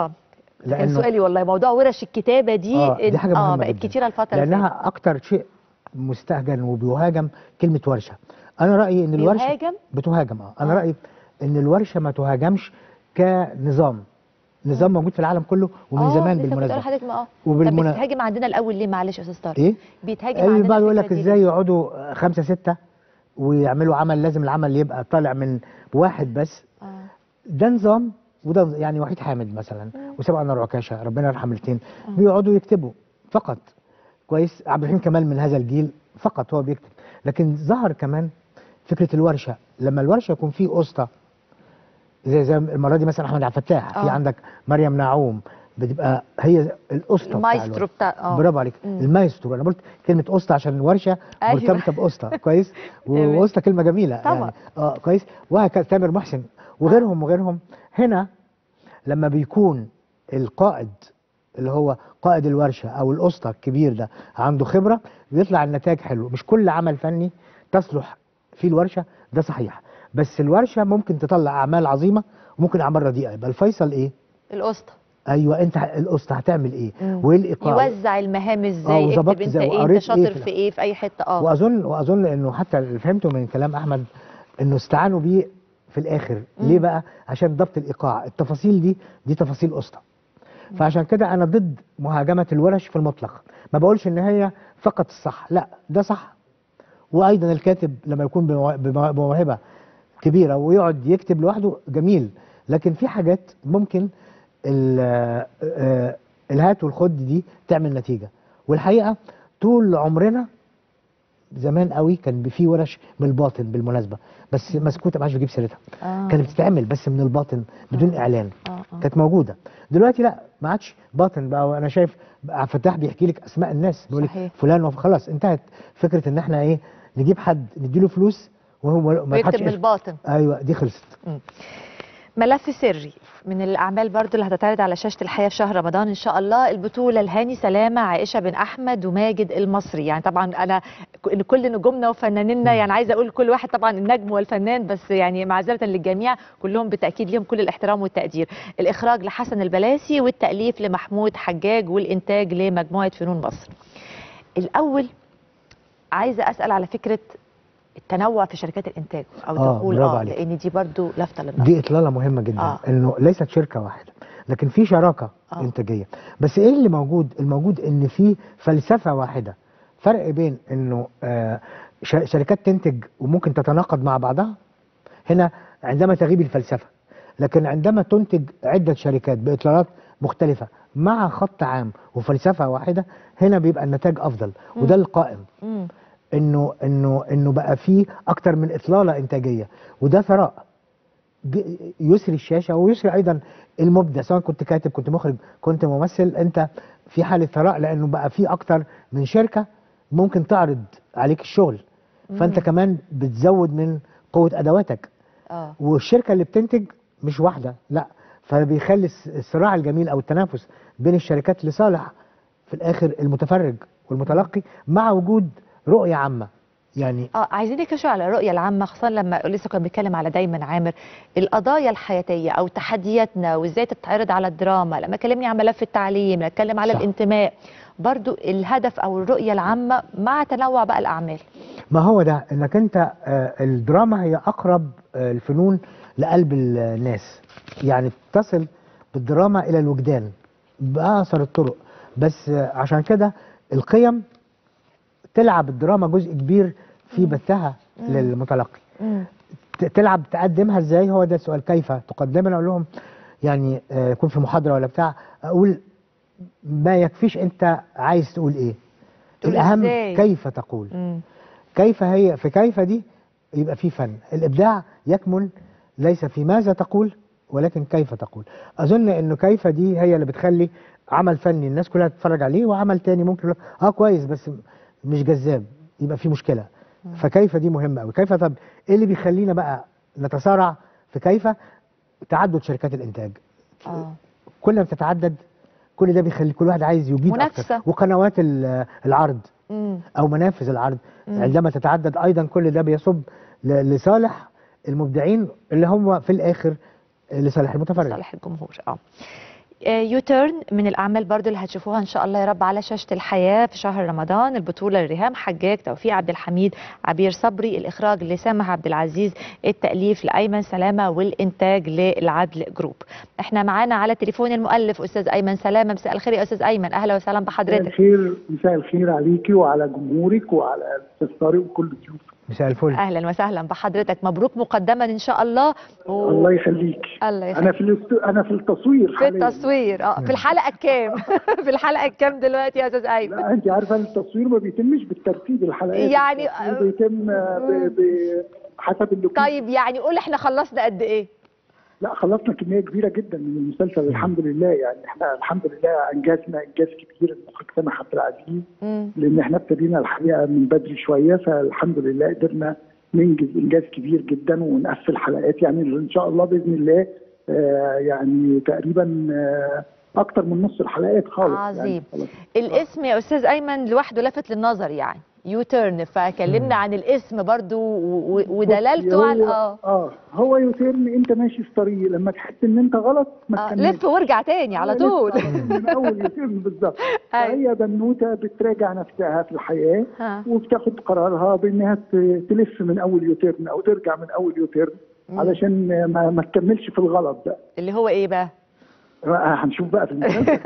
كان سؤالي والله موضوع ورش الكتابه دي حاجه مهمه بقت كتيره الفتره اللي لانها اكتر شيء مستهجن وبيهاجم كلمه ورشه. انا رايي ان الورشه بتهاجم. انا رايي ان الورشه ما تهاجمش كنظام، نظام موجود في العالم كله ومن زمان بالمناسبه. طب بتهاجم عندنا الاول ليه؟ معلش يا استاذ طارق. بيتهاجم عندنا البعض يقول لك ازاي يقعدوا 5 6 ويعملوا عمل، لازم العمل يبقى طالع من واحد بس. ده نظام، وده يعني وحيد حامد مثلا وسبق انور عكاشه ربنا يرحم الاثنين بيقعدوا يكتبوا فقط. كويس. عبد الحليم كمال من هذا الجيل فقط هو بيكتب. لكن ظهر كمان فكره الورشه، لما الورشه يكون فيه اسطى زي المره دي مثلا احمد عبد الفتاح، في عندك مريم نعوم بتبقى هي الاسطى المايسترو بتاع برافو عليك. المايسترو، انا قلت كلمه اسطى عشان الورشه مرتبطه باسطى كويس، واسطى كلمه جميله طبعا. يعني كويس. وهكذا تامر محسن وغيرهم. هنا لما بيكون القائد اللي هو قائد الورشه او الاسطى الكبير ده عنده خبره بيطلع النتائج حلو. مش كل عمل فني تصلح فيه الورشه، ده صحيح، بس الورشه ممكن تطلع اعمال عظيمه وممكن اعمال رديئه. يبقى الفيصل ايه؟ الاسطى. ايوه، انت الاسطى هتعمل ايه؟ وايه الايقاع؟ يوزع المهام ازاي؟ اكتب انت ايه؟ انت شاطر في ايه في اي حته؟ واظن انه حتى اللي فهمته من كلام احمد انه استعانوا بيه في الاخر. ليه بقى؟ عشان ضبط الايقاع. التفاصيل دي تفاصيل اسطى. فعشان كده انا ضد مهاجمه الورش في المطلق. ما بقولش ان هي فقط الصح، لا ده صح. وايضا الكاتب لما يكون بموهبه كبيره ويقعد يكتب لوحده جميل، لكن في حاجات ممكن الهات والخد دي تعمل نتيجه. والحقيقه طول عمرنا زمان قوي كان في ورش من الباطن بالمناسبه، بس مسكوته، ما حدش بيجيب سيرتها. كانت بتتعمل بس من الباطن بدون اعلان. كانت موجوده. دلوقتي لا، ما عادش باطن بقى. وانا شايف عبد الفتاح بيحكي لك اسماء الناس، بيقول لك فلان، خلاص انتهت فكره ان احنا ايه، نجيب حد نديله فلوس وهو ما يكتب من الباطن. ايوه دي خلصت. ملف سري من الاعمال برضو اللي هتتعرض على شاشه الحياه في شهر رمضان ان شاء الله. البطوله لهاني سلامه، عائشه بن احمد، وماجد المصري. يعني طبعا انا كل نجومنا وفنانينا، يعني عايزه اقول كل واحد طبعا النجم والفنان، بس يعني معذره للجميع كلهم بالتاكيد ليهم كل الاحترام والتقدير. الاخراج لحسن البلاسي، والتاليف لمحمود حجاج، والانتاج لمجموعه فنون مصر. الاول عايزه اسال على فكره التنوع في شركات الانتاج او الدخول، لان دي برضو لفته للنظر. دي اطلاله مهمه جدا. انه ليست شركه واحده لكن في شراكه انتاجيه. بس ايه اللي موجود؟ الموجود ان في فلسفه واحده. فرق بين انه شركات تنتج وممكن تتناقض مع بعضها هنا عندما تغيب الفلسفه، لكن عندما تنتج عده شركات باطلالات مختلفه مع خط عام وفلسفه واحده هنا بيبقى النتاج افضل. وده القائم. انه بقى فيه اكتر من اطلاله انتاجيه، وده ثراء يسري الشاشه ويسري ايضا المبدع، سواء كنت كاتب، كنت مخرج، كنت ممثل، انت في حاله ثراء لانه بقى فيه اكتر من شركه ممكن تعرض عليك الشغل. فانت كمان بتزود من قوه ادواتك. والشركه اللي بتنتج مش واحده، لا، فبيخلي الصراع الجميل او التنافس بين الشركات لصالح في الاخر المتفرج والمتلقي، مع وجود رؤية عامة. يعني عايزين نكشف على الرؤية العامة، خاصة لما لسه كنا بنتكلم على دايما عامر القضايا الحياتية أو تحدياتنا وإزاي تتعرض على الدراما. لما كلمني عن ملف التعليم، نتكلم على الانتماء، برضو الهدف أو الرؤية العامة مع تنوع بقى الأعمال. ما هو ده، إنك أنت الدراما هي أقرب الفنون لقلب الناس، يعني تصل بالدراما إلى الوجدان بأقصر الطرق. بس عشان كده القيم تلعب الدراما جزء كبير في بثها للمتلقي. تلعب تقدمها ازاي؟ هو ده السؤال. كيف تقدمها؟ اقول لهم يعني يكون في محاضره ولا بتاع، اقول ما يكفيش انت عايز تقول ايه، الاهم كيف تقول. كيف هي، في كيف دي يبقى في فن. الابداع يكمن ليس في ماذا تقول ولكن كيف تقول. اظن انه كيف دي هي اللي بتخلي عمل فني الناس كلها تتفرج عليه، وعمل تاني ممكن كويس بس مش جذاب، يبقى في مشكله. فكيف دي مهمه قوي. كيف، طب ايه اللي بيخلينا بقى نتسارع في كيف؟ تعدد شركات الانتاج. كل ما بتتعدد كل ده بيخلي كل واحد عايز يجيد منافسة. اكتر. وقنوات العرض او منافذ العرض عندما تتعدد ايضا كل ده بيصب لصالح المبدعين اللي هم في الاخر لصالح المتفرج، لصالح الجمهور. يوتيرن من الأعمال برضو اللي هتشوفوها إن شاء الله يا رب على شاشة الحياة في شهر رمضان. البطولة لريهام حجاج، توفيق عبد الحميد، عبير صبري، الإخراج لسامح عبد العزيز، التأليف لأيمن سلامة، والإنتاج للعدل جروب. احنا معانا على تليفون المؤلف أستاذ أيمن سلامة. مساء الخير يا أستاذ أيمن، أهلا وسهلا بحضرتك. مساء الخير عليكي وعلى جمهورك وعلى الأستاذ طارق وكل ضيوفك. مساء الفل. اهلا وسهلا بحضرتك، مبروك مقدما ان شاء الله. الله يخليك. الله يخليك. انا في التصوير في التصوير في الحلقه الكام؟ في الحلقه الكام دلوقتي يا استاذ ايمن؟ لا انت عارفه التصوير ما بيتمش بالترتيب الحلقات، يعني بيتم حسب اللوكيشن. طيب يعني قول احنا خلصنا قد ايه؟ لا خلصنا كميه كبيره جدا من المسلسل الحمد لله. يعني احنا الحمد لله انجزنا انجاز كبير المخرج سامح عبد العزيز، لان احنا ابتدينا الحقيقه من بدري شويه، فالحمد لله قدرنا ننجز انجاز كبير جدا ونقفل حلقات يعني ان شاء الله باذن الله يعني تقريبا اكتر من نص الحلقات خالص. عظيم. يعني الاسم يا استاذ ايمن لوحده لفت للنظر يعني يوتيرن، فكلمنا عن الاسم برضو ودلالته على هو يوتيرن. انت ماشي في طريق لما تحس ان انت غلط ما تكملش، لف وارجع تاني على طول من اول يوتيرن بالظبط. هي بنوته بتراجع نفسها في الحياه وبتاخد قرارها بانها تلف من اول يوتيرن او ترجع من اول يوتيرن علشان ما تكملش في الغلط ده. اللي هو ايه بقى؟ هنشوف بقى في المسلسل.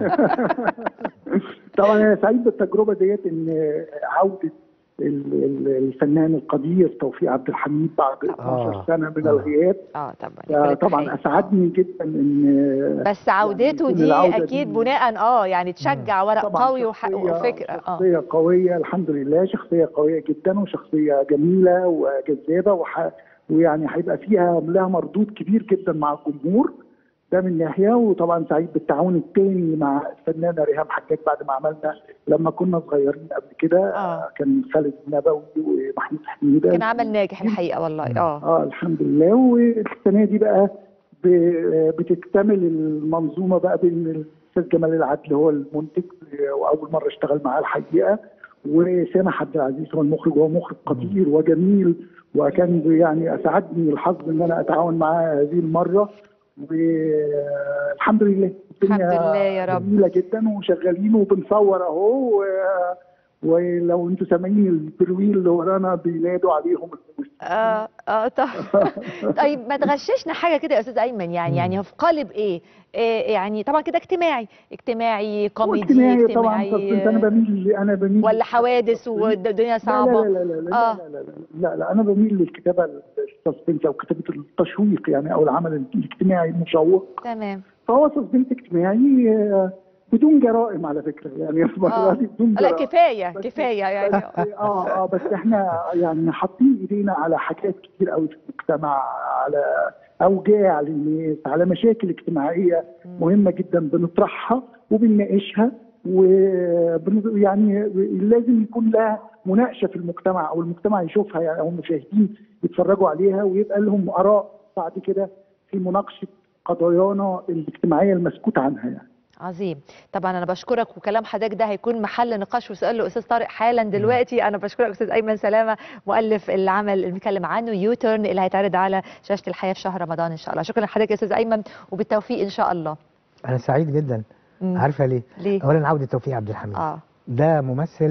طبعا انا سعيد بالتجربه ديت، ان عوده الفنان القدير توفيق عبد الحميد بعد 12 سنه من الغياب. طبعا اسعدني جدا ان بس عودته يعني دي اكيد بناء يعني تشجع ورق قوي وفكره شخصيه قويه الحمد لله، شخصيه قويه جدا وشخصيه جميله وجذابه ويعني هيبقى لها مردود كبير جدا مع الجمهور ده من ناحيه. وطبعا سعيد بالتعاون الثاني مع الفنانه ريهام حجاج بعد ما عملنا لما كنا صغيرين قبل كده. كان خالد النبوي ومحمود حميده، كان عمل ناجح الحقيقه والله. الحمد لله. والسنه دي بقى بتكتمل المنظومه بقى بين الاستاذ جمال العدل هو المنتج واول مره اشتغل معاه الحقيقه، وسامح عبد العزيز هو المخرج، وهو مخرج قدير وجميل، وكان يعني اسعدني الحظ ان انا اتعاون معاه هذه المره. والحمد لله الحمد لله يا رب، جميله جدا وشغالين وبنصور اهو. ولو انتوا سامعين البرويل اللي ورانا بينادوا عليهم. طيب ما تغششنا حاجه كده يا استاذ ايمن، يعني في قالب ايه؟ يعني طبعا كده اجتماعي كوميدي اجتماعي طبعا. انا بميل ولا حوادث والدنيا صعبه؟ لا انا بميل للكتابه السسبنس او كتابه التشويق يعني، او العمل الاجتماعي المشوق. تمام. فهو سسبنس اجتماعي بدون جرائم على فكره يعني بدون جرائم. لا كفايه يعني. بس احنا يعني حاطين ايدينا على حاجات كتير قوي في المجتمع، على اوجاع للناس، على مشاكل اجتماعيه مهمه جدا بنطرحها وبنناقشها، ويعني لازم يكون لها مناقشه في المجتمع او المجتمع يشوفها يعني، او المشاهدين يتفرجوا عليها ويبقى لهم اراء بعد كده في مناقشه قضايانا الاجتماعيه المسكوت عنها يعني. عظيم. طبعا انا بشكرك، وكلام حضرتك ده هيكون محل نقاش وسؤال لاستاذ طارق حالا دلوقتي. انا بشكرك استاذ ايمن سلامه مؤلف العمل اللي بنتكلم عنه يوتيرن اللي هيتعرض على شاشه الحياه في شهر رمضان ان شاء الله. شكرا لحضرتك يا استاذ ايمن وبالتوفيق ان شاء الله. انا سعيد جدا. عارفه ليه؟ اولا عوده توفيق عبد الحميد ده ممثل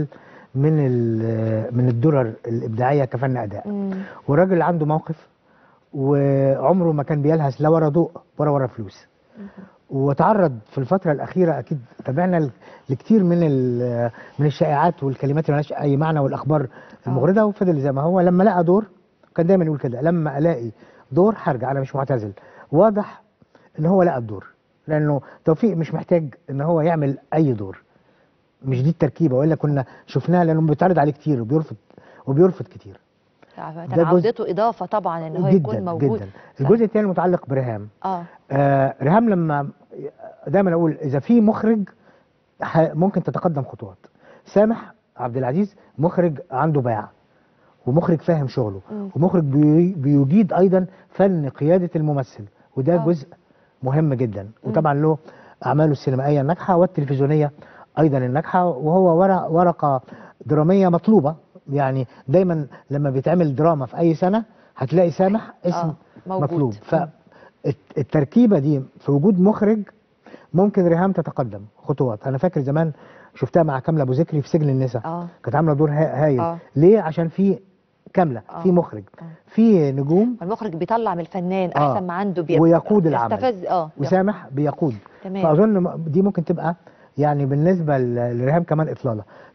من الدرر الابداعيه كفن اداء، وراجل عنده موقف وعمره ما كان بيلهث لا ورا ضوء ولا ورا فلوس. وتعرض في الفترة الأخيرة أكيد تابعنا لكتير من الشائعات والكلمات اللي مالهاش أي معنى والأخبار المغرضة، وفضل زي ما هو. لما لقى دور كان دايما يقول كده، لما ألاقي دور هرجع، أنا مش معتزل. واضح إن هو لقى الدور، لأنه توفيق مش محتاج إن هو يعمل أي دور، مش دي التركيبة، وإلا كنا شفناه لأنه بيتعرض عليه كتير وبيرفض كتير. عودته إضافة طبعا إن هو يكون موجود. جدا. الجزء الثاني متعلق بريهام. ريهام لما دايما أقول إذا في مخرج ممكن تتقدم خطوات. سامح عبد العزيز مخرج عنده باع، ومخرج فاهم شغله، ومخرج بيجيد أيضا فن قيادة الممثل، وده جزء مهم جدا. وطبعا له أعماله السينمائية الناجحة والتلفزيونية أيضا الناجحة، وهو ورقة درامية مطلوبة يعني. دايما لما بيتعمل دراما في أي سنة هتلاقي سامح اسم مطلوب. فالتركيبة دي في وجود مخرج ممكن ريهام تتقدم خطوات. أنا فاكر زمان شفتها مع كاملة أبو ذكري في سجن النساء، كانت عاملة دور هايل. ليه؟ عشان في كاملة، في مخرج، في نجوم. المخرج بيطلع من الفنان أحسن ما عنده، ويقود العمل. وسامح بيقود. فأظن دي ممكن تبقى يعني بالنسبة لريهام كمان إطلالة.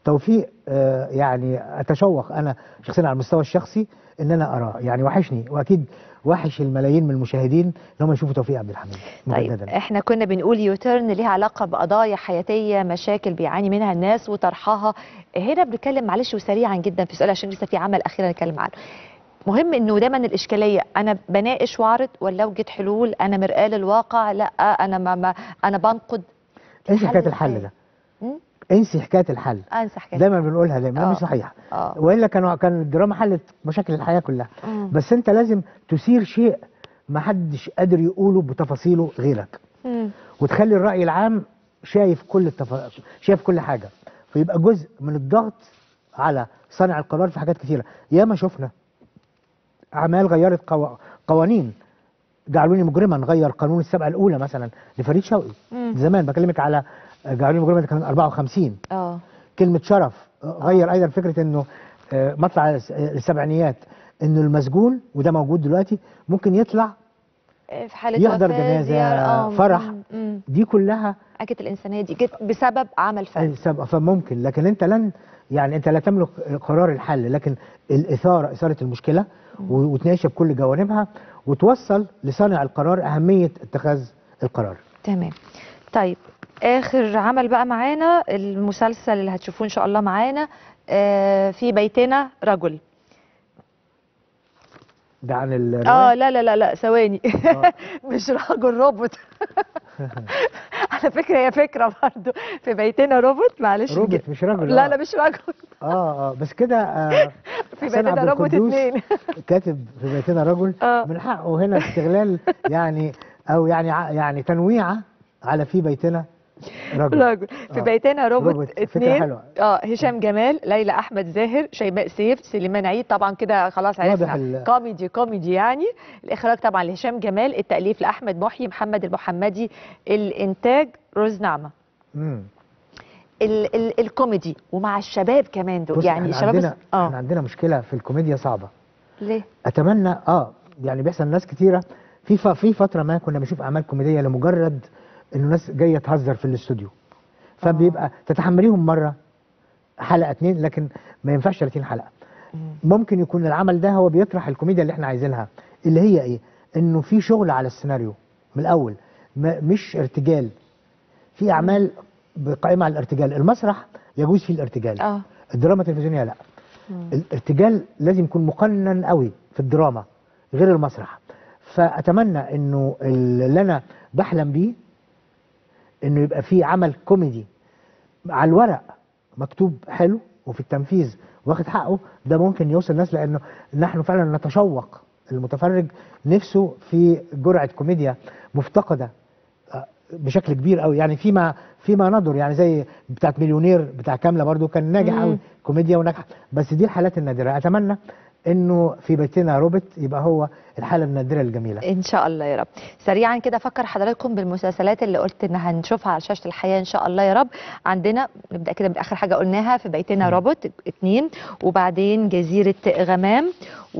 توفيق يعني اتشوق انا شخصيا على المستوى الشخصي ان انا اراه، يعني وحشني، واكيد وحش الملايين من المشاهدين ان هم يشوفوا توفيق عبد الحميد. طيب احنا كنا بنقول يوتيرن ليها علاقه بقضايا حياتيه، مشاكل بيعاني منها الناس وطرحها. هنا بنتكلم معلش وسريعا جدا في سؤال عشان لسه في عمل اخير نتكلم عنه. مهم انه دايما الاشكاليه انا بناقش واعرض ولا اوجد حلول، انا مرآة للواقع، لا انا بنقد. انسي حكايه الحل ده. انسي حكايه الحل. انسى حكايه دايما بنقولها دايما مش صحيح. والا كان الدراما حلت مشاكل الحياه كلها. بس انت لازم تثير شيء ما حدش قادر يقوله بتفاصيله غيرك. وتخلي الراي العام شايف شايف كل حاجه، فيبقى جزء من الضغط على صانع القرار في حاجات كثيره. ياما شفنا اعمال غيرت قوانين. جعلوني مجرما غير قانون السبقه الاولى مثلا لفريد شوقي زمان، بكلمك على جعلوني مجرما ده كان 54. كلمه شرف غير ايضا فكره انه مطلع السبعينيات انه المسجون، وده موجود دلوقتي، ممكن يطلع في حاله يحضر جنازه فرح. دي كلها حاجه الانسانيه دي جت بسبب عمل فني. فممكن، لكن انت انت لا تملك قرار الحل، لكن اثاره المشكله وتناقشها بكل جوانبها وتوصل لصانع القرار اهميه اتخاذ القرار. تمام. طيب اخر عمل بقى معانا المسلسل اللي هتشوفوه ان شاء الله معانا في بيتنا رجل. ده عن الرواية؟ لا ثواني. مش رجل، روبوت. على فكره هي فكره برضه في بيتنا روبوت. معلش روبوت مش رجل. لا مش رجل. بس كده في بيتنا روبوت 2 كاتب في بيتنا رجل. من حقه هنا استغلال يعني او يعني تنويعه على في بيتنا رجل. في بيتنا روبوت 2. هشام آه. جمال، ليلى احمد زاهر، شيماء سيف، سليمان عيد. طبعا كده خلاص عرفنا كوميدي يعني. الاخراج طبعا لهشام جمال، التاليف لاحمد محيي، محمد المحمدي، الانتاج روز نعمه. الكوميدي ومع الشباب كمان دول يعني الشباب احنا عندنا مشكله في الكوميديا صعبه. ليه؟ اتمنى يعني بيحصل ناس كتيره في فتره ما كنا بنشوف اعمال كوميديه لمجرد انه ناس جايه تهزر في الاستوديو، فبيبقى تتحمليهم مره حلقه 2 لكن ما ينفعش 30 حلقه. ممكن يكون العمل ده هو بيطرح الكوميديا اللي احنا عايزينها، اللي هي ايه؟ انه في شغل على السيناريو من الاول، مش ارتجال. في اعمال قائمه على الارتجال، المسرح يجوز فيه الارتجال. الدراما التلفزيونيه لا. الارتجال لازم يكون مقنن قوي في الدراما غير المسرح. فاتمنى انه اللي انا بحلم بيه انه يبقى في عمل كوميدي على الورق مكتوب حلو وفي التنفيذ واخد حقه، ده ممكن يوصل الناس، لانه نحن فعلا نتشوق المتفرج نفسه في جرعه كوميديا مفتقده بشكل كبير قوي. يعني فيما ندر، يعني زي بتاعت مليونير بتاع كامله برضو كان ناجح قوي كوميديا ونجح، بس دي الحالات النادره. اتمنى انه في بيتنا روبوت يبقى هو الحاله النادره الجميله ان شاء الله يا رب. سريعا كده افكر حضراتكم بالمسلسلات اللي قلت ان هنشوفها على شاشه الحياه ان شاء الله يا رب. عندنا نبدا كده باخر حاجه قلناها في بيتنا روبوت 2، وبعدين جزيره غمام،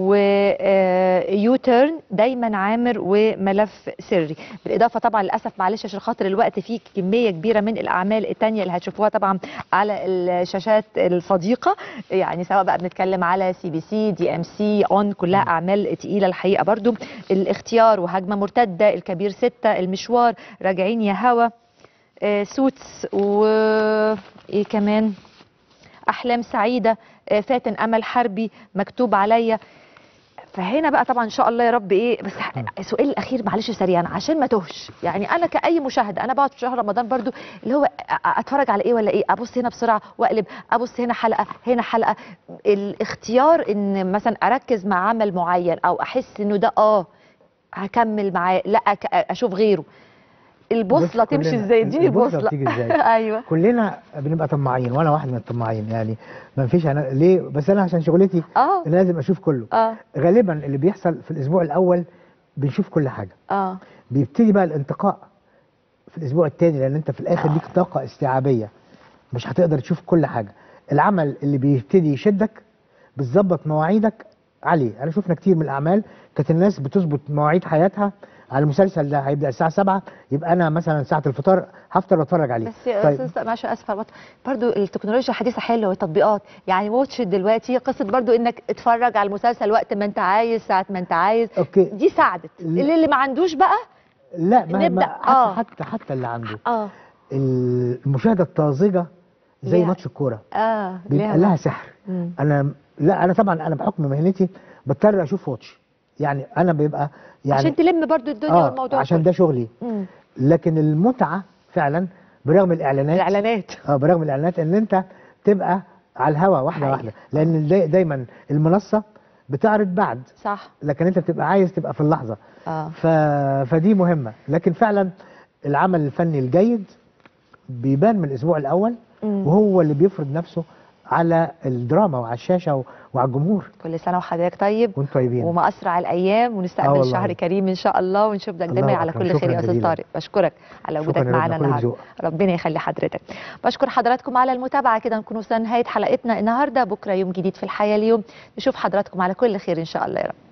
ويوتيرن دايما عامر، وملف سري. بالاضافه طبعا للاسف معلش عشان خاطر الوقت في كميه كبيره من الاعمال الثانيه اللي هتشوفوها طبعا على الشاشات الصديقه، يعني سواء بقى بنتكلم على CBC DMC اون، كلها اعمال تقيله الحقيقه برضو. الاختيار، وهجمه مرتده، الكبير 6، المشوار، راجعين يا هوا، سوتس، وايه كمان، احلام سعيده، فاتن امل حربي، مكتوب عليا. فهنا بقى طبعا ان شاء الله يا رب ايه. بس السؤال الاخير معلش سريعا عشان ما تهش، يعني انا كاي مشاهد انا بقعد في شهر رمضان برضو اللي هو اتفرج على ايه ولا ايه، ابص هنا بسرعه واقلب، ابص هنا حلقه هنا حلقه. الاختيار ان مثلا اركز مع عمل معين او احس انه ده هكمل معاه، لا اشوف غيره. البوصله تمشي ازاي؟ اديني بوصله بتيجي ازاي؟ ايوه كلنا بنبقى طماعين، وانا واحد من الطماعين، يعني ما فيش ليه، بس انا عشان شغلتي لازم اشوف كله. غالبا اللي بيحصل في الاسبوع الاول بنشوف كل حاجه. بيبتدي بقى الانتقاء في الاسبوع الثاني، لان انت في الاخر ليك طاقه استيعابيه مش هتقدر تشوف كل حاجه. العمل اللي بيبتدي يشدك بتظبط مواعيدك عليه. انا شفنا كتير من الاعمال كانت الناس بتظبط مواعيد حياتها على المسلسل ده هيبدا الساعه 7، يبقى انا مثلا ساعه الفطار هفطر واتفرج عليه. بس طيب. معلش اسفه، برضو التكنولوجيا الحديثه حلوه والتطبيقات، يعني واتش دلوقتي قصه برضو انك اتفرج على المسلسل وقت ما انت عايز ساعه ما انت عايز. أوكي. دي ساعدت اللي ما عندوش بقى. لا ما حتى اللي عنده المشاهده الطازجه زي ماتش الكوره بيبقى لها سحر. انا طبعا بحكم مهنتي بضطر اشوف واتش، يعني انا بيبقى يعني عشان تلم برضو الدنيا والموضوع عشان كله. ده شغلي. لكن المتعه فعلا برغم الاعلانات برغم الاعلانات ان انت تبقى على الهوا واحده لان دايما المنصه بتعرض بعد صح، لكن انت بتبقى عايز تبقى في اللحظه. فدي مهمه، لكن فعلا العمل الفني الجيد بيبان من الاسبوع الاول وهو اللي بيفرض نفسه على الدراما وعلى الشاشه وعلى الجمهور. كل سنه وحضرتك طيب وانتم طيبين وما اسرع الايام، ونستقبل شهر كريم ان شاء الله ونشوفك دايما على كل خير يا استاذ طارق. بشكرك على وجودك معنا النهارده، ربنا يخلي حضرتك. بشكر حضراتكم على المتابعه، كده نكون وصلنا لنهايه حلقتنا النهارده. بكره يوم جديد في الحياه اليوم، نشوف حضراتكم على كل خير ان شاء الله يا رب.